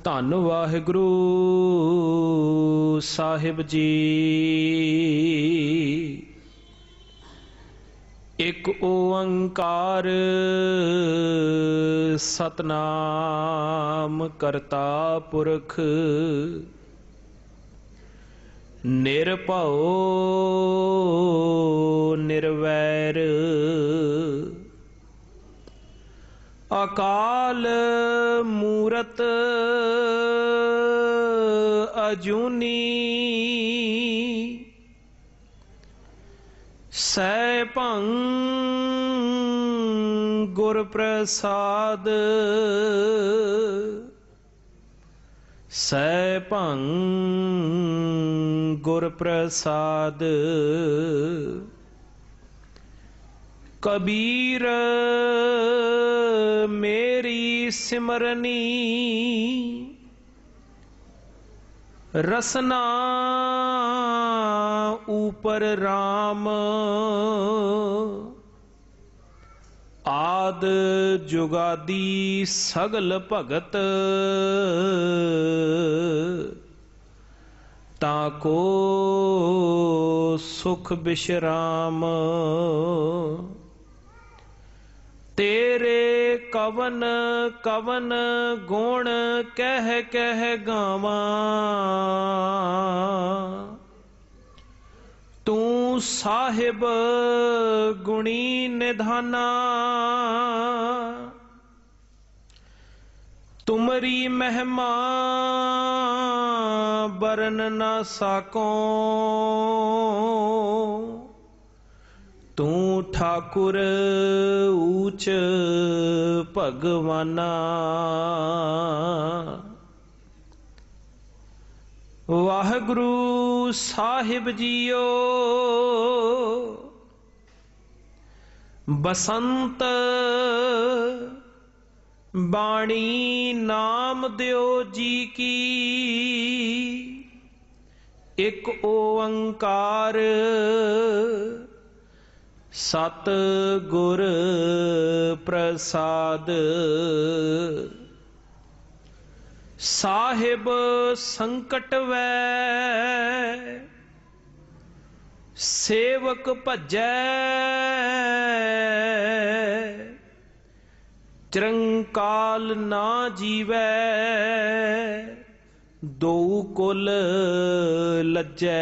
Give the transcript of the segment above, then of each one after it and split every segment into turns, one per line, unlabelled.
ਧੰਨ ਵਾਹਿਗੁਰੂ ਸਾਹਿਬ ਜੀ। ਇੱਕ ਓੰਕਾਰ ਸਤਨਾਮ ਕਰਤਾ ਪੁਰਖ ਨਿਰਭਉ ਨਿਰਵੈਰ ਅਕਾਲ ਮੂਰਤ ਅਜੂਨੀ ਸੈਭੰ ਗੁਰ ਪ੍ਰਸਾਦ ਸੈਭੰ ਗੁਰ ਪ੍ਰਸਾਦ ਕਬੀਰ ਮੇਰੀ ਸਿਮਰਨੀ ਰਸਨਾ ਊਪਰ ਰਾਮ ਆਦ ਜੁਗਾਦੀ ਸਗਲ ਭਗਤ ਤਾਕੋ ਸੁਖ ਬਿਸ਼ਰਾਮ ਤੇਰੇ ਕਵਨ ਕਵਨ ਗੁਣ ਕਹਿ ਕਹਿ ਗਾਵਾਂ ਤੂੰ ਸਾਹਿਬ ਗੁਣੀ ਨਿਧਾਨਾ ਤੁਮਰੀ ਮਹਿਮਾ ਬਰਨ ਨਾ ਸਾਕੋ ਤੂੰ ਠਾਕੁਰ ਊਚ ਭਗਵਾਨਾ ਵਾਹਿਗੁਰੂ ਸਾਹਿਬ ਜੀਓ ਬਸੰਤ ਬਾਣੀ ਨਾਮ ਦਿਓ ਜੀ ਕੀ ਇੱਕ ਓੰਕਾਰ ਸਤ ਗੁਰ ਪ੍ਰਸਾਦ ਸਾਹਿਬ ਸੰਕਟ ਵੈ ਸੇਵਕ ਭਜੈ ਚਿਰੰਕਾਲ ਨਾ ਜੀਵੈ ਦੋ ਕੁਲ ਲੱਜੈ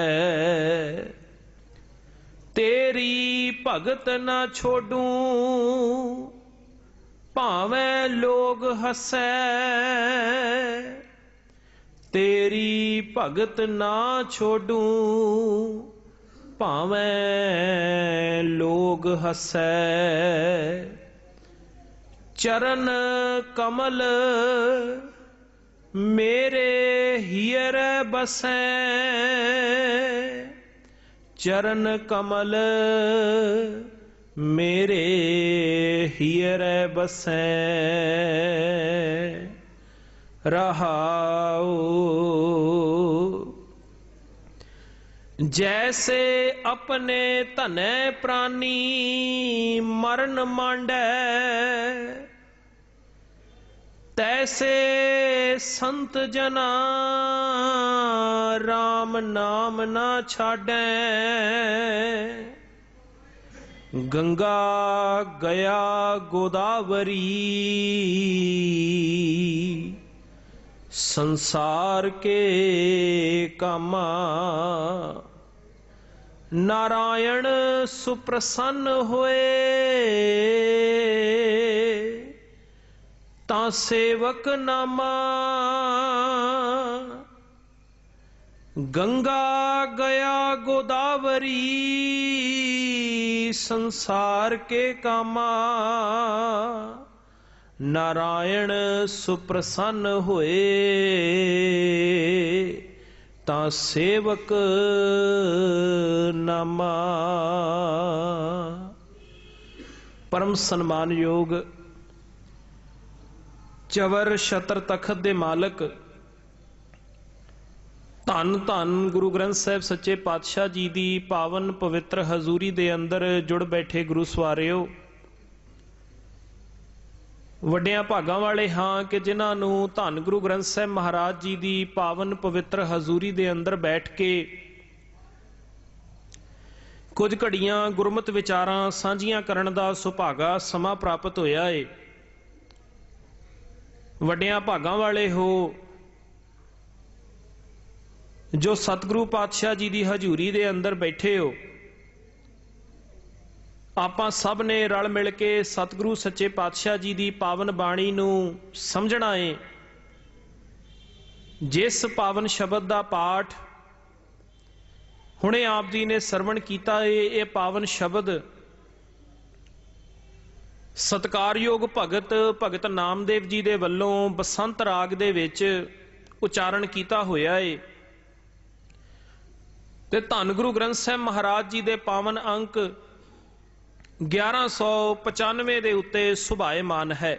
ਤੇਰੀ ਭਗਤ ਨਾ ਛੋਡੂ ਭਾਵੇਂ ਲੋਗ ਹਸੈ ਤੇਰੀ ਭਗਤ ਨਾ ਛੋਡੂ ਭਾਵੇਂ ਲੋਗ ਹਸੈ ਚਰਨ ਕਮਲ ਮੇਰੇ ਹੀਰੇ ਬਸੈ ਚਰਨ ਕਮਲ ਮੇਰੇ ਹੀਰੇ ਬਸੈ ਰਹਾਉ ਜੈਸੇ ਆਪਣੇ ਧਨੇ ਪ੍ਰਾਨੀ ਮਰਨ ਮਾਂਡੈ ਤੈਸੇ ਸੰਤ ਜਨਾ ਰਾਮ ਨਾਮ ਨਾ ਛਾਡੈ ਗੰਗਾ ਗਿਆ ਗੋਦਾਵਰੀ ਸੰਸਾਰ ਕੇ ਕਾਮਾ ਨਾਰਾਇਣ ਸੁਪ੍ਰਸੰਨ ਹੋਏ ਤਾਂ ਸੇਵਕ ਨਾਮਾ ਗੰਗਾ ਗਿਆ ਗੋਦਾਵਰੀ ਸੰਸਾਰ ਕੇ ਕਾਮਾ ਨਾਰਾਇਣ ਸੁਪ੍ਰਸੰਨ ਹੋਏ ਤਾਂ ਸੇਵਕ ਨਾਮਾ। ਪਰਮ ਸਨਮਾਨਯੋਗ ਚਵਰ ਛਤਰ ਤਖਤ ਦੇ ਮਾਲਕ ਧੰਨ ਧੰਨ ਗੁਰੂ ਗ੍ਰੰਥ ਸਾਹਿਬ ਸੱਚੇ ਪਾਤਸ਼ਾਹ ਜੀ ਦੀ ਪਾਵਨ ਪਵਿੱਤਰ ਹਜ਼ੂਰੀ ਦੇ ਅੰਦਰ ਜੁੜ ਬੈਠੇ ਗੁਰੂ ਸਵਾਰਿਓ, ਵੱਡਿਆਂ ਭਾਗਾਂ ਵਾਲੇ ਹਾਂ ਕਿ ਜਿਨ੍ਹਾਂ ਨੂੰ ਧੰਨ ਗੁਰੂ ਗ੍ਰੰਥ ਸਾਹਿਬ ਮਹਾਰਾਜ ਜੀ ਦੀ ਪਾਵਨ ਪਵਿੱਤਰ ਹਜ਼ੂਰੀ ਦੇ ਅੰਦਰ ਬੈਠ ਕੇ ਕੁਝ ਘੜੀਆਂ ਗੁਰਮਤਿ ਵਿਚਾਰਾਂ ਸਾਂਝੀਆਂ ਕਰਨ ਦਾ ਸੁਭਾਗਾ ਸਮਾਂ ਪ੍ਰਾਪਤ ਹੋਇਆ ਏ। ਵੱਡਿਆਂ ਭਾਗਾਂ ਵਾਲੇ ਹੋ ਜੋ ਸਤਿਗੁਰੂ ਪਾਤਸ਼ਾਹ ਜੀ ਦੀ ਹਜ਼ੂਰੀ ਦੇ ਅੰਦਰ ਬੈਠੇ ਹੋ। ਆਪਾਂ ਸਭ ਨੇ ਰਲ ਮਿਲ ਕੇ ਸਤਿਗੁਰੂ ਸੱਚੇ ਪਾਤਸ਼ਾਹ ਜੀ ਦੀ ਪਾਵਨ ਬਾਣੀ ਨੂੰ ਸਮਝਣਾ ਏ। ਜਿਸ ਪਾਵਨ ਸ਼ਬਦ ਦਾ ਪਾਠ ਹੁਣੇ ਆਪ ਜੀ ਨੇ ਸਰਵਣ ਕੀਤਾ ਏ, ਇਹ ਪਾਵਨ ਸ਼ਬਦ ਸਤਿਕਾਰਯੋਗ ਭਗਤ ਨਾਮਦੇਵ ਜੀ ਦੇ ਵੱਲੋਂ ਬਸੰਤ ਰਾਗ ਦੇ ਵਿੱਚ ਉਚਾਰਨ ਕੀਤਾ ਹੋਇਆ ਏ ਤੇ ਧੰਨ ਗੁਰੂ ਗ੍ਰੰਥ ਸਾਹਿਬ ਮਹਾਰਾਜ ਜੀ ਦੇ ਪਾਵਨ ਅੰਕ 1195 ਦੇ ਉੱਤੇ ਸੁਭਾਏਮਾਨ ਹੈ।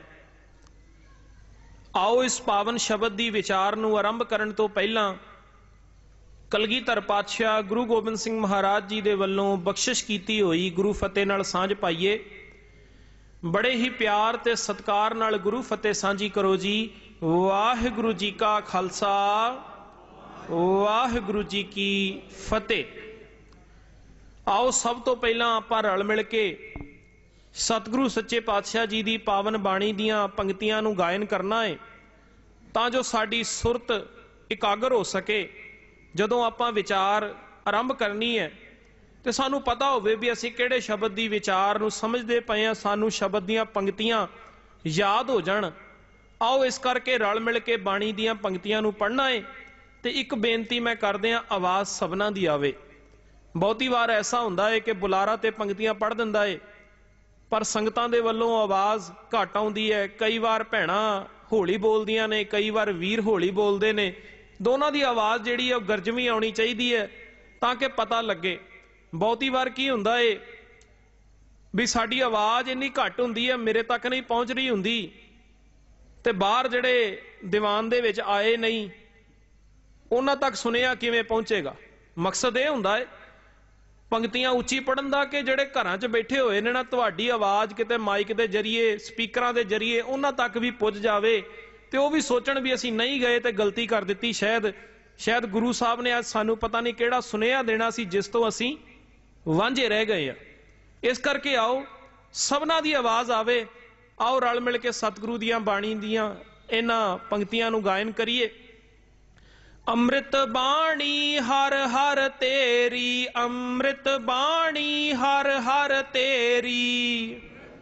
ਆਓ ਇਸ ਪਾਵਨ ਸ਼ਬਦ ਦੀ ਵਿਚਾਰ ਨੂੰ ਆਰੰਭ ਕਰਨ ਤੋਂ ਪਹਿਲਾਂ ਕਲਗੀਧਰ ਪਾਤਸ਼ਾਹ ਗੁਰੂ ਗੋਬਿੰਦ ਸਿੰਘ ਮਹਾਰਾਜ ਜੀ ਦੇ ਵੱਲੋਂ ਬਖਸ਼ਿਸ਼ ਕੀਤੀ ਹੋਈ ਗੁਰੂ ਫਤਿਹ ਨਾਲ ਸਾਂਝ ਪਾਈਏ। ਬੜੇ ਹੀ ਪਿਆਰ ਤੇ ਸਤਿਕਾਰ ਨਾਲ ਗੁਰੂ ਫਤਿਹ ਸਾਂਝੀ ਕਰੋ ਜੀ। ਵਾਹਿਗੁਰੂ ਜੀ ਕਾ ਖਾਲਸਾ, ਵਾਹਿਗੁਰੂ ਜੀ ਕੀ ਫਤਿਹ। ਆਓ ਸਭ ਤੋਂ ਪਹਿਲਾਂ ਆਪਾਂ ਰਲ ਮਿਲ ਕੇ ਸਤਿਗੁਰੂ ਸੱਚੇ ਪਾਤਸ਼ਾਹ ਜੀ ਦੀ ਪਾਵਨ ਬਾਣੀ ਦੀਆਂ ਪੰਕਤੀਆਂ ਨੂੰ ਗਾਇਨ ਕਰਨਾ ਹੈ ਤਾਂ ਜੋ ਸਾਡੀ ਸੁਰਤ ਇਕਾਗਰ ਹੋ ਸਕੇ। ਜਦੋਂ ਆਪਾਂ ਵਿਚਾਰ ਆਰੰਭ ਕਰਨੀ ਹੈ ਤੇ ਸਾਨੂੰ ਪਤਾ ਹੋਵੇ ਵੀ ਅਸੀਂ ਕਿਹੜੇ ਸ਼ਬਦ ਦੀ ਵਿਚਾਰ ਨੂੰ ਸਮਝਦੇ ਪਏ ਹਾਂ, ਸਾਨੂੰ ਸ਼ਬਦ ਦੀਆਂ ਪੰਕਤੀਆਂ ਯਾਦ ਹੋ ਜਾਣ। ਆਓ ਇਸ ਕਰਕੇ ਰਲ ਮਿਲ ਕੇ ਬਾਣੀ ਦੀਆਂ ਪੰਕਤੀਆਂ ਨੂੰ ਪੜ੍ਹਨਾ ਹੈ ਤੇ ਇੱਕ ਬੇਨਤੀ ਮੈਂ ਕਰਦੇ ਹਾਂ, ਆਵਾਜ਼ ਸਭਨਾਂ ਦੀ ਆਵੇ। ਬਹੁਤੀ ਵਾਰ ਐਸਾ ਹੁੰਦਾ ਹੈ ਕਿ ਬੁਲਾਰਾ ਤੇ ਪੰਕਤੀਆਂ ਪੜ੍ਹ ਦਿੰਦਾ ਹੈ ਪਰ ਸੰਗਤਾਂ ਦੇ ਵੱਲੋਂ ਆਵਾਜ਼ ਘੱਟ ਆਉਂਦੀ ਹੈ। ਕਈ ਵਾਰ ਭੈਣਾਂ ਹੌਲੀ ਬੋਲਦੀਆਂ ਨੇ, ਕਈ ਵਾਰ ਵੀਰ ਹੌਲੀ ਬੋਲਦੇ ਨੇ। ਦੋਨਾਂ ਦੀ ਆਵਾਜ਼ ਜਿਹੜੀ ਹੈ ਉਹ ਗਰਜਵੀਂ ਆਉਣੀ ਚਾਹੀਦੀ ਹੈ ਤਾਂ ਕਿ ਪਤਾ ਲੱਗੇ। ਬਹੁਤੀ ਵਾਰ ਕੀ ਹੁੰਦਾ ਹੈ ਵੀ ਸਾਡੀ ਆਵਾਜ਼ ਇੰਨੀ ਘੱਟ ਹੁੰਦੀ ਹੈ, ਮੇਰੇ ਤੱਕ ਨਹੀਂ ਪਹੁੰਚ ਰਹੀ ਹੁੰਦੀ ਤੇ ਬਾਹਰ ਜਿਹੜੇ ਦੀਵਾਨ ਦੇ ਵਿੱਚ ਆਏ ਨਹੀਂ ਉਹਨਾਂ ਤੱਕ ਸੁਨੇਹਾ ਕਿਵੇਂ ਪਹੁੰਚੇਗਾ। ਮਕਸਦ ਇਹ ਹੁੰਦਾ ਹੈ ਪੰਕਤੀਆਂ ਉੱਚੀ ਪੜਨ ਦਾ ਕਿ ਜਿਹੜੇ ਘਰਾਂ 'ਚ ਬੈਠੇ ਹੋਏ ਨੇ ਨਾ, ਤੁਹਾਡੀ ਆਵਾਜ਼ ਕਿਤੇ ਮਾਈਕ ਦੇ ਜਰੀਏ, ਸਪੀਕਰਾਂ ਦੇ ਜਰੀਏ ਉਹਨਾਂ ਤੱਕ ਵੀ ਪੁੱਜ ਜਾਵੇ ਤੇ ਉਹ ਵੀ ਸੋਚਣ ਵੀ ਅਸੀਂ ਨਹੀਂ ਗਏ ਤੇ ਗਲਤੀ ਕਰ ਦਿੱਤੀ। ਸ਼ਾਇਦ ਗੁਰੂ ਸਾਹਿਬ ਨੇ ਅੱਜ ਸਾਨੂੰ ਪਤਾ ਨਹੀਂ ਕਿਹੜਾ ਸੁਨੇਹਾ ਦੇਣਾ ਸੀ ਜਿਸ ਤੋਂ ਅਸੀਂ ਵਾਂਝੇ ਰਹਿ ਗਏ ਆ। ਇਸ ਕਰਕੇ ਆਓ ਸਭਨਾਂ ਦੀ ਆਵਾਜ਼ ਆਵੇ। ਆਓ ਰਲ ਮਿਲ ਕੇ ਸਤਿਗੁਰੂ ਦੀਆਂ ਬਾਣੀ ਦੀਆਂ ਇਹਨਾਂ ਪੰਕਤੀਆਂ ਨੂੰ ਗਾਇਨ ਕਰੀਏ। ਅੰਮ੍ਰਿਤ ਬਾਣੀ ਹਰ ਹਰ ਤੇਰੀ, ਅੰਮ੍ਰਿਤ ਬਾਣੀ ਹਰ ਹਰ ਤੇਰੀ,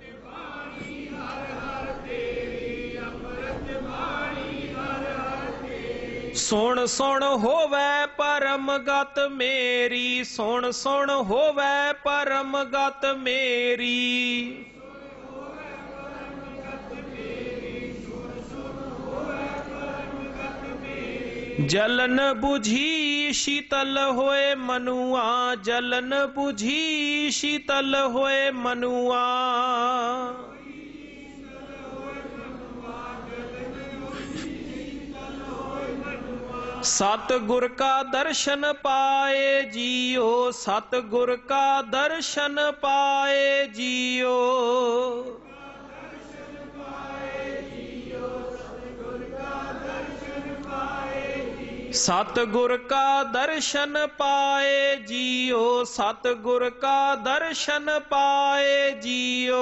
ਸੁਣ ਸੁਣ ਹੋਵੇ ਪਰਮ ਗਤ ਮੇਰੀ, ਸੁਣ ਸੁਣ ਹੋਵੇ ਪਰਮ ਗਤ ਮੇਰੀ, ਜਲਨ ਬੁਝੀ ਸ਼ੀਤਲ ਹੋਏ ਮਨੁਆ, ਜਲਨ ਬੁਝੀ ਸ਼ੀਤਲ ਹੋਏ ਮਨੁਆ, ਸਤਿਗੁਰ ਕਾ ਦਰਸ਼ਨ ਪਾਏ ਜੀਓ, ਸਤਿਗੁਰ ਕਾ ਦਰਸ਼ਨ ਪਾਏ ਜੀਓ, ਸਤਿਗੁਰ ਕਾ ਦਰਸ਼ਨ ਪਾਏ ਜੀਓ, ਸਤਿਗੁਰ ਕਾ ਦਰਸ਼ਨ ਪਾਏ ਜੀਓ,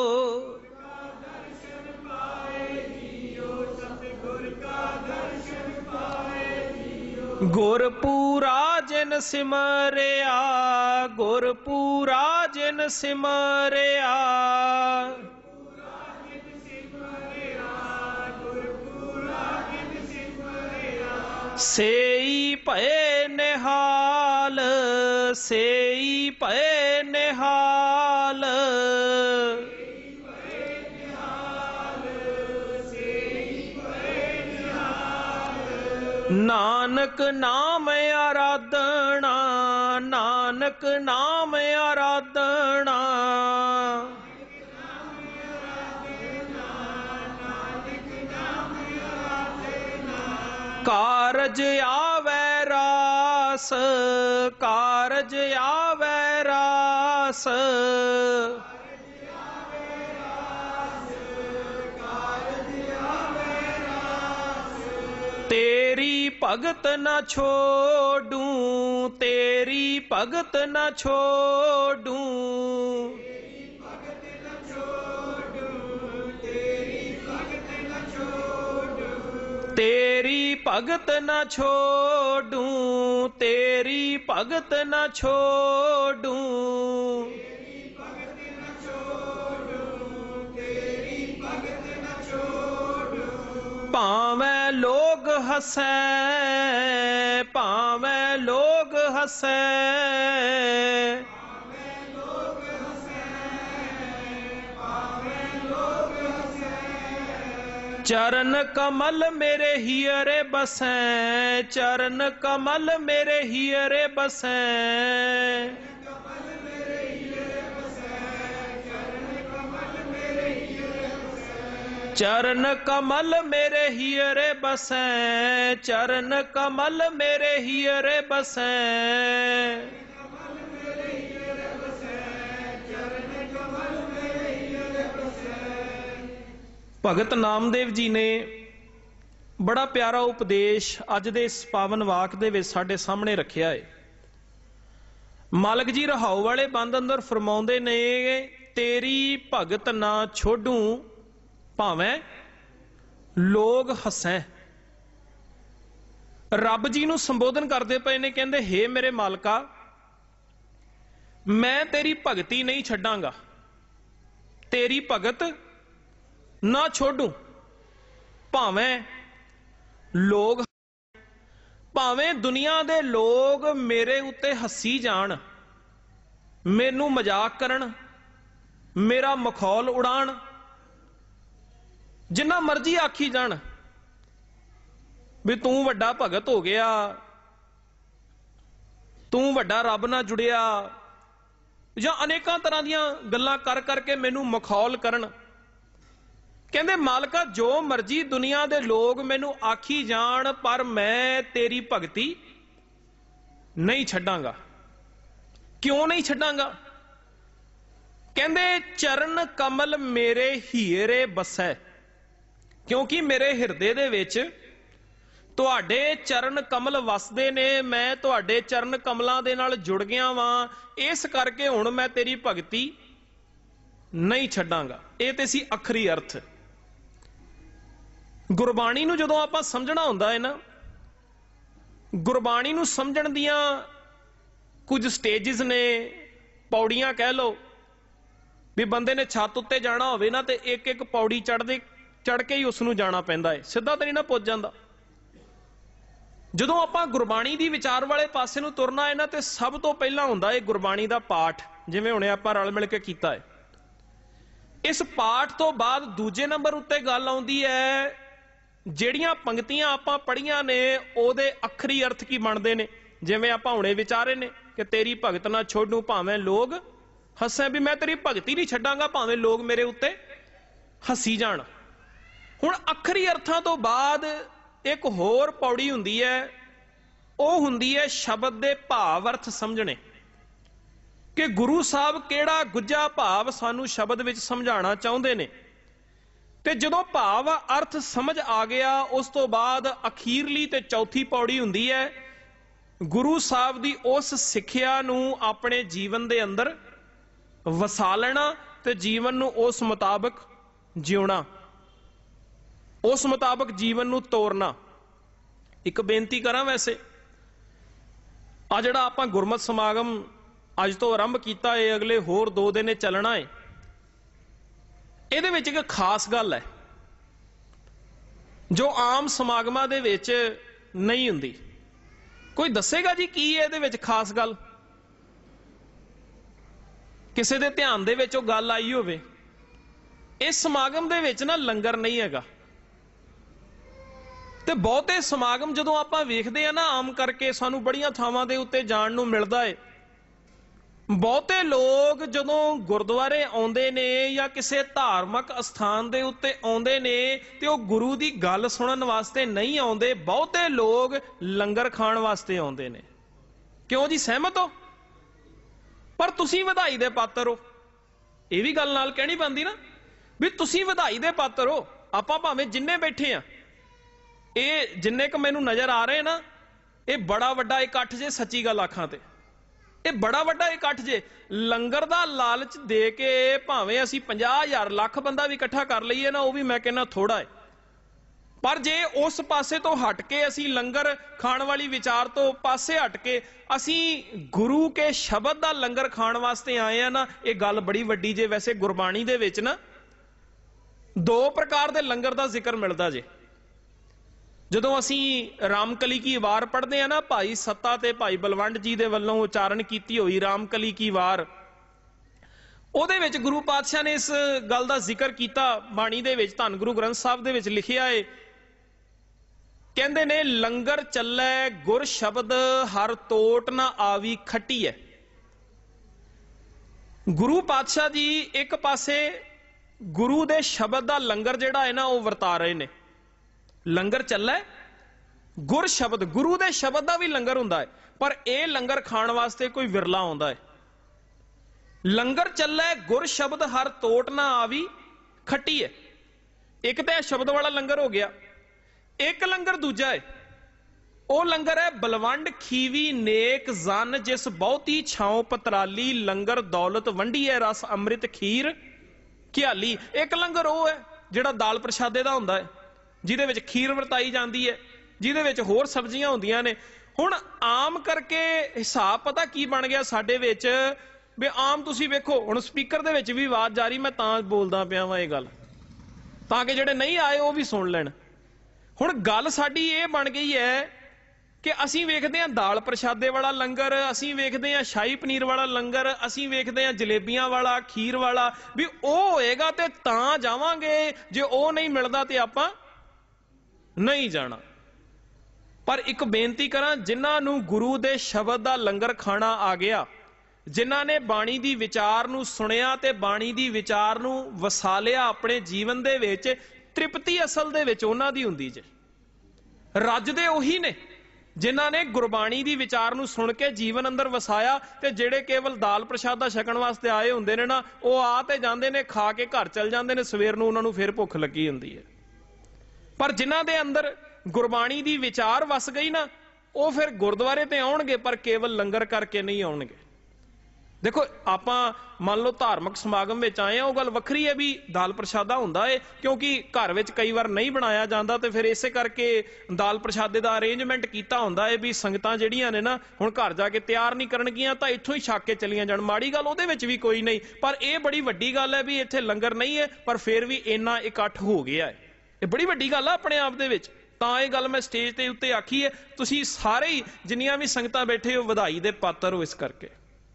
ਗੁਰਪੂਰਾ ਜਿਨ ਸਿਮਰਿਆ, ਗੁਰਪੂਰਾ ਜਿਨ ਸਿਮਰਿਆ, ਸੇਈ ਭਏ ਨਿਹਾਲ, ਸੇਈ ਭਏ ਨਿਹਾਲ, ਨਾਨਕ ਨਾਮ ਆਰਾਧਣਾ, ਨਾਨਕ ਨਾਮ ਆਰਾਧਣਾ, ਕਾਰਜ ਆਵੈ ਰਾਸ, ਕਾਰਜ ਆਵੈ ਰਾਸ, तेरी भगत न छोड़ूं, तेरी भगत न छोड़ूं, तेरी भगत न छोड़ूं, तेरी भगत न छोड़ूं, भावें लोग हंसै, भावें लोग हंसै, चरण कमल मेरे हियरे बसै, चरण कमल मेरे हियरे बसै, चरण कमल मेरे हियरे बसै, चरण कमल मेरे हियरे बसै, भगत नामदेव जी ने बड़ा प्यारा उपदेश अज दे इस पावन वाक दे विच साडे सामने रखिया है। मालक जी रहाऊ वाले बंद अंदर फरमाउंदे ने, तेरी भगत ना छोड़ूं, भावें लोग हंसै। रब जी नूं संबोधन करते पे ने, कहंदे हे मेरे मालका, मैं तेरी भगती नहीं छड्डांगा, तेरी भगत ना छोड़ूं, भावें लोग, भावें दुनिया दे लोग मेरे उत्ते हसी जान, मैनू मजाक करन, मेरा मखौल उड़ान, जिन्ना मर्जी आखी जान भी तू वड्डा भगत हो गया, तू वड्डा रब नाल जुड़िया, जां अनेकां तरह दीयां गल्लां कर करके मैनू मखौल करन। कहंदे मालका, जो मर्जी दुनिया दे लोग मैनू आखी जान, पर मैं तेरी भगती नहीं छड्डांगा। क्यों नहीं छड्डांगा? कहंदे चरण कमल मेरे हीरे बसै, क्योंकि मेरे हिरदे दे विच तुहाडे चरण कमल वसदे ने, मैं तुहाडे चरण कमलां दे नाल जुड़ गया वां, इस करके हुण मैं तेरी भगती नहीं छड्डांगा। ये ते सी अखरी अर्थ। गुरबाणी नूं जदों आपां समझना हुंदा है ना, गुरबाणी नूं समझण दियां कुछ स्टेजिस ने, पौड़ियां कह लो भी बंदे ने छत उत्ते जाना होवे ना, ते एक एक पौड़ी चढ़ के ही उसनूं जाना पैंदा है, सीधा तो नहीं ना पुज जांदा। जदों आपां गुरबाणी दी विचार वाले पासे नूं तुरना है ना, ते सब तो पहला हुंदा है गुरबाणी दा पाठ, जिवें हुणे आपां रल मिल के कीता है। इस पाठ तो बाद दूजे नंबर उत्ते गल आउंदी है, ਜਿਹੜੀਆਂ पंक्तियां आपां पढ़ियां ने ਉਹਦੇ अखरी अर्थ की ਬਣਦੇ ਨੇ। जिवें आपां हुणे विचारे ने कि तेरी भगत ना छोड़ूं, भावें लोग हंसै, भी मैं तेरी भगती नहीं छड्डांगा, भावें लोग मेरे उत्ते हसी जाण। हुण अखरी अर्थां तो बाद एक होर पौड़ी हुंदी है, ਉਹ हुंदी है शब्द दे भाव अर्थ समझणे, कि गुरु साहब किहड़ा गुੱਝਾ भाव सानू शब्द विच समझाना चाहुंदे ने। ते जदों भाव अर्थ समझ आ गया, उस तो बाद अखीरली ते चौथी पौड़ी हुंदी है, गुरु साहब दी उस सिੱਖਿਆ नूं अपने जीवन दे अंदर वसा लेना ते जीवन नूं उस मुताबिक जिउणा, उस मुताबिक जीवन नूं तोरना। एक बेनती करां, वैसे आ जिहड़ा आपां गुरमत समागम अज तो आरंभ किया है, अगले होर 2 दिन चलना है, ਇਹਦੇ ਵਿੱਚ ਇੱਕ ਖਾਸ ਗੱਲ ਹੈ ਜੋ ਆਮ ਸਮਾਗਮਾਂ ਦੇ ਵਿੱਚ ਨਹੀਂ ਹੁੰਦੀ। ਕੋਈ ਦੱਸੇਗਾ ਜੀ ਕੀ ਹੈ ਇਹਦੇ ਵਿੱਚ ਖਾਸ ਗੱਲ? ਕਿਸੇ ਦੇ ਧਿਆਨ ਦੇ ਵਿੱਚ ਉਹ ਗੱਲ ਆਈ ਹੋਵੇ? ਇਸ ਸਮਾਗਮ ਦੇ ਵਿੱਚ ਨਾ ਲੰਗਰ ਨਹੀਂ ਹੈਗਾ। ਤੇ ਬਹੁਤੇ ਸਮਾਗਮ ਜਦੋਂ ਆਪਾਂ ਵੇਖਦੇ ਆ ਨਾ, ਆਮ ਕਰਕੇ ਸਾਨੂੰ ਬੜੀਆਂ ਥਾਵਾਂ ਦੇ ਉੱਤੇ ਜਾਣ ਨੂੰ ਮਿਲਦਾ ਹੈ, ਬਹੁਤੇ ਲੋਕ ਜਦੋਂ ਗੁਰਦੁਆਰੇ ਆਉਂਦੇ ਨੇ ਜਾਂ ਕਿਸੇ ਧਾਰਮਿਕ ਅਸਥਾਨ ਦੇ ਉੱਤੇ ਆਉਂਦੇ ਨੇ ਤੇ ਉਹ ਗੁਰੂ ਦੀ ਗੱਲ ਸੁਣਨ ਵਾਸਤੇ ਨਹੀਂ ਆਉਂਦੇ, ਬਹੁਤੇ ਲੋਕ ਲੰਗਰ ਖਾਣ ਵਾਸਤੇ ਆਉਂਦੇ ਨੇ। ਕਿਉਂ ਜੀ, ਸਹਿਮਤ ਹੋ? ਪਰ ਤੁਸੀਂ ਵਧਾਈ ਦੇ ਪਾਤਰ ਹੋ, ਇਹ ਵੀ ਗੱਲ ਨਾਲ ਕਹਿਣੀ ਪੈਂਦੀ ਨਾ, ਵੀ ਤੁਸੀਂ ਵਧਾਈ ਦੇ ਪਾਤਰ ਹੋ। ਆਪਾਂ ਭਾਵੇਂ ਜਿੰਨੇ ਬੈਠੇ ਆ, ਇਹ ਜਿੰਨੇ ਕ ਮੈਨੂੰ ਨਜ਼ਰ ਆ ਰਹੇ ਨਾ, ਇਹ ਬੜਾ ਵੱਡਾ ਇਕੱਠ ਜੇ, ਸੱਚੀ ਗੱਲ ਆਖਾਂ ਤੇ ਇਹ ਬੜਾ ਵੱਡਾ ਇਕੱਠ ਜੇ। ਲੰਗਰ ਦਾ ਲਾਲਚ ਦੇ ਕੇ ਭਾਵੇਂ ਅਸੀਂ 50,000 ਲੱਖ ਬੰਦਾ ਵੀ ਇਕੱਠਾ ਕਰ ਲਈਏ ਨਾ, ਉਹ ਵੀ ਮੈਂ ਕਹਿੰਦਾ ਥੋੜਾ ਹੈ। ਪਰ ਜੇ ਉਸ ਪਾਸੇ ਤੋਂ ਹਟ ਕੇ ਅਸੀਂ ਲੰਗਰ ਖਾਣ ਵਾਲੀ ਵਿਚਾਰ ਤੋਂ ਪਾਸੇ ਹਟ ਕੇ ਅਸੀਂ ਗੁਰੂ ਕੇ ਸ਼ਬਦ ਦਾ ਲੰਗਰ ਖਾਣ ਵਾਸਤੇ ਆਏ ਆ ਨਾ, ਇਹ ਗੱਲ ਬੜੀ ਵੱਡੀ ਜੇ। ਵੈਸੇ ਗੁਰਬਾਣੀ ਦੇ ਵਿੱਚ ਨਾ 2 ਪ੍ਰਕਾਰ ਦੇ ਲੰਗਰ ਦਾ ਜ਼ਿਕਰ ਮਿਲਦਾ ਜੇ। ਜਦੋਂ ਅਸੀਂ ਰਾਮਕਲੀ ਕੀ ਵਾਰ ਪੜ੍ਹਦੇ ਆ ਨਾ, ਭਾਈ ਸੱਤਾ ਤੇ ਭਾਈ ਬਲਵੰਡ ਜੀ ਦੇ ਵੱਲੋਂ ਉਚਾਰਨ ਕੀਤੀ ਹੋਈ ਰਾਮਕਲੀ ਕੀ ਵਾਰ, ਉਹਦੇ ਵਿੱਚ ਗੁਰੂ ਪਾਤਸ਼ਾਹ ਨੇ ਇਸ ਗੱਲ ਦਾ ਜ਼ਿਕਰ ਕੀਤਾ। ਬਾਣੀ ਦੇ ਵਿੱਚ, ਧੰਨ ਗੁਰੂ ਗ੍ਰੰਥ ਸਾਹਿਬ ਦੇ ਵਿੱਚ ਲਿਖਿਆ ਹੈ, ਕਹਿੰਦੇ ਨੇ ਲੰਗਰ ਚੱਲੇ ਗੁਰ ਸ਼ਬਦ ਹਰ ਤੋਟ ਨਾ ਆਵੀ ਖੱਟੀ ਹੈ। ਗੁਰੂ ਪਾਤਸ਼ਾਹ ਜੀ ਇੱਕ ਪਾਸੇ ਗੁਰੂ ਦੇ ਸ਼ਬਦ ਦਾ ਲੰਗਰ ਜਿਹੜਾ ਹੈ ਨਾ ਉਹ ਵਰਤਾ ਰਹੇ ਨੇ। ਲੰਗਰ ਚੱਲੇ ਗੁਰ ਸ਼ਬਦ, ਗੁਰੂ ਦੇ ਸ਼ਬਦ ਦਾ ਵੀ ਲੰਗਰ ਹੁੰਦਾ ਹੈ, ਪਰ ਇਹ ਲੰਗਰ ਖਾਣ ਵਾਸਤੇ ਕੋਈ ਵਿਰਲਾ ਆਉਂਦਾ ਹੈ। ਲੰਗਰ ਚੱਲੇ ਗੁਰ ਸ਼ਬਦ ਹਰ ਤੋਟ ਨਾ ਆਵੀ ਖੱਟੀ ਹੈ। ਇੱਕ ਤਾਂ ਸ਼ਬਦ ਵਾਲਾ ਲੰਗਰ ਹੋ ਗਿਆ। ਇੱਕ ਲੰਗਰ ਦੂਜਾ ਹੈ, ਉਹ ਲੰਗਰ ਹੈ ਬਲਵੰਡ ਖੀਵੀ ਨੇਕ ਜਨ ਜਿਸ ਬਹੁਤੀ ਛਾਉ ਪਤਰਾਲੀ ਲੰਗਰ ਦੌਲਤ ਵੰਡੀ ਹੈ ਰਸ ਅੰਮ੍ਰਿਤ ਖੀਰ ਘਿਆਲੀ। ਇੱਕ ਲੰਗਰ ਉਹ ਹੈ ਜਿਹੜਾ ਦਾਲ ਪ੍ਰਸ਼ਾਦੇ ਦਾ ਹੁੰਦਾ ਹੈ, ਜਿਹਦੇ ਵਿੱਚ ਖੀਰ ਵਰਤਾਈ ਜਾਂਦੀ ਹੈ, ਜਿਹਦੇ ਵਿੱਚ ਹੋਰ ਸਬਜ਼ੀਆਂ ਹੁੰਦੀਆਂ ਨੇ। ਹੁਣ ਆਮ ਕਰਕੇ ਹਿਸਾਬ ਪਤਾ ਕੀ ਬਣ ਗਿਆ ਸਾਡੇ ਵਿੱਚ, ਵੀ ਆਮ ਤੁਸੀਂ ਵੇਖੋ ਹੁਣ ਸਪੀਕਰ ਦੇ ਵਿੱਚ ਵੀ ਆਵਾਜ਼ ਜਾਰੀ, ਮੈਂ ਤਾਂ ਬੋਲਦਾ ਪਿਆ ਵਾਂ ਇਹ ਗੱਲ, ਤਾਂ ਕਿ ਜਿਹੜੇ ਨਹੀਂ ਆਏ ਉਹ ਵੀ ਸੁਣ ਲੈਣ। ਹੁਣ ਗੱਲ ਸਾਡੀ ਇਹ ਬਣ ਗਈ ਹੈ ਕਿ ਅਸੀਂ ਵੇਖਦੇ ਹਾਂ ਦਾਲ ਪ੍ਰਸ਼ਾਦੇ ਵਾਲਾ ਲੰਗਰ, ਅਸੀਂ ਵੇਖਦੇ ਹਾਂ ਸ਼ਾਹੀ ਪਨੀਰ ਵਾਲਾ ਲੰਗਰ, ਅਸੀਂ ਵੇਖਦੇ ਹਾਂ ਜਲੇਬੀਆਂ ਵਾਲਾ, ਖੀਰ ਵਾਲਾ, ਵੀ ਉਹ ਹੋਏਗਾ ਤੇ ਤਾਂ ਜਾਵਾਂਗੇ, ਜੇ ਉਹ ਨਹੀਂ ਮਿਲਦਾ ਤੇ ਆਪਾਂ ਨਹੀਂ ਜਾਣਾ। ਪਰ ਇੱਕ ਬੇਨਤੀ ਕਰਾਂ, ਜਿਨ੍ਹਾਂ ਨੂੰ ਗੁਰੂ ਦੇ ਸ਼ਬਦ ਦਾ ਲੰਗਰ ਖਾਣਾ ਆ ਗਿਆ, ਜਿਨ੍ਹਾਂ ਨੇ ਬਾਣੀ ਦੀ ਵਿਚਾਰ ਨੂੰ ਸੁਣਿਆ ਤੇ ਬਾਣੀ ਦੀ ਵਿਚਾਰ ਨੂੰ ਵਸਾ ਲਿਆ ਆਪਣੇ ਜੀਵਨ ਦੇ ਵਿੱਚ, ਤ੍ਰਿਪਤੀ ਅਸਲ ਦੇ ਵਿੱਚ ਉਹਨਾਂ ਦੀ ਹੁੰਦੀ ਜੇ। ਰੱਜਦੇ ਉਹੀ ਨੇ ਜਿਨ੍ਹਾਂ ਨੇ ਗੁਰਬਾਣੀ ਦੀ ਵਿਚਾਰ ਨੂੰ ਸੁਣ ਕੇ ਜੀਵਨ ਅੰਦਰ ਵਸਾਇਆ, ਤੇ ਜਿਹੜੇ ਕੇਵਲ ਦਾਲ ਪ੍ਰਸ਼ਾਦਾ ਛਕਣ ਵਾਸਤੇ ਆਏ ਹੁੰਦੇ ਨੇ ਨਾ, ਉਹ ਆ ਤੇ ਜਾਂਦੇ ਨੇ, ਖਾ ਕੇ ਘਰ ਚਲ ਜਾਂਦੇ ਨੇ, ਸਵੇਰ ਨੂੰ ਉਹਨਾਂ ਨੂੰ ਫਿਰ ਭੁੱਖ ਲੱਗੀ ਹੁੰਦੀ ਹੈ। ਪਰ ਜਿਨ੍ਹਾਂ ਦੇ ਅੰਦਰ ਗੁਰਬਾਣੀ ਦੀ ਵਿਚਾਰ ਵਸ ਗਈ ਨਾ, ਉਹ ਫਿਰ ਗੁਰਦੁਆਰੇ ਤੇ ਆਉਣਗੇ, ਪਰ ਕੇਵਲ ਲੰਗਰ ਕਰਕੇ ਨਹੀਂ ਆਉਣਗੇ। ਦੇਖੋ ਆਪਾਂ ਮੰਨ ਲਓ ਧਾਰਮਿਕ ਸਮਾਗਮ ਵਿੱਚ ਆਏ ਆ, ਉਹ ਗੱਲ ਵੱਖਰੀ ਹੈ ਵੀ ਦਾਲ ਪ੍ਰਸ਼ਾਦਾ ਹੁੰਦਾ ਹੈ, ਕਿਉਂਕਿ ਘਰ ਵਿੱਚ ਕਈ ਵਾਰ ਨਹੀਂ ਬਣਾਇਆ ਜਾਂਦਾ, ਤੇ ਫਿਰ ਇਸੇ ਕਰਕੇ ਦਾਲ ਪ੍ਰਸ਼ਾਦੇ ਦਾ ਅਰੇਂਜਮੈਂਟ ਕੀਤਾ ਹੁੰਦਾ ਹੈ ਵੀ ਸੰਗਤਾਂ ਜਿਹੜੀਆਂ ਨੇ ਨਾ ਹੁਣ ਘਰ ਜਾ ਕੇ ਤਿਆਰ ਨਹੀਂ ਕਰਨਗੀਆਂ ਤਾਂ ਇੱਥੋਂ ਹੀ ਛੱਕ ਕੇ ਚਲੀਆਂ ਜਾਣ। ਮਾੜੀ ਗੱਲ ਉਹਦੇ ਵਿੱਚ ਵੀ ਕੋਈ ਨਹੀਂ, ਪਰ ਇਹ ਬੜੀ ਵੱਡੀ ਗੱਲ ਹੈ ਵੀ ਇੱਥੇ ਲੰਗਰ ਨਹੀਂ ਹੈ, ਪਰ ਫਿਰ ਵੀ ਇੰਨਾ ਇਕੱਠ ਹੋ ਗਿਆ ਹੈ। ਇਹ ਬੜੀ ਵੱਡੀ ਗੱਲ ਆ ਆਪਣੇ ਆਪ ਦੇ ਵਿੱਚ। ਤਾਂ ਇਹ ਗੱਲ ਮੈਂ ਸਟੇਜ ਦੇ ਉੱਤੇ ਆਖੀ ਹੈ, ਤੁਸੀਂ ਸਾਰੇ ਹੀ ਜਿੰਨੀਆਂ ਵੀ ਸੰਗਤਾਂ ਬੈਠੇ ਹੋ ਵਧਾਈ ਦੇ ਪਾਤਰ ਹੋ ਇਸ ਕਰਕੇ।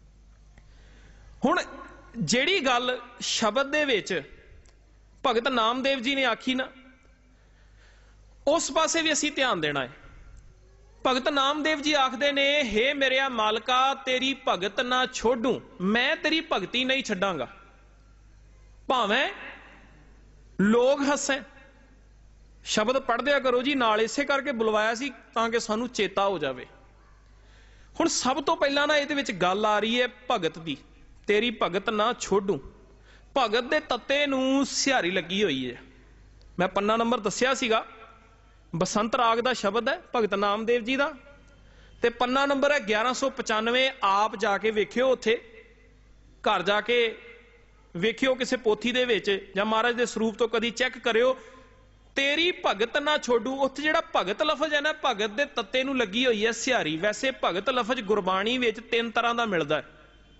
ਹੁਣ ਜਿਹੜੀ ਗੱਲ ਸ਼ਬਦ ਦੇ ਵਿੱਚ ਭਗਤ ਨਾਮਦੇਵ ਜੀ ਨੇ ਆਖੀ ਨਾ, ਉਸ ਪਾਸੇ ਵੀ ਅਸੀਂ ਧਿਆਨ ਦੇਣਾ ਹੈ। ਭਗਤ ਨਾਮਦੇਵ ਜੀ ਆਖਦੇ ਨੇ, ਹੇ ਮੇਰਿਆ ਮਾਲਕਾ ਤੇਰੀ ਭਗਤ ਨਾ ਛੋਡੂ, ਮੈਂ ਤੇਰੀ ਭਗਤੀ ਨਹੀਂ ਛੱਡਾਂਗਾ, ਭਾਵੇਂ ਲੋਕ ਹੱਸੇ। ਸ਼ਬਦ ਪੜ੍ਹਦਿਆ ਕਰੋ ਜੀ ਨਾਲ, ਇਸੇ ਕਰਕੇ ਬੁਲਵਾਇਆ ਸੀ ਤਾਂ ਕਿ ਸਾਨੂੰ ਚੇਤਾ ਹੋ ਜਾਵੇ। ਹੁਣ ਸਭ ਤੋਂ ਪਹਿਲਾਂ ਨਾ ਇਹਦੇ ਵਿੱਚ ਗੱਲ ਆ ਰਹੀ ਹੈ ਭਗਤ ਦੀ, ਤੇਰੀ ਭਗਤ ਨਾ ਛੋਡੂ। ਭਗਤ ਦੇ ਤੱਤੇ ਨੂੰ ਸਿਹਾਰੀ ਲੱਗੀ ਹੋਈ ਹੈ। ਮੈਂ ਪੰਨਾ ਨੰਬਰ ਦੱਸਿਆ ਸੀਗਾ, ਬਸੰਤ ਰਾਗ ਦਾ ਸ਼ਬਦ ਹੈ ਭਗਤ ਨਾਮਦੇਵ ਜੀ ਦਾ, ਤੇ ਪੰਨਾ ਨੰਬਰ ਹੈ 1195। ਆਪ ਜਾ ਕੇ ਵੇਖਿਓ, ਉੱਥੇ ਘਰ ਜਾ ਕੇ ਵੇਖਿਓ ਕਿਸੇ ਪੋਥੀ ਦੇ ਵਿੱਚ ਜਾਂ ਮਹਾਰਾਜ ਦੇ ਸਰੂਪ ਤੋਂ ਕਦੀ ਚੈੱਕ ਕਰਿਓ, ਤੇਰੀ ਭਗਤ ਨਾ ਛੋਡੂ। ਉੱਥੇ ਜਿਹੜਾ ਭਗਤ ਲਫ਼ਜ਼ ਹੈ ਨਾ, ਭਗਤ ਦੇ ਤੱਤੇ ਨੂੰ ਲੱਗੀ ਹੋਈ ਹੈ ਸਿਹਾਰੀ। ਵੈਸੇ ਭਗਤ ਲਫ਼ਜ਼ ਗੁਰਬਾਣੀ ਵਿੱਚ 3 ਤਰ੍ਹਾਂ ਦਾ ਮਿਲਦਾ ਹੈ।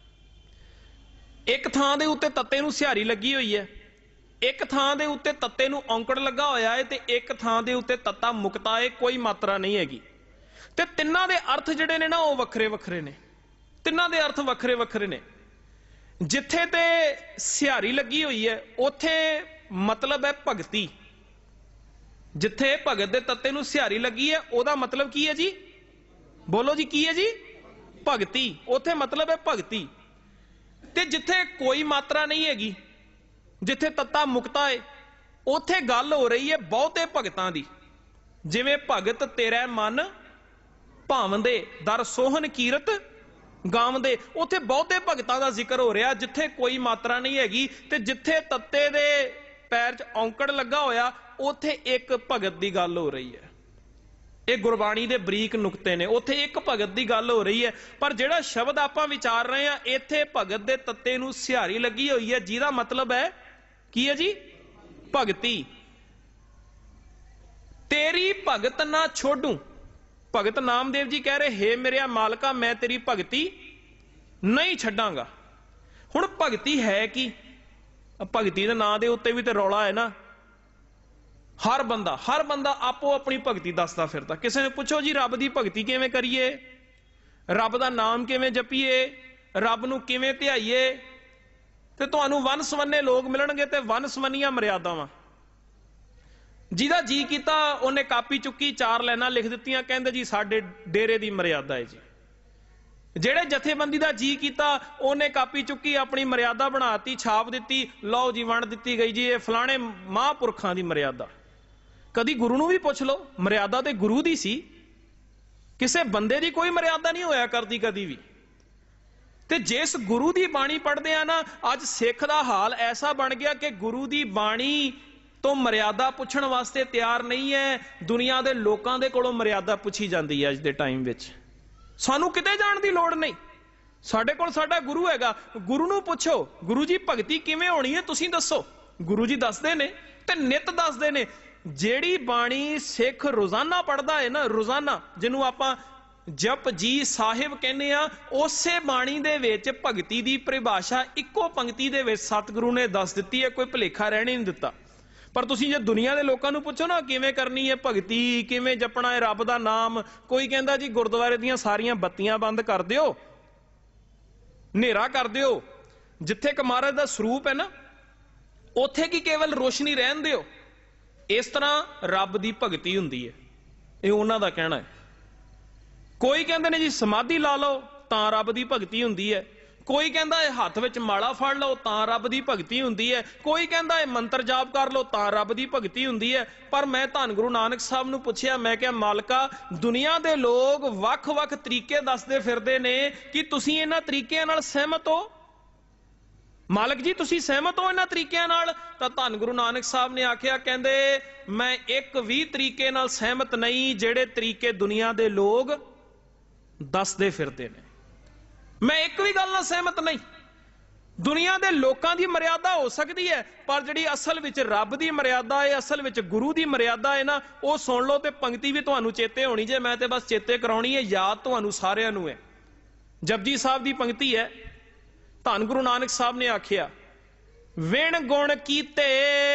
ਇੱਕ ਥਾਂ ਦੇ ਉੱਤੇ ਤੱਤੇ ਨੂੰ ਸਿਹਾਰੀ ਲੱਗੀ ਹੋਈ ਹੈ, ਇੱਕ ਥਾਂ ਦੇ ਉੱਤੇ ਤੱਤੇ ਨੂੰ ਔਂਕੜ ਲੱਗਾ ਹੋਇਆ ਹੈ, ਤੇ ਇੱਕ ਥਾਂ ਦੇ ਉੱਤੇ ਤੱਤਾ ਮੁਕਤਾ ਹੈ, ਕੋਈ ਮਾਤਰਾ ਨਹੀਂ ਹੈਗੀ। ਤੇ ਤਿੰਨਾਂ ਦੇ ਅਰਥ ਜਿਹੜੇ ਨੇ ਨਾ ਉਹ ਵੱਖਰੇ ਵੱਖਰੇ ਨੇ, ਤਿੰਨਾਂ ਦੇ ਅਰਥ ਵੱਖਰੇ ਵੱਖਰੇ ਨੇ। ਜਿੱਥੇ ਤੇ ਸਿਹਾਰੀ ਲੱਗੀ ਹੋਈ ਹੈ ਉੱਥੇ ਮਤਲਬ ਹੈ ਭਗਤੀ। ਜਿੱਥੇ ਭਗਤ ਦੇ ਤੱਤੇ ਨੂੰ ਸਿਹਾਰੀ ਲੱਗੀ ਹੈ ਉਹਦਾ ਮਤਲਬ ਕੀ ਹੈ ਜੀ? ਬੋਲੋ ਜੀ, ਕੀ ਹੈ ਜੀ? ਭਗਤੀ। ਉੱਥੇ ਮਤਲਬ ਹੈ ਭਗਤੀ। ਤੇ ਜਿੱਥੇ ਕੋਈ ਮਾਤਰਾ ਨਹੀਂ ਹੈਗੀ, ਜਿੱਥੇ ਤੱਤਾ ਮੁਕਤਾ ਹੈ, ਉੱਥੇ ਗੱਲ ਹੋ ਰਹੀ ਹੈ ਬਹੁਤੇ ਭਗਤਾਂ ਦੀ। ਜਿਵੇਂ ਭਗਤ ਤੇਰਾ ਮਨ ਭਾਵੰਦੇ ਦਰ ਸੋਹਣ ਕੀਰਤ ਗਾਵੰਦੇ, ਉੱਥੇ ਬਹੁਤੇ ਭਗਤਾਂ ਦਾ ਜ਼ਿਕਰ ਹੋ ਰਿਹਾ ਜਿੱਥੇ ਕੋਈ ਮਾਤਰਾ ਨਹੀਂ ਹੈਗੀ। ਤੇ ਜਿੱਥੇ ਤੱਤੇ ਦੇ ਪੈਰ 'ਚ ਔਂਕੜ ਲੱਗਾ ਹੋਇਆ ਉੱਥੇ ਇੱਕ ਭਗਤ ਦੀ ਗੱਲ ਹੋ ਰਹੀ ਹੈ। ਇਹ ਗੁਰਬਾਣੀ ਦੇ ਬਰੀਕ ਨੁਕਤੇ ਨੇ। ਉੱਥੇ ਇੱਕ ਭਗਤ ਦੀ ਗੱਲ ਹੋ ਰਹੀ ਹੈ, ਪਰ ਜਿਹੜਾ ਸ਼ਬਦ ਆਪਾਂ ਵਿਚਾਰ ਰਹੇ ਹਾਂ ਇੱਥੇ ਭਗਤ ਦੇ ਤੱਤੇ ਨੂੰ ਸਿਹਾਰੀ ਲੱਗੀ ਹੋਈ ਹੈ, ਜਿਹਦਾ ਮਤਲਬ ਹੈ ਕੀ ਹੈ ਜੀ? ਭਗਤੀ। ਤੇਰੀ ਭਗਤ ਨਾ ਛੋਡੂ। ਭਗਤ ਨਾਮਦੇਵ ਜੀ ਕਹਿ ਰਹੇ, ਹੇ ਮੇਰਿਆ ਮਾਲਕਾ, ਮੈਂ ਤੇਰੀ ਭਗਤੀ ਨਹੀਂ ਛੱਡਾਂਗਾ। ਹੁਣ ਭਗਤੀ ਹੈ ਕੀ? ਭਗਤੀ ਦੇ ਨਾਂ ਦੇ ਉੱਤੇ ਵੀ ਤੇ ਰੌਲਾ ਹੈ ਨਾ। ਹਰ ਬੰਦਾ ਆਪੋ ਆਪਣੀ ਭਗਤੀ ਦੱਸਦਾ ਫਿਰਦਾ। ਕਿਸੇ ਨੂੰ ਪੁੱਛੋ ਜੀ ਰੱਬ ਦੀ ਭਗਤੀ ਕਿਵੇਂ ਕਰੀਏ, ਰੱਬ ਦਾ ਨਾਮ ਕਿਵੇਂ ਜਪੀਏ, ਰੱਬ ਨੂੰ ਕਿਵੇਂ ਧਿਆਈਏ, ਤੇ ਤੁਹਾਨੂੰ ਵੰਨ ਸਵੰਨੇ ਲੋਕ ਮਿਲਣਗੇ ਤੇ ਵੰਨ ਸਵੰਨੀਆਂ ਮਰਿਆਦਾਵਾਂ। ਜਿਹਦਾ ਜੀ ਕੀਤਾ ਉਹਨੇ ਕਾਪੀ ਚੁੱਕੀ, 4 ਲਾਈਨਾਂ ਲਿਖ ਦਿੱਤੀਆਂ, ਕਹਿੰਦੇ ਜੀ ਸਾਡੇ ਡੇਰੇ ਦੀ ਮਰਿਆਦਾ ਹੈ ਜੀ। ਜਿਹੜੇ ਜਥੇਬੰਦੀ ਦਾ ਜੀ ਕੀਤਾ ਉਹਨੇ ਕਾਪੀ ਚੁੱਕੀ, ਆਪਣੀ ਮਰਿਆਦਾ ਬਣਾਤੀ, ਛਾਪ ਦਿੱਤੀ, ਲਓ ਜੀ ਵੰਡ ਦਿੱਤੀ ਗਈ ਜੀ, ਇਹ ਫਲਾਣੇ ਮਹਾਂਪੁਰਖਾਂ ਦੀ ਮਰਿਆਦਾ। ਕਦੀ ਗੁਰੂ ਨੂੰ ਵੀ ਪੁੱਛ ਲਓ, ਮਰਿਆਦਾ ਤੇ ਗੁਰੂ ਦੀ ਸੀ, ਕਿਸੇ ਬੰਦੇ ਦੀ ਕੋਈ ਮਰਿਆਦਾ ਨਹੀਂ ਹੋਇਆ ਕਰਦੀ ਕਦੀ ਵੀ। ਤੇ ਜਿਸ ਗੁਰੂ ਦੀ ਬਾਣੀ ਪੜ੍ਹਦੇ ਆ ਨਾ, ਅੱਜ ਸਿੱਖ ਦਾ ਹਾਲ ਐਸਾ ਬਣ ਗਿਆ ਕਿ ਗੁਰੂ ਦੀ ਬਾਣੀ ਤੋਂ ਮਰਿਆਦਾ ਪੁੱਛਣ ਵਾਸਤੇ ਤਿਆਰ ਨਹੀਂ ਹੈ। ਦੁਨੀਆ ਦੇ ਲੋਕਾਂ ਦੇ ਕੋਲੋਂ ਮਰਿਆਦਾ ਪੁੱਛੀ ਜਾਂਦੀ ਹੈ ਅੱਜ ਦੇ ਟਾਈਮ ਵਿੱਚ। ਸਾਨੂੰ ਕਿਤੇ ਜਾਣ ਦੀ ਲੋੜ ਨਹੀਂ, ਸਾਡੇ ਕੋਲ ਸਾਡਾ ਗੁਰੂ ਹੈਗਾ। ਗੁਰੂ ਨੂੰ ਪੁੱਛੋ, ਗੁਰੂ ਜੀ ਭਗਤੀ ਕਿਵੇਂ ਹੋਣੀ ਹੈ ਤੁਸੀਂ ਦੱਸੋ। ਗੁਰੂ ਜੀ ਦੱਸਦੇ ਨੇ ਤੇ ਨਿਤ ਦੱਸਦੇ ਨੇ। ਜਿਹੜੀ ਬਾਣੀ ਸਿੱਖ ਰੋਜ਼ਾਨਾ ਪੜ੍ਹਦਾ ਹੈ ਨਾ, ਰੋਜ਼ਾਨਾ, ਜਿਹਨੂੰ ਆਪਾਂ ਜਪ ਜੀ ਸਾਹਿਬ ਕਹਿੰਦੇ ਆ, ਉਸੇ ਬਾਣੀ ਦੇ ਵਿੱਚ ਭਗਤੀ ਦੀ ਪਰਿਭਾਸ਼ਾ ਇੱਕੋ ਪੰਕਤੀ ਦੇ ਵਿੱਚ ਸਤਿਗੁਰੂ ਨੇ ਦੱਸ ਦਿੱਤੀ ਹੈ, ਕੋਈ ਭੁਲੇਖਾ ਰਹਿਣ ਨਹੀਂ ਦਿੱਤਾ। ਪਰ ਤੁਸੀਂ ਜੇ ਦੁਨੀਆ ਦੇ ਲੋਕਾਂ ਨੂੰ ਪੁੱਛੋ ਨਾ ਕਿਵੇਂ ਕਰਨੀ ਹੈ ਭਗਤੀ, ਕਿਵੇਂ ਜਪਣਾ ਹੈ ਰੱਬ ਦਾ ਨਾਮ, ਕੋਈ ਕਹਿੰਦਾ ਜੀ ਗੁਰਦੁਆਰੇ ਦੀਆਂ ਸਾਰੀਆਂ ਬੱਤੀਆਂ ਬੰਦ ਕਰ ਦਿਓ, ਹਨੇਰਾ ਕਰ ਦਿਓ, ਜਿੱਥੇ ਕਿ ਮਹਾਰਾਜ ਦਾ ਸਰੂਪ ਹੈ ਨਾ ਉੱਥੇ ਕੀ ਕੇਵਲ ਰੋਸ਼ਨੀ ਰਹਿਣ ਦਿਓ। ਇਸ ਤਰ੍ਹਾਂ ਰੱਬ ਦੀ ਭਗਤੀ ਹੁੰਦੀ ਹੈ, ਇਹ ਉਹਨਾਂ ਦਾ ਕਹਿਣਾ ਹੈ। ਕੋਈ ਕਹਿੰਦੇ ਨੇ ਜੀ ਸਮਾਧੀ ਲਾ ਲਓ ਤਾਂ ਰੱਬ ਦੀ ਭਗਤੀ ਹੁੰਦੀ ਹੈ, ਕੋਈ ਕਹਿੰਦਾ ਇਹ ਹੱਥ ਵਿੱਚ ਮਾਲਾ ਫੜ ਲਓ ਤਾਂ ਰੱਬ ਦੀ ਭਗਤੀ ਹੁੰਦੀ ਹੈ, ਕੋਈ ਕਹਿੰਦਾ ਇਹ ਮੰਤਰ ਜਾਪ ਕਰ ਲਓ ਤਾਂ ਰੱਬ ਦੀ ਭਗਤੀ ਹੁੰਦੀ ਹੈ। ਪਰ ਮੈਂ ਧੰਨ ਗੁਰੂ ਨਾਨਕ ਸਾਹਿਬ ਨੂੰ ਪੁੱਛਿਆ, ਮੈਂ ਕਿਹਾ ਮਾਲਕਾ, ਦੁਨੀਆ ਦੇ ਲੋਕ ਵੱਖ-ਵੱਖ ਤਰੀਕੇ ਦੱਸਦੇ ਫਿਰਦੇ ਨੇ, ਕਿ ਤੁਸੀਂ ਇਹਨਾਂ ਤਰੀਕਿਆਂ ਨਾਲ ਸਹਿਮਤ ਹੋ? ਮਾਲਕ ਜੀ ਤੁਸੀਂ ਸਹਿਮਤ ਹੋ ਇਹਨਾਂ ਤਰੀਕਿਆਂ ਨਾਲ? ਤਾਂ ਧੰਨ ਗੁਰੂ ਨਾਨਕ ਸਾਹਿਬ ਨੇ ਆਖਿਆ, ਕਹਿੰਦੇ ਮੈਂ ਇੱਕ ਵੀ ਤਰੀਕੇ ਨਾਲ ਸਹਿਮਤ ਨਹੀਂ ਜਿਹੜੇ ਤਰੀਕੇ ਦੁਨੀਆ ਦੇ ਲੋਕ ਦੱਸਦੇ ਫਿਰਦੇ ਨੇ। ਮੈਂ ਇੱਕ ਵੀ ਗੱਲ ਨਾਲ ਸਹਿਮਤ ਨਹੀਂ। ਦੁਨੀਆ ਦੇ ਲੋਕਾਂ ਦੀ ਮਰਿਆਦਾ ਹੋ ਸਕਦੀ ਹੈ, ਪਰ ਜਿਹੜੀ ਅਸਲ ਵਿੱਚ ਰੱਬ ਦੀ ਮਰਿਆਦਾ ਹੈ, ਅਸਲ ਵਿੱਚ ਗੁਰੂ ਦੀ ਮਰਿਆਦਾ ਹੈ ਨਾ, ਉਹ ਸੁਣ ਲਓ। ਤੇ ਪੰਕਤੀ ਵੀ ਤੁਹਾਨੂੰ ਚੇਤੇ ਹੋਣੀ ਜੇ, ਮੈਂ ਤੇ ਬਸ ਚੇਤੇ ਕਰਾਉਣੀ ਹੈ, ਯਾਦ ਤੁਹਾਨੂੰ ਸਾਰਿਆਂ ਨੂੰ ਹੈ। ਜਪਜੀ ਸਾਹਿਬ ਦੀ ਪੰਕਤੀ ਹੈ, ਧੰਨ ਗੁਰੂ ਨਾਨਕ ਸਾਹਿਬ ਨੇ ਆਖਿਆ, ਵਿਣ ਗੁਣ ਕੀਤੇ,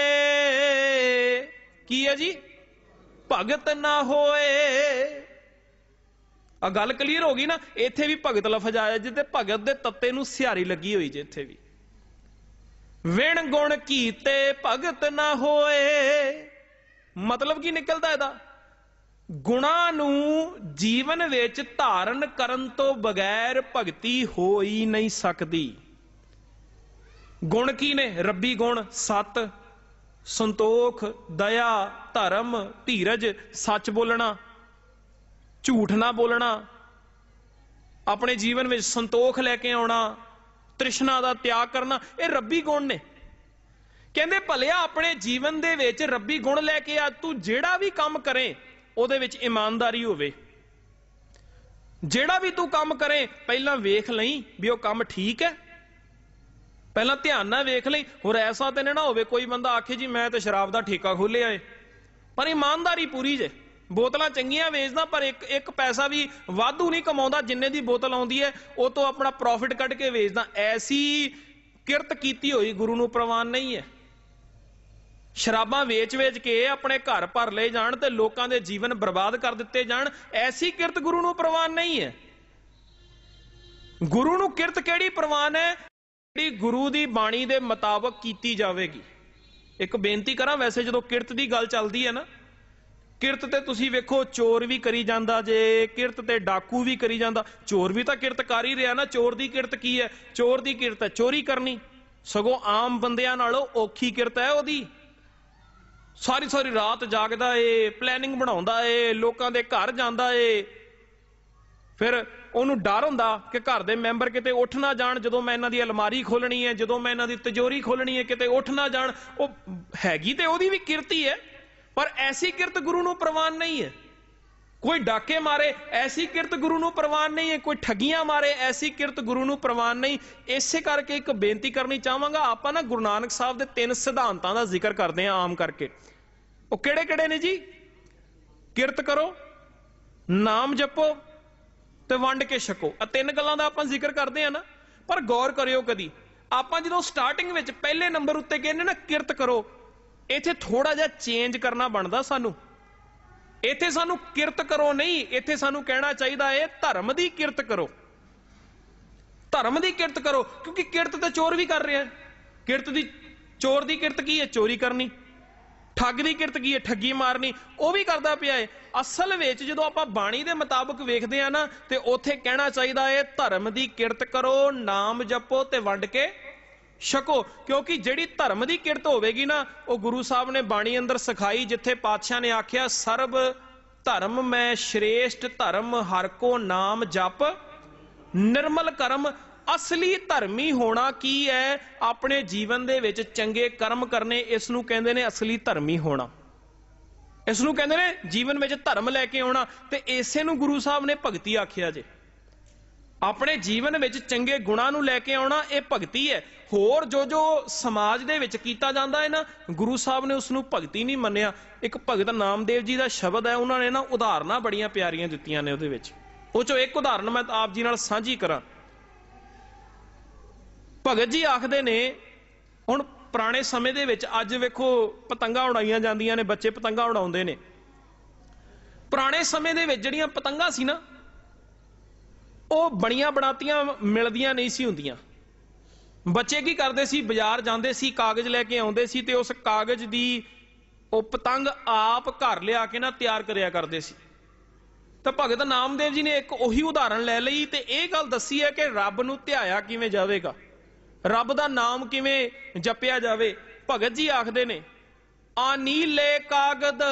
ਕੀ ਹੈ ਜੀ? ਭਗਤ ਨਾ ਹੋਏ। ਆ ਗੱਲ ਕਲੀਅਰ ਹੋ ਗਈ ਨਾ। ਇੱਥੇ ਵੀ ਭਗਤ ਲਫ਼ਜ਼ ਆਇਆ ਜਿੱਤੇ ਭਗਤ ਦੇ ਤੱਤੇ ਨੂੰ ਸਿਹਾਰੀ ਲੱਗੀ ਹੋਈ ਜੇ। ਇੱਥੇ ਵੀ ਵਿਣ ਗੁਣ ਕੀਤੇ ਭਗਤ ਨਾ ਹੋਏ, ਮਤਲਬ ਕੀ ਨਿਕਲਦਾ ਇਹਦਾ? ਗੁਣਾਂ ਨੂੰ ਜੀਵਨ ਵਿੱਚ ਧਾਰਨ ਕਰਨ ਤੋਂ ਬਗੈਰ ਭਗਤੀ ਹੋ ਹੀ ਨਹੀਂ ਸਕਦੀ। ਗੁਣ ਕੀ ਨੇ? ਰੱਬੀ ਗੁਣ, ਸਤ, ਸੰਤੋਖ, ਦਇਆ, ਧਰਮ, ਧੀਰਜ, ਸੱਚ ਬੋਲਣਾ, ਝੂਠ ਨਾ ਬੋਲਣਾ, ਆਪਣੇ ਜੀਵਨ ਵਿੱਚ ਸੰਤੋਖ ਲੈ ਕੇ ਆਉਣਾ, ਤ੍ਰਿਸ਼ਨਾ ਦਾ ਤਿਆਗ ਕਰਨਾ, ਇਹ ਰੱਬੀ ਗੁਣ ਨੇ। ਕਹਿੰਦੇ ਭਲਿਆ ਆਪਣੇ ਜੀਵਨ ਦੇ ਵਿੱਚ ਰੱਬੀ ਗੁਣ ਲੈ ਕੇ ਆ, ਤੂੰ ਜਿਹੜਾ ਵੀ ਕੰਮ ਕਰੇ ਉਹਦੇ ਵਿੱਚ ਇਮਾਨਦਾਰੀ ਹੋਵੇ। ਜਿਹੜਾ ਵੀ ਤੂੰ ਕੰਮ ਕਰੇ ਪਹਿਲਾਂ ਵੇਖ ਲਈ ਵੀ ਉਹ ਕੰਮ ਠੀਕ ਹੈ, ਪਹਿਲਾਂ ਧਿਆਨ ਨਾਲ ਵੇਖ ਲਈ। ਹੋਰ ਐਸਾ ਤੇ ਨਾ ਹੋਵੇ ਕੋਈ ਬੰਦਾ ਆਖੇ ਜੀ ਮੈਂ ਤੇ ਸ਼ਰਾਬ ਦਾ ਠੇਕਾ ਖੋਲਿਆ ਏ, ਪਰ ਇਮਾਨਦਾਰੀ ਪੂਰੀ ਜੇ। ਬੋਤਲਾਂ ਚੰਗੀਆਂ ਵੇਚਦਾ ਪਰ ਇੱਕ ਪੈਸਾ ਵੀ ਵਾਧੂ ਨਹੀਂ ਕਮਾਉਂਦਾ, ਜਿੰਨੇ ਦੀ ਬੋਤਲ ਆਉਂਦੀ ਹੈ ਉਹ ਤੋਂ ਆਪਣਾ ਪ੍ਰੋਫਿਟ ਕੱਢ ਕੇ ਵੇਚਦਾ। ਐਸੀ ਕਿਰਤ ਕੀਤੀ ਹੋਈ ਗੁਰੂ ਨੂੰ ਪ੍ਰਵਾਨ ਨਹੀਂ ਹੈ। ਸ਼ਰਾਬਾਂ ਵੇਚ-ਵੇਚ ਕੇ ਆਪਣੇ ਘਰ ਭਰ ਲਏ ਜਾਣ ਤੇ ਲੋਕਾਂ ਦੇ ਜੀਵਨ ਬਰਬਾਦ ਕਰ ਦਿੱਤੇ ਜਾਣ, ਐਸੀ ਕਿਰਤ ਗੁਰੂ ਨੂੰ ਪ੍ਰਵਾਨ ਨਹੀਂ ਹੈ। ਗੁਰੂ ਨੂੰ ਕਿਰਤ ਕਿਹੜੀ ਪ੍ਰਵਾਨ ਹੈ? ਜਿਹੜੀ ਗੁਰੂ ਦੀ ਬਾਣੀ ਦੇ ਮੁਤਾਬਕ ਕੀਤੀ ਜਾਵੇਗੀ। ਇੱਕ ਬੇਨਤੀ ਕਰਾਂ, ਵੈਸੇ ਜਦੋਂ ਕਿਰਤ ਦੀ ਗੱਲ ਚੱਲਦੀ ਹੈ ਨਾ, ਕਿਰਤ ਤੇ ਤੁਸੀਂ ਵੇਖੋ ਚੋਰ ਵੀ ਕਰੀ ਜਾਂਦਾ ਜੇ, ਕਿਰਤ ਤੇ ਡਾਕੂ ਵੀ ਕਰੀ ਜਾਂਦਾ। ਚੋਰ ਵੀ ਤਾਂ ਕਿਰਤ ਕਰ ਹੀ ਰਿਹਾ ਨਾ। ਚੋਰ ਦੀ ਕਿਰਤ ਕੀ ਹੈ? ਚੋਰ ਦੀ ਕਿਰਤ ਹੈ ਚੋਰੀ ਕਰਨੀ, ਸਗੋਂ ਆਮ ਬੰਦਿਆਂ ਨਾਲੋਂ ਔਖੀ ਕਿਰਤ ਹੈ ਉਹਦੀ। ਸਾਰੀ ਸਾਰੀ ਰਾਤ ਜਾਗਦਾ ਏ, ਪਲੈਨਿੰਗ ਬਣਾਉਂਦਾ ਏ, ਲੋਕਾਂ ਦੇ ਘਰ ਜਾਂਦਾ ਏ, ਫਿਰ ਉਹਨੂੰ ਡਰ ਹੁੰਦਾ ਕਿ ਘਰ ਦੇ ਮੈਂਬਰ ਕਿਤੇ ਉੱਠ ਨਾ ਜਾਣ, ਜਦੋਂ ਮੈਂ ਇਹਨਾਂ ਦੀ ਅਲਮਾਰੀ ਖੋਲਣੀ ਹੈ, ਜਦੋਂ ਮੈਂ ਇਹਨਾਂ ਦੀ ਤਿਜੋਰੀ ਖੋਲਣੀ ਹੈ, ਕਿਤੇ ਉੱਠ ਨਾ ਜਾਣ। ਉਹ ਹੈਗੀ ਤੇ ਉਹਦੀ ਵੀ ਕਿਰਤ ਹੀ ਹੈ, ਪਰ ਐਸੀ ਕਿਰਤ ਗੁਰੂ ਨੂੰ ਪ੍ਰਵਾਨ ਨਹੀਂ ਹੈ। कोई डाके मारे ऐसी किरत गुरु नूं प्रवान नहीं है, कोई ठगियां मारे ऐसी किरत गुरु नूं प्रवान नहीं। इसे करके एक बेनती करनी चाहांगा, आपां ना गुरु नानक साहब दे 3 सिद्धांतां दा जिक्र करदे हां आम करके। वो किहड़े किहड़े ने जी? किरत करो, नाम जपो ते वंड के छको। आ 3 गल्लां दा आपां जिक्र करदे हां ना। पर गौर करियो, कदी आपां जदों स्टार्टिंग विच पहले नंबर उत्ते कहने ना किरत करो, इत्थे थोड़ा जिहा चेंज करना बनदा सानू। इत्थे सानू किरत करो नहीं, इत्थे सानू कहना चाहिदा है धर्म दी किरत करो, धर्म दी किरत करो। क्योंकि किरत तो चोर भी कर रहा है। किरत दी चोर दी किरत की है? चोरी करनी। ठग दी किरत की है? ठगी मारनी। वो भी करदा पिया है। असल विच जदों आपां बाणी दे मुताबक वेखदे आ ना, ते उत्थे कहना चाहिदा है धर्म दी किरत करो, नाम जपो ते वंड के छको। क्योंकि जिहड़ी धर्म दी किरत होवेगी ना, वो गुरु साहब ने बाणी अंदर सिखाई, जिथे पातशाह ने आख्या सर्ब धर्म मैं श्रेष्ठ धर्म, हर को नाम जप निर्मल कर्म। असली धर्मी होना की है? अपने जीवन दे विच चंगे कर्म करने, इस नूं कहंदे ने असली धर्मी होना। इस नूं कहंदे ने जीवन विच धर्म लैके आउणा। ते इसे नूं गुरु साहब ने भगती आख्या जे। अपने जीवन विच चंगे गुणां नूं लैके आउणा, ये भगती है। होर जो जो समाज दे विच कीता जांदा है ना, गुरु साहब ने उसनूं भगती नहीं मन्निया। एक भगत नामदेव जी का शब्द है, उन्होंने ना उदाहरणां बड़ियां प्यारियां दित्तियां ने। उहदे विच उह चों एक उदाहरण मैं आप जी नाल साझी करां। भगत जी आखदे ने, हुण पुराने समय दे विच अज वेखो पतंगां उड़ाईयां जांदियां ने, बच्चे पतंगां उड़ाउंदे ने। पुराने समय दे विच जिहड़ियां पतंगां सी ना, ਉਹ ਬਣੀਆਂ ਬਣਾਤੀਆਂ ਮਿਲਦੀਆਂ ਨਹੀਂ ਸੀ ਹੁੰਦੀਆਂ। ਬੱਚੇ ਕੀ ਕਰਦੇ ਸੀ? ਬਾਜ਼ਾਰ ਜਾਂਦੇ ਸੀ, ਕਾਗਜ਼ ਲੈ ਕੇ ਆਉਂਦੇ ਸੀ ਤੇ ਉਸ ਕਾਗਜ਼ ਦੀ ਉਹ ਪਤੰਗ ਆਪ ਘਰ ਲਿਆ ਕੇ ਨਾ ਤਿਆਰ ਕਰਿਆ ਕਰਦੇ ਸੀ। ਤਾਂ ਭਗਤ ਨਾਮਦੇਵ ਜੀ ਨੇ ਇੱਕ ਉਹੀ ਉਦਾਹਰਣ ਲੈ ਲਈ ਤੇ ਇਹ ਗੱਲ ਦੱਸੀ ਹੈ ਕਿ ਰੱਬ ਨੂੰ ਧਿਆਇਆ ਕਿਵੇਂ ਜਾਵੇਗਾ, ਰੱਬ ਦਾ ਨਾਮ ਕਿਵੇਂ ਜਪਿਆ ਜਾਵੇ। ਭਗਤ ਜੀ ਆਖਦੇ ਨੇ, ਆਨੀਲੇ ਕਾਗਦ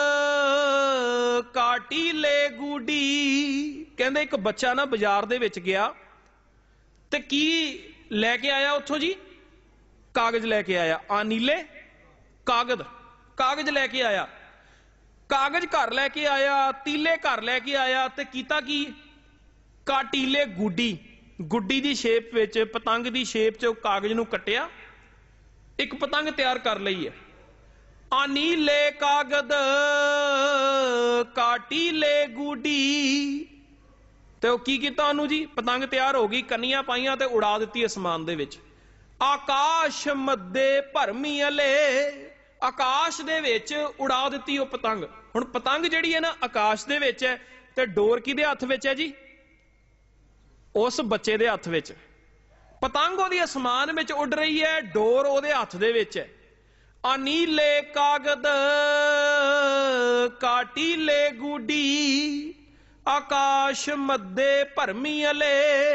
ਕਾਟੀ ਲੈ ਗੂਡੀ। ਕਹਿੰਦੇ ਇੱਕ ਬੱਚਾ ਨਾ ਬਾਜ਼ਾਰ ਦੇ ਵਿੱਚ ਗਿਆ ਤੇ ਕੀ ਲੈ ਕੇ ਆਇਆ ਉੱਥੋਂ ਜੀ? ਕਾਗਜ਼ ਲੈ ਕੇ ਆਇਆ। ਆਨੀਲੇ ਕਾਗਜ਼, ਕਾਗਜ਼ ਲੈ ਕੇ ਆਇਆ। ਕਾਗਜ਼ ਘਰ ਲੈ ਕੇ ਆਇਆ, ਤੀਲੇ ਘਰ ਲੈ ਕੇ ਆਇਆ ਤੇ ਕੀਤਾ ਕੀ? ਕਾਟੀਲੇ ਗੁੱਡੀ, ਗੁੱਡੀ ਦੀ ਸ਼ੇਪ ਵਿੱਚ, ਪਤੰਗ ਦੀ ਸ਼ੇਪ 'ਚ ਕਾਗਜ਼ ਨੂੰ ਕੱਟਿਆ, ਇੱਕ ਪਤੰਗ ਤਿਆਰ ਕਰ ਲਈ ਹੈ। ਆਨੀਲੇ ਕਾਗਦ ਕਾਟੀ ਲੈ ਗੁੱਡੀ। ਤੇ ਉਹ ਕੀ ਕੀਤਾ ਉਹਨੂੰ ਜੀ? ਪਤੰਗ ਤਿਆਰ ਹੋ ਗਈ, ਕੰਨੀਆਂ ਪਾਈਆਂ ਤੇ ਉਡਾ ਦਿੱਤੀ ਅਸਮਾਨ ਦੇ ਵਿੱਚ। ਆਕਾਸ਼ ਮੱਦੇ ਭਰਮੀ ਅਲੇ, ਆਕਾਸ਼ ਦੇ ਵਿੱਚ ਉਡਾ ਦਿੱਤੀ ਉਹ ਪਤੰਗ। ਹੁਣ ਪਤੰਗ ਜਿਹੜੀ ਹੈ ਨਾ ਆਕਾਸ਼ ਦੇ ਵਿੱਚ ਹੈ ਤੇ ਡੋਰ ਕਿਹਦੇ ਹੱਥ ਵਿੱਚ ਹੈ ਜੀ? ਉਸ ਬੱਚੇ ਦੇ ਹੱਥ ਵਿੱਚ। ਪਤੰਗ ਉਹਦੀ ਅਸਮਾਨ ਵਿੱਚ ਉੱਡ ਰਹੀ ਹੈ, ਡੋਰ ਉਹਦੇ ਹੱਥ ਦੇ ਵਿੱਚ ਹੈ। ਅਨੀਲੇ ਕਾਗਦ ਕਾਟੀ ਲੈ ਗੁੱਡੀ, ਆਕਾਸ਼ ਮੱਦੇ ਭਰਮੀ ਅਲੇ।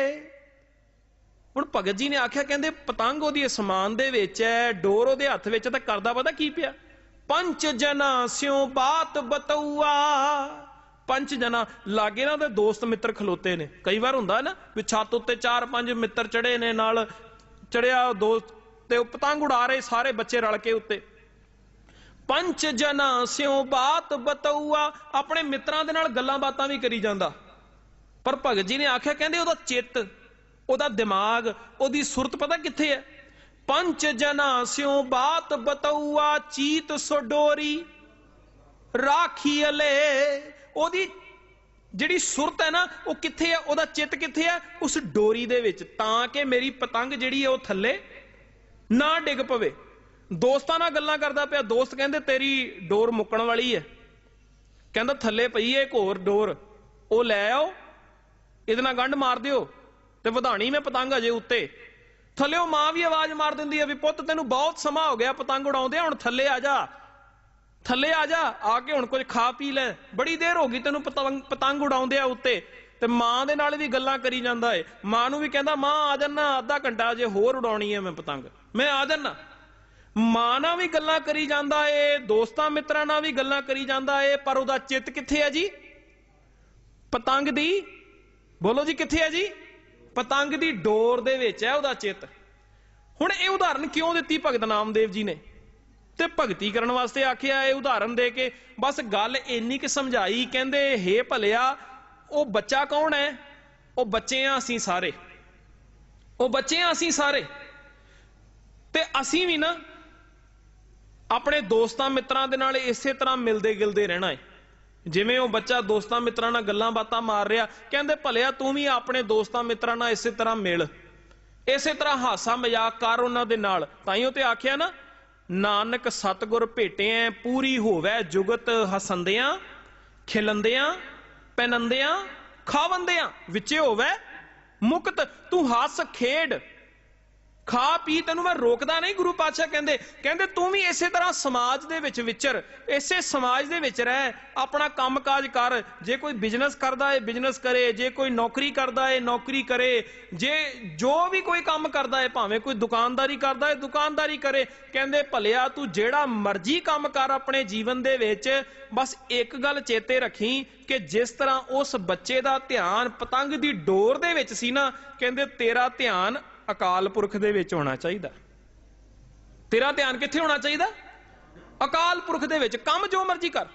ਹੁਣ ਭਗਤ ਜੀ ਨੇ ਆਖਿਆ, ਕਹਿੰਦੇ ਪਤੰਗ ਉਹਦੀ ਅਸਮਾਨ ਦੇ ਵਿੱਚ ਹੈ, ਡੋਰ ਉਹਦੇ ਹੱਥ ਵਿੱਚ, ਤਾਂ ਕਰਦਾ ਪਤਾ ਕੀ ਪਿਆ? ਪੰਚ ਜਨਾ ਸਿਉ ਬਾਤ ਬਤਊਆ। ਪੰਜ ਜਨਾ ਲਾਗੇ ਨਾ ਤੇ ਦੋਸਤ ਮਿੱਤਰ ਖਲੋਤੇ ਨੇ। ਕਈ ਵਾਰ ਹੁੰਦਾ ਨਾ ਵੀ ਛੱਤ ਉੱਤੇ 4-5 ਮਿੱਤਰ ਚੜੇ ਨੇ, ਨਾਲ ਚੜਿਆ ਦੋਸਤ ਤੇ ਉਹ ਪਤੰਗ ਉਡਾ ਰਹੇ ਸਾਰੇ ਬੱਚੇ ਰਲ ਕੇ ਉੱਤੇ। ਪੰਚ ਜਨਾ ਸਿਉ ਬਾਤ ਬਤਊਆ, ਆਪਣੇ ਮਿੱਤਰਾਂ ਦੇ ਨਾਲ ਗੱਲਾਂ ਬਾਤਾਂ ਵੀ ਕਰੀ ਜਾਂਦਾ। ਪਰ ਭਗਤ ਜੀ ਨੇ ਆਖਿਆ, ਕਹਿੰਦੇ ਉਹਦਾ ਚਿੱਤ, ਉਹਦਾ ਦਿਮਾਗ, ਉਹਦੀ ਸੁਰਤ ਪਤਾ ਕਿੱਥੇ ਹੈ? ਪੰਚ ਜਨਾ ਸਿਉ ਬਾਤ ਬਤਊਆ, ਚੀਤ ਸੋਡੋਰੀ ਰਾਖੀ ਅਲੇ। ਉਹਦੀ ਜਿਹੜੀ ਸੁਰਤ ਹੈ ਨਾ ਉਹ ਕਿੱਥੇ ਹੈ? ਉਹਦਾ ਚਿੱਤ ਕਿੱਥੇ ਹੈ? ਉਸ ਡੋਰੀ ਦੇ ਵਿੱਚ, ਤਾਂ ਕਿ ਮੇਰੀ ਪਤੰਗ ਜਿਹੜੀ ਹੈ ਉਹ ਥੱਲੇ ਨਾ ਡਿੱਗ ਪਵੇ। ਦੋਸਤਾਂ ਨਾਲ ਗੱਲਾਂ ਕਰਦਾ ਪਿਆ, ਦੋਸਤ ਕਹਿੰਦੇ ਤੇਰੀ ਡੋਰ ਮੁੱਕਣ ਵਾਲੀ ਹੈ। ਕਹਿੰਦਾ ਥੱਲੇ ਪਈ ਹੈ ਇੱਕ ਹੋਰ ਡੋਰ, ਉਹ ਲੈ ਆਓ, ਇਹਦੇ ਨਾਲ ਗੰਢ ਮਾਰ ਦਿਓ ਤੇ ਵਧਾਣੀ ਮੈਂ ਪਤੰਗ ਅਜੇ ਉੱਤੇ। ਥੱਲੇ ਉਹ ਮਾਂ ਵੀ ਆਵਾਜ਼ ਮਾਰ ਦਿੰਦੀ ਹੈ ਵੀ ਪੁੱਤ ਤੈਨੂੰ ਬਹੁਤ ਸਮਾਂ ਹੋ ਗਿਆ ਪਤੰਗ ਉਡਾਉਂਦੇ, ਹੁਣ ਥੱਲੇ ਆ ਜਾ, ਥੱਲੇ ਆ ਜਾ, ਆ ਕੇ ਹੁਣ ਕੁਝ ਖਾ ਪੀ ਲੈ, ਬੜੀ ਦੇਰ ਹੋ ਗਈ ਤੈਨੂੰ ਪਤੰਗ ਉਡਾਉਂਦੇ ਆ ਉੱਤੇ। ਤੇ ਮਾਂ ਦੇ ਨਾਲ ਵੀ ਗੱਲਾਂ ਕਰੀ ਜਾਂਦਾ ਏ। ਮਾਂ ਨੂੰ ਵੀ ਕਹਿੰਦਾ ਮਾਂ ਆ ਜਾਨਾ, ਅੱਧਾ ਘੰਟਾ ਅਜੇ ਹੋਰ ਉਡਾਉਣੀ ਹੈ ਮੈਂ ਪਤੰਗ, ਮੈਂ ਆ ਜਾਨਾ। ਮਾਂ ਨਾਲ ਵੀ ਗੱਲਾਂ ਕਰੀ ਜਾਂਦਾ ਏ, ਦੋਸਤਾਂ ਮਿੱਤਰਾਂ ਨਾਲ ਵੀ ਗੱਲਾਂ ਕਰੀ ਜਾਂਦਾ ਏ, ਪਰ ਉਹਦਾ ਚਿੱਤ ਕਿੱਥੇ ਹੈ ਜੀ? ਪਤੰਗ ਦੀ, ਬੋਲੋ ਜੀ ਕਿੱਥੇ ਹੈ ਜੀ? ਪਤੰਗ ਦੀ ਡੋਰ ਦੇ ਵਿੱਚ ਹੈ ਉਹਦਾ ਚਿੱਤ। ਹੁਣ ਇਹ ਉਦਾਹਰਨ ਕਿਉਂ ਦਿੱਤੀ ਭਗਤ ਨਾਮਦੇਵ ਜੀ ਨੇ? ਤੇ ਭਗਤੀ ਕਰਨ ਵਾਸਤੇ ਆਖਿਆ। ਇਹ ਉਦਾਹਰਨ ਦੇ ਕੇ ਬਸ ਗੱਲ ਇੰਨੀ ਕਿ ਸਮਝਾਈ। ਕਹਿੰਦੇ ਹੇ ਭਲਿਆ, ਉਹ ਬੱਚਾ ਕੌਣ ਹੈ? ਉਹ ਬੱਚੇ ਆ ਅਸੀਂ ਸਾਰੇ, ਉਹ ਬੱਚੇ ਆ ਅਸੀਂ ਸਾਰੇ। ਤੇ ਅਸੀਂ ਵੀ ਨਾ ਆਪਣੇ ਦੋਸਤਾਂ ਮਿੱਤਰਾਂ ਦੇ ਨਾਲ ਇਸੇ ਤਰ੍ਹਾਂ ਮਿਲਦੇ ਗਿਲਦੇ ਰਹਿਣਾ ਹੈ। ਜਿਵੇਂ ਉਹ ਬੱਚਾ ਦੋਸਤਾਂ ਮਿੱਤਰਾਂ ਨਾਲ ਗੱਲਾਂ ਬਾਤਾਂ ਮਾਰ ਰਿਹਾ, ਕਹਿੰਦੇ ਭਲਿਆ ਤੂੰ ਵੀ ਆਪਣੇ ਦੋਸਤਾਂ ਮਿੱਤਰਾਂ ਨਾਲ ਇਸੇ ਤਰ੍ਹਾਂ ਮਿਲ, ਇਸੇ ਤਰ੍ਹਾਂ ਹਾਸਾ ਮਜ਼ਾਕ ਕਰ ਉਹਨਾਂ ਦੇ ਨਾਲ। ਤਾਈਓ ਤੇ ਆਖਿਆ ਨਾ, ਨਾਨਕ ਸਤਿਗੁਰ ਭੇਟਿਐ ਪੂਰੀ ਹੋਵੈ ਜੁਗਤ ਹਸੰਦਿਆਂ ਖਿਲੰਦਿਆਂ ਪੈਨੰਦਿਆਂ ਖਾਵੰਦਿਆਂ ਵਿੱਚੇ ਹੋਵੈ ਮੁਕਤ। ਤੂੰ ਹੱਸ ਖੇਡ ਖਾ ਪੀ, ਤੈਨੂੰ ਮੈਂ ਰੋਕਦਾ ਨਹੀਂ। ਗੁਰੂ ਪਾਤਸ਼ਾਹ ਕਹਿੰਦੇ ਤੂੰ ਵੀ ਇਸੇ ਤਰ੍ਹਾਂ ਸਮਾਜ ਦੇ ਵਿੱਚ ਵਿਚਰ, ਇਸੇ ਸਮਾਜ ਦੇ ਵਿੱਚ ਰਹਿ, ਆਪਣਾ ਕੰਮ ਕਾਜ ਕਰ। ਜੇ ਕੋਈ ਬਿਜ਼ਨਸ ਕਰਦਾ ਹੈ ਬਿਜ਼ਨਸ ਕਰੇ, ਜੇ ਕੋਈ ਨੌਕਰੀ ਕਰਦਾ ਹੈ ਨੌਕਰੀ ਕਰੇ, ਜੇ ਜੋ ਵੀ ਕੋਈ ਕੰਮ ਕਰਦਾ ਹੈ, ਭਾਵੇਂ ਕੋਈ ਦੁਕਾਨਦਾਰੀ ਕਰਦਾ ਹੈ ਦੁਕਾਨਦਾਰੀ ਕਰੇ। ਕਹਿੰਦੇ ਭਲਿਆ ਤੂੰ ਜਿਹੜਾ ਮਰਜ਼ੀ ਕੰਮ ਕਰ ਆਪਣੇ ਜੀਵਨ ਦੇ ਵਿੱਚ, ਬਸ ਇੱਕ ਗੱਲ ਚੇਤੇ ਰੱਖੀ ਕਿ ਜਿਸ ਤਰ੍ਹਾਂ ਉਸ ਬੱਚੇ ਦਾ ਧਿਆਨ ਪਤੰਗ ਦੀ ਡੋਰ ਦੇ ਵਿੱਚ ਸੀ ਨਾ, ਕਹਿੰਦੇ ਤੇਰਾ ਧਿਆਨ ਅਕਾਲ ਪੁਰਖ ਦੇ ਵਿੱਚ ਹੋਣਾ ਚਾਹੀਦਾ। ਤੇਰਾ ਧਿਆਨ ਕਿੱਥੇ ਹੋਣਾ ਚਾਹੀਦਾ? ਅਕਾਲ ਪੁਰਖ ਦੇ ਵਿੱਚ। ਕੰਮ ਜੋ ਮਰਜ਼ੀ ਕਰ,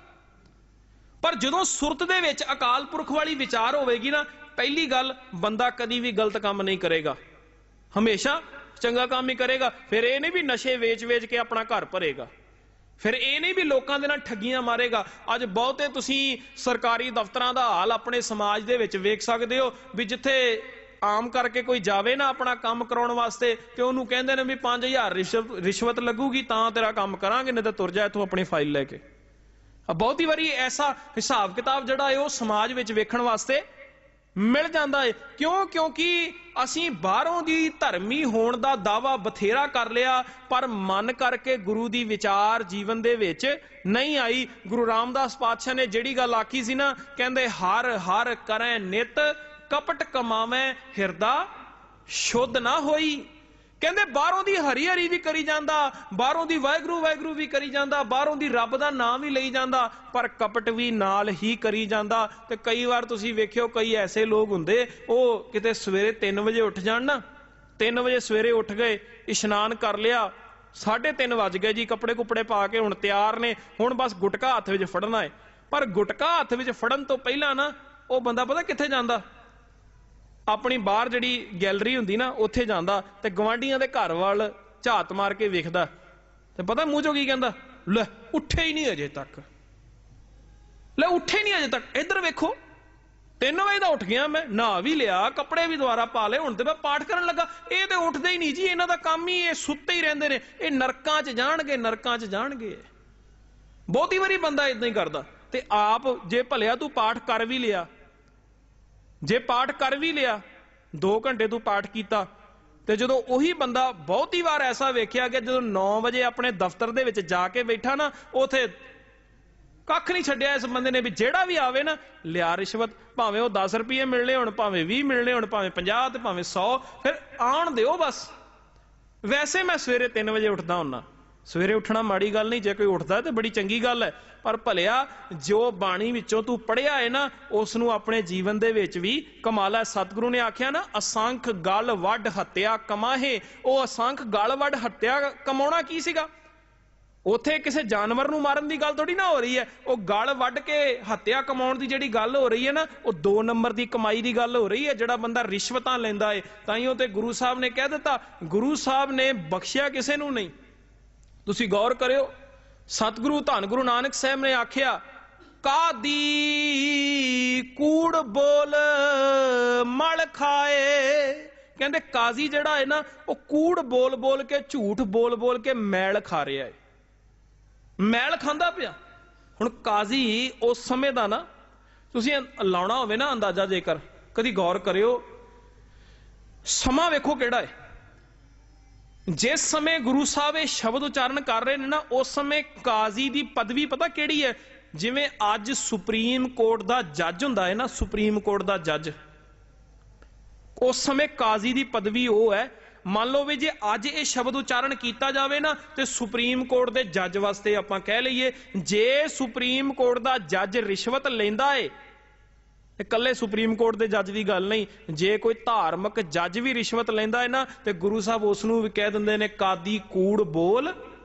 ਪਰ ਜਦੋਂ ਸੁਰਤ ਦੇ ਵਿੱਚ ਅਕਾਲ ਪੁਰਖ ਵਾਲੀ ਵਿਚਾਰ ਹੋਵੇਗੀ ਨਾ, ਪਹਿਲੀ ਗੱਲ ਬੰਦਾ ਕਦੀ ਵੀ ਗਲਤ ਕੰਮ ਨਹੀਂ ਕਰੇਗਾ, ਹਮੇਸ਼ਾ ਚੰਗਾ ਕੰਮ ਹੀ ਕਰੇਗਾ। ਫਿਰ ਇਹ ਨਹੀਂ ਵੀ ਨਸ਼ੇ ਵੇਚ ਕੇ ਆਪਣਾ ਘਰ ਭਰੇਗਾ, ਫਿਰ ਇਹ ਨਹੀਂ ਵੀ ਲੋਕਾਂ ਦੇ ਨਾਲ ਠੱਗੀਆਂ ਮਾਰੇਗਾ। ਅੱਜ ਬਹੁਤੇ ਤੁਸੀਂ ਸਰਕਾਰੀ ਦਫ਼ਤਰਾਂ ਦਾ ਹਾਲ ਆਪਣੇ ਸਮਾਜ ਦੇ ਵਿੱਚ ਵੇਖ ਸਕਦੇ ਹੋ ਵੀ ਜਿੱਥੇ ਆਮ ਕਰਕੇ ਕੋਈ ਜਾਵੇ ਨਾ ਆਪਣਾ ਕੰਮ ਕਰਾਉਣ ਵਾਸਤੇ, ਤੇ ਉਹਨੂੰ ਕਹਿੰਦੇ ਨੇ ਵੀ 5000 ਰਿਸ਼ਵਤ ਲੱਗੂਗੀ ਤਾਂ ਤੇਰਾ ਕੰਮ ਕਰਾਂਗੇ, ਨਹੀਂ ਤਾਂ ਤੁਰ ਜਾ ਇੱਥੋਂ ਆਪਣੀ ਫਾਈਲ ਲੈ ਕੇ। ਬਹੁਤੀ ਵਾਰੀ ਐਸਾ ਹਿਸਾਬ ਕਿਤਾਬ ਜਿਹੜਾ ਹੈ ਉਹ ਸਮਾਜ ਵਿੱਚ ਵੇਖਣ ਵਾਸਤੇ ਮਿਲ ਜਾਂਦਾ ਹੈ। ਕਿਉਂ? ਕਿਉਂਕਿ ਅਸੀਂ ਬਾਹਰੋਂ ਦੀ ਧਰਮੀ ਹੋਣ ਦਾ ਦਾਵਾ ਬਥੇਰਾ ਕਰ ਲਿਆ, ਪਰ ਮਨ ਕਰਕੇ ਗੁਰੂ ਦੀ ਵਿਚਾਰ ਜੀਵਨ ਦੇ ਵਿੱਚ ਨਹੀਂ ਆਈ। ਗੁਰੂ ਰਾਮਦਾਸ ਪਾਤਸ਼ਾਹ ਨੇ ਜਿਹੜੀ ਗੱਲ ਆਖੀ ਸੀ ਨਾ, ਕਹਿੰਦੇ ਹਰ ਹਰ ਕਰੈ ਨਿਤ ਕਪਟ ਕਮਾਵੇਂ ਹਿਰਦਾ ਸ਼ੁੱਧ ਨਾ ਹੋਈ। ਕਹਿੰਦੇ ਬਾਹਰੋਂ ਦੀ ਹਰੀ ਹਰੀ ਵੀ ਕਰੀ ਜਾਂਦਾ, ਬਾਹਰੋਂ ਦੀ ਵਾਹਿਗੁਰੂ ਵਾਹਿਗੁਰੂ ਵੀ ਕਰੀ ਜਾਂਦਾ, ਬਾਹਰੋਂ ਦੀ ਰੱਬ ਦਾ ਨਾਮ ਵੀ ਲਈ ਜਾਂਦਾ, ਪਰ ਕਪਟ ਵੀ ਨਾਲ ਹੀ ਕਰੀ ਜਾਂਦਾ। ਤੇ ਕਈ ਵਾਰ ਤੁਸੀਂ ਵੇਖਿਓ ਕਈ ਐਸੇ ਲੋਕ ਹੁੰਦੇ, ਉਹ ਕਿਤੇ ਸਵੇਰੇ 3 ਵਜੇ ਉੱਠ ਜਾਣ ਨਾ, 3 ਵਜੇ ਸਵੇਰੇ ਉੱਠ ਗਏ, ਇਸ਼ਨਾਨ ਕਰ ਲਿਆ, 3:30 ਵੱਜ ਗਏ ਜੀ, ਕੱਪੜੇ ਕੁੱਪੜੇ ਪਾ ਕੇ ਹੁਣ ਤਿਆਰ ਨੇ, ਹੁਣ ਬਸ ਗੁਟਕਾ ਹੱਥ ਵਿੱਚ ਫੜਨਾ ਹੈ। ਪਰ ਗੁਟਕਾ ਹੱਥ ਵਿੱਚ ਫੜਨ ਤੋਂ ਪਹਿਲਾਂ ਨਾ ਉਹ ਬੰਦਾ ਪਤਾ ਕਿੱਥੇ ਜਾਂਦਾ? ਆਪਣੀ ਬਾਹਰ ਜਿਹੜੀ ਗੈਲਰੀ ਹੁੰਦੀ ਨਾ ਉੱਥੇ ਜਾਂਦਾ, ਤੇ ਗਵਾਂਢੀਆਂ ਦੇ ਘਰ ਵੱਲ ਝਾਤ ਮਾਰ ਕੇ ਵੇਖਦਾ, ਤੇ ਪਤਾ ਮੂੰਹ ਚੋਂ ਕੀ ਕਹਿੰਦਾ? ਲੈ ਉੱਠੇ ਹੀ ਨਹੀਂ ਅਜੇ ਤੱਕ, ਲੈ ਉੱਠੇ ਹੀ ਨਹੀਂ ਅਜੇ ਤੱਕ, ਇੱਧਰ ਵੇਖੋ 3 ਵਜੇ ਦਾ ਉੱਠ ਗਿਆ, ਮੈਂ ਨਹਾ ਵੀ ਲਿਆ, ਕੱਪੜੇ ਵੀ ਦੁਬਾਰਾ ਪਾ ਲਏ, ਹੁਣ ਤੇ ਮੈਂ ਪਾਠ ਕਰਨ ਲੱਗਾ। ਇਹ ਤੇ ਉੱਠਦੇ ਹੀ ਨਹੀਂ ਜੀ, ਇਹਨਾਂ ਦਾ ਕੰਮ ਹੀ ਇਹ ਸੁੱਤੇ ਹੀ ਰਹਿੰਦੇ ਨੇ, ਇਹ ਨਰਕਾਂ 'ਚ ਜਾਣਗੇ, ਨਰਕਾਂ 'ਚ ਜਾਣਗੇ। ਬਹੁਤੀ ਵਾਰੀ ਬੰਦਾ ਇਦਾਂ ਹੀ ਕਰਦਾ। ਤੇ ਆਪ ਜੇ ਭਲਿਆ ਤੂੰ ਪਾਠ ਕਰ ਵੀ ਲਿਆ, ਜੇ ਪਾਠ ਕਰ ਵੀ ਲਿਆ, 2 ਘੰਟੇ ਤੂੰ ਪਾਠ ਕੀਤਾ, ਤੇ ਜਦੋਂ ਉਹੀ ਬੰਦਾ ਬਹੁਤੀ ਵਾਰ ਐਸਾ ਵੇਖਿਆ ਕਿ ਜਦੋਂ 9 ਵਜੇ ਆਪਣੇ ਦਫ਼ਤਰ ਦੇ ਵਿੱਚ ਜਾ ਕੇ ਬੈਠਾ ਨਾ, ਉਥੇ ਕੱਖ ਨਹੀਂ ਛੱਡਿਆ ਇਸ ਬੰਦੇ ਨੇ ਵੀ ਜਿਹੜਾ ਵੀ ਆਵੇ ਨਾ ਲਿਆ ਰਿਸ਼ਵਤ, ਭਾਵੇਂ ਉਹ 10 ਰੁਪਏ ਮਿਲਣੇ ਹੋਣ, ਭਾਵੇਂ 20 ਮਿਲਣੇ ਹੋਣ, ਭਾਵੇਂ 50 ਤੇ ਭਾਵੇਂ 100, ਫਿਰ ਆਉਣ ਦਿਓ ਬਸ। ਵੈਸੇ ਮੈਂ ਸਵੇਰੇ 3 ਵਜੇ ਉੱਠਦਾ ਹੁੰਨਾ। ਸਵੇਰੇ ਉੱਠਣਾ ਮਾੜੀ ਗੱਲ ਨਹੀਂ, ਜੇ ਕੋਈ ਉੱਠਦਾ ਤੇ ਬੜੀ ਚੰਗੀ ਗੱਲ ਹੈ, ਪਰ ਭਲਿਆ ਜੋ ਬਾਣੀ ਵਿੱਚੋਂ ਤੂੰ ਪੜ੍ਹਿਆ ਹੈ ਨਾ ਉਸ ਨੂੰ ਆਪਣੇ ਜੀਵਨ ਦੇ ਵਿੱਚ ਵੀ ਕਮਾਲਾ। ਸਤਿਗੁਰੂ ਨੇ ਆਖਿਆ ਨਾ, ਅਸੰਖ ਗਲ ਵੱਢ ਹੱਤਿਆ ਕਮਾਹੇ। ਉਹ ਅਸੰਖ ਗਲ ਵੱਢ ਹੱਤਿਆ ਕਮਾਉਣਾ ਕੀ ਸੀਗਾ? ਉੱਥੇ ਕਿਸੇ ਜਾਨਵਰ ਨੂੰ ਮਾਰਨ ਦੀ ਗੱਲ ਥੋੜੀ ਨਾ ਹੋ ਰਹੀ ਹੈ, ਉਹ ਗਲ ਵੱਢ ਕੇ ਹੱਤਿਆ ਕਮਾਉਣ ਦੀ ਜਿਹੜੀ ਗੱਲ ਹੋ ਰਹੀ ਹੈ ਨਾ, ਉਹ 2 ਨੰਬਰ ਦੀ ਕਮਾਈ ਦੀ ਗੱਲ ਹੋ ਰਹੀ ਹੈ, ਜਿਹੜਾ ਬੰਦਾ ਰਿਸ਼ਵਤਾਂ ਲੈਂਦਾ ਹੈ। ਤਾਈਓ ਤੇ ਗੁਰੂ ਸਾਹਿਬ ਨੇ ਕਹਿ ਦਿੱਤਾ, ਗੁਰੂ ਸਾਹਿਬ ਨੇ ਬਖਸ਼ਿਆ ਕਿਸੇ ਨੂੰ ਨਹੀਂ। ਤੁਸੀਂ ਗੌਰ ਕਰਿਓ, ਸਤਿਗੁਰੂ ਧੰਨ ਗੁਰੂ ਨਾਨਕ ਸਾਹਿਬ ਨੇ ਆਖਿਆ, ਕਾਦੀ ਕੂੜ ਬੋਲ ਮਲ ਖਾਏ। ਕਹਿੰਦੇ ਕਾਜ਼ੀ ਜਿਹੜਾ ਹੈ ਨਾ, ਉਹ ਕੂੜ ਬੋਲ ਬੋਲ ਕੇ, ਝੂਠ ਬੋਲ ਬੋਲ ਕੇ ਮੈਲ ਖਾ ਰਿਹਾ ਹੈ, ਮੈਲ ਖਾਂਦਾ ਪਿਆ। ਹੁਣ ਕਾਜ਼ੀ ਉਸ ਸਮੇਂ ਦਾ ਨਾ, ਤੁਸੀਂ ਲਾਉਣਾ ਹੋਵੇ ਨਾ ਅੰਦਾਜ਼ਾ, ਜੇਕਰ ਕਦੀ ਗੌਰ ਕਰਿਓ, ਸਮਾਂ ਵੇਖੋ ਕਿਹੜਾ ਹੈ। ਜਿਸ ਸਮੇਂ ਗੁਰੂ ਸਾਹਿਬ ਇਹ ਸ਼ਬਦ ਉਚਾਰਨ ਕਰ ਰਹੇ ਨੇ ਨਾ, ਉਸ ਸਮੇਂ ਕਾਜ਼ੀ ਦੀ ਪਦਵੀ ਪਤਾ ਕਿਹੜੀ ਹੈ? ਜਿਵੇਂ ਅੱਜ ਸੁਪਰੀਮ ਕੋਰਟ ਦਾ ਜੱਜ ਹੁੰਦਾ ਹੈ ਨਾ, ਸੁਪਰੀਮ ਕੋਰਟ ਦਾ ਜੱਜ, ਉਸ ਸਮੇਂ ਕਾਜ਼ੀ ਦੀ ਪਦਵੀ ਉਹ ਹੈ। ਮੰਨ ਲਓ ਵੀ ਜੇ ਅੱਜ ਇਹ ਸ਼ਬਦ ਉਚਾਰਨ ਕੀਤਾ ਜਾਵੇ ਨਾ, ਤੇ ਸੁਪਰੀਮ ਕੋਰਟ ਦੇ ਜੱਜ ਵਾਸਤੇ ਆਪਾਂ ਕਹਿ ਲਈਏ, ਜੇ ਸੁਪਰੀਮ ਕੋਰਟ ਦਾ ਜੱਜ ਰਿਸ਼ਵਤ ਲੈਂਦਾ ਏ, ਇਕੱਲੇ ਸੁਪਰੀਮ ਕੋਰਟ ਦੇ ਜੱਜ ਦੀ ਗੱਲ ਨਹੀਂ, ਜੇ ਕੋਈ ਧਾਰਮਿਕ ਜੱਜ ਵੀ ਰਿਸ਼ਵਤ ਲੈਂਦਾ ਹੈ ਨਾ, ਤੇ ਗੁਰੂ ਸਾਹਿਬ ਉਸ ਨੂੰ ਵੀ ਕਹਿ ਦਿੰਦੇ ਨੇ, ਕਾਦੀ ਕੂੜ ਬੋਲ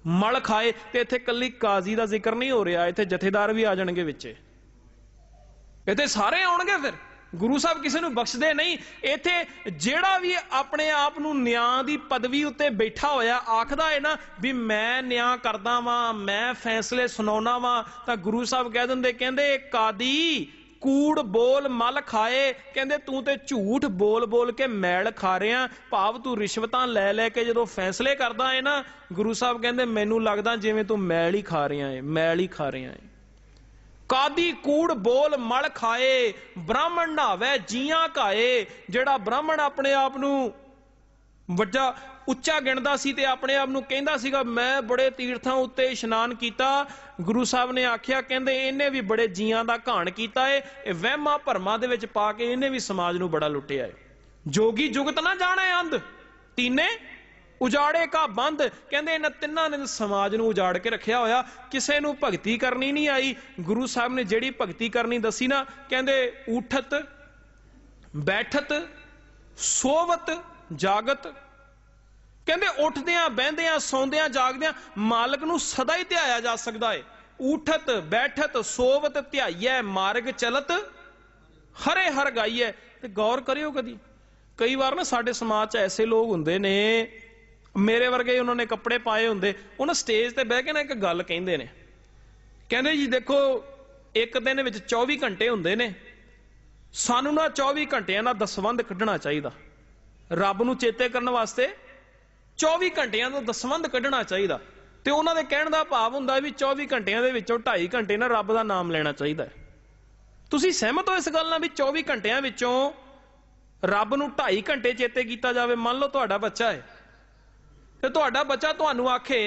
ਮਲ ਖਾਏ। ਤੇ ਇੱਥੇ ਕੱਲੀ ਕਾਜ਼ੀ ਦਾ ਜ਼ਿਕਰ ਨਹੀਂ ਹੋ ਰਿਹਾ, ਇੱਥੇ ਜਥੇਦਾਰ ਵੀ ਆ ਜਾਣਗੇ ਵਿੱਚੇ, ਇੱਥੇ ਸਾਰੇ ਆਉਣਗੇ। ਫਿਰ ਗੁਰੂ ਸਾਹਿਬ ਕਿਸੇ ਨੂੰ ਬਖਸ਼ਦੇ ਨਹੀਂ। ਇੱਥੇ ਜਿਹੜਾ ਵੀ ਆਪਣੇ ਆਪ ਨੂੰ ਨਿਆਂ ਦੀ ਪਦਵੀ ਉੱਤੇ ਬੈਠਾ ਹੋਇਆ ਆਖਦਾ ਹੈ ਨਾ ਵੀ ਮੈਂ ਨਿਆਂ ਕਰਦਾ ਵਾਂ, ਮੈਂ ਫੈਸਲੇ ਸੁਣਾਉਣਾ ਵਾਂ, ਤਾਂ ਗੁਰੂ ਸਾਹਿਬ ਕਹਿ ਦਿੰਦੇ, ਕਹਿੰਦੇ ਕਾਦੀ ਕੂੜ ਬੋਲ ਮਲ ਖਾਏ। ਕਹਿੰਦੇ ਤੂੰ ਤੇ ਝੂਠ ਬੋਲ ਬੋਲ ਕੇ ਮੈਲ ਖਾ ਰਿਹਾ, ਭਾਵ ਤੂੰ ਰਿਸ਼ਵਤਾਂ ਲੈ ਲੈ ਕੇ ਜਦੋਂ ਫੈਸਲੇ ਕਰਦਾ ਹੈ ਨਾ, ਗੁਰੂ ਸਾਹਿਬ ਕਹਿੰਦੇ ਮੈਨੂੰ ਲੱਗਦਾ ਜਿਵੇਂ ਤੂੰ ਮੈਲ ਹੀ ਖਾ ਰਿਹਾ ਹੈ, ਮੈਲ ਹੀ ਖਾ ਰਿਹਾ ਹੈ। ਕਾਦੀ ਕੂੜ ਬੋਲ ਮਲ ਖਾਏ, ਬ੍ਰਾਹਮਣ ਨਹਾਵੇ ਜੀਆਂ ਘਾਏ। ਜਿਹੜਾ ਬ੍ਰਾਹਮਣ ਆਪਣੇ ਆਪ ਨੂੰ ਵੱਡਾ ਉੱਚਾ ਗਿਣਦਾ ਸੀ ਤੇ ਆਪਣੇ ਆਪ ਨੂੰ ਕਹਿੰਦਾ ਸੀਗਾ ਮੈਂ ਬੜੇ ਤੀਰਥਾਂ ਉੱਤੇ ਇਸ਼ਨਾਨ ਕੀਤਾ, ਗੁਰੂ ਸਾਹਿਬ ਨੇ ਆਖਿਆ ਕਹਿੰਦੇ ਇਹਨੇ ਵੀ ਬੜੇ ਜੀਆਂ ਦਾ ਘਾਣ ਕੀਤਾ ਏ, ਇਹ ਵਹਿਮਾਂ ਭਰਮਾਂ ਦੇ ਵਿੱਚ ਪਾ ਕੇ ਇਹਨੇ ਵੀ ਸਮਾਜ ਨੂੰ ਬੜਾ ਲੁੱਟਿਆ ਏ। ਜੋਗੀ ਜੁਗਤ ਨਾ ਜਾਣੇ ਅੰਧ, ਤੀਨੇ ਉਜਾੜੇ ਕਾ ਬੰਦ। ਕਹਿੰਦੇ ਇਹਨਾਂ ਤਿੰਨਾਂ ਨੇ ਸਮਾਜ ਨੂੰ ਉਜਾੜ ਕੇ ਰੱਖਿਆ ਹੋਇਆ, ਕਿਸੇ ਨੂੰ ਭਗਤੀ ਕਰਨੀ ਨਹੀਂ ਆਈ। ਗੁਰੂ ਸਾਹਿਬ ਨੇ ਜਿਹੜੀ ਭਗਤੀ ਕਰਨੀ ਦੱਸੀ ਨਾ, ਕਹਿੰਦੇ ਉਠਤ ਬੈਠਤ ਸੋਵਤ ਜਾਗਤ। ਕਹਿੰਦੇ ਉੱਠਦਿਆਂ ਬਹਿੰਦਿਆਂ ਸੌਂਦਿਆਂ ਜਾਗਦਿਆਂ ਮਾਲਕ ਨੂੰ ਸਦਾ ਹੀ ਧਿਆਇਆ ਜਾ ਸਕਦਾ ਹੈ। ਉਠਤ ਬੈਠਤ ਸੋਵਤ ਧਿਆਈਐ, ਮਾਰਗ ਚਲਤ ਹਰੇ ਹਰ ਗਾਈਐ। ਤੇ ਗੌਰ ਕਰਿਓ ਕਦੀ, ਕਈ ਵਾਰ ਨਾ ਸਾਡੇ ਸਮਾਜ 'ਚ ਐਸੇ ਲੋਕ ਹੁੰਦੇ ਨੇ, ਮੇਰੇ ਵਰਗੇ ਉਹਨਾਂ ਨੇ ਕੱਪੜੇ ਪਾਏ ਹੁੰਦੇ, ਉਹਨਾਂ ਸਟੇਜ ਤੇ ਬਹਿ ਕੇ ਨਾ ਇੱਕ ਗੱਲ ਕਹਿੰਦੇ ਨੇ, ਕਹਿੰਦੇ ਜੀ ਦੇਖੋ ਇੱਕ ਦਿਨ ਵਿੱਚ 24 ਘੰਟੇ ਹੁੰਦੇ ਨੇ, ਸਾਨੂੰ ਨਾ 24 ਘੰਟਿਆਂ ਦਾ ਦਸਵੰਧ ਕੱਢਣਾ ਚਾਹੀਦਾ। ਰੱਬ ਨੂੰ ਚੇਤੇ ਕਰਨ ਵਾਸਤੇ 24 ਘੰਟਿਆਂ ਦਾ ਦਸਵੰਧ ਕੱਢਣਾ ਚਾਹੀਦਾ। ਤੇ ਉਹਨਾਂ ਦੇ ਕਹਿਣ ਦਾ ਭਾਵ ਹੁੰਦਾ ਵੀ 24 ਘੰਟਿਆਂ ਦੇ ਵਿੱਚੋਂ 2.5 ਘੰਟੇ ਨਾ ਰੱਬ ਦਾ ਨਾਮ ਲੈਣਾ ਚਾਹੀਦਾ। ਤੁਸੀਂ ਸਹਿਮਤ ਹੋ ਇਸ ਗੱਲ ਨਾਲ ਵੀ 24 ਘੰਟਿਆਂ ਵਿੱਚੋਂ ਰੱਬ ਨੂੰ 2.5 ਘੰਟੇ ਚੇਤੇ ਕੀਤਾ ਜਾਵੇ? ਮੰਨ ਲਓ ਤੁਹਾਡਾ ਬੱਚਾ ਹੈ ਤੇ ਤੁਹਾਡਾ ਬੱਚਾ ਤੁਹਾਨੂੰ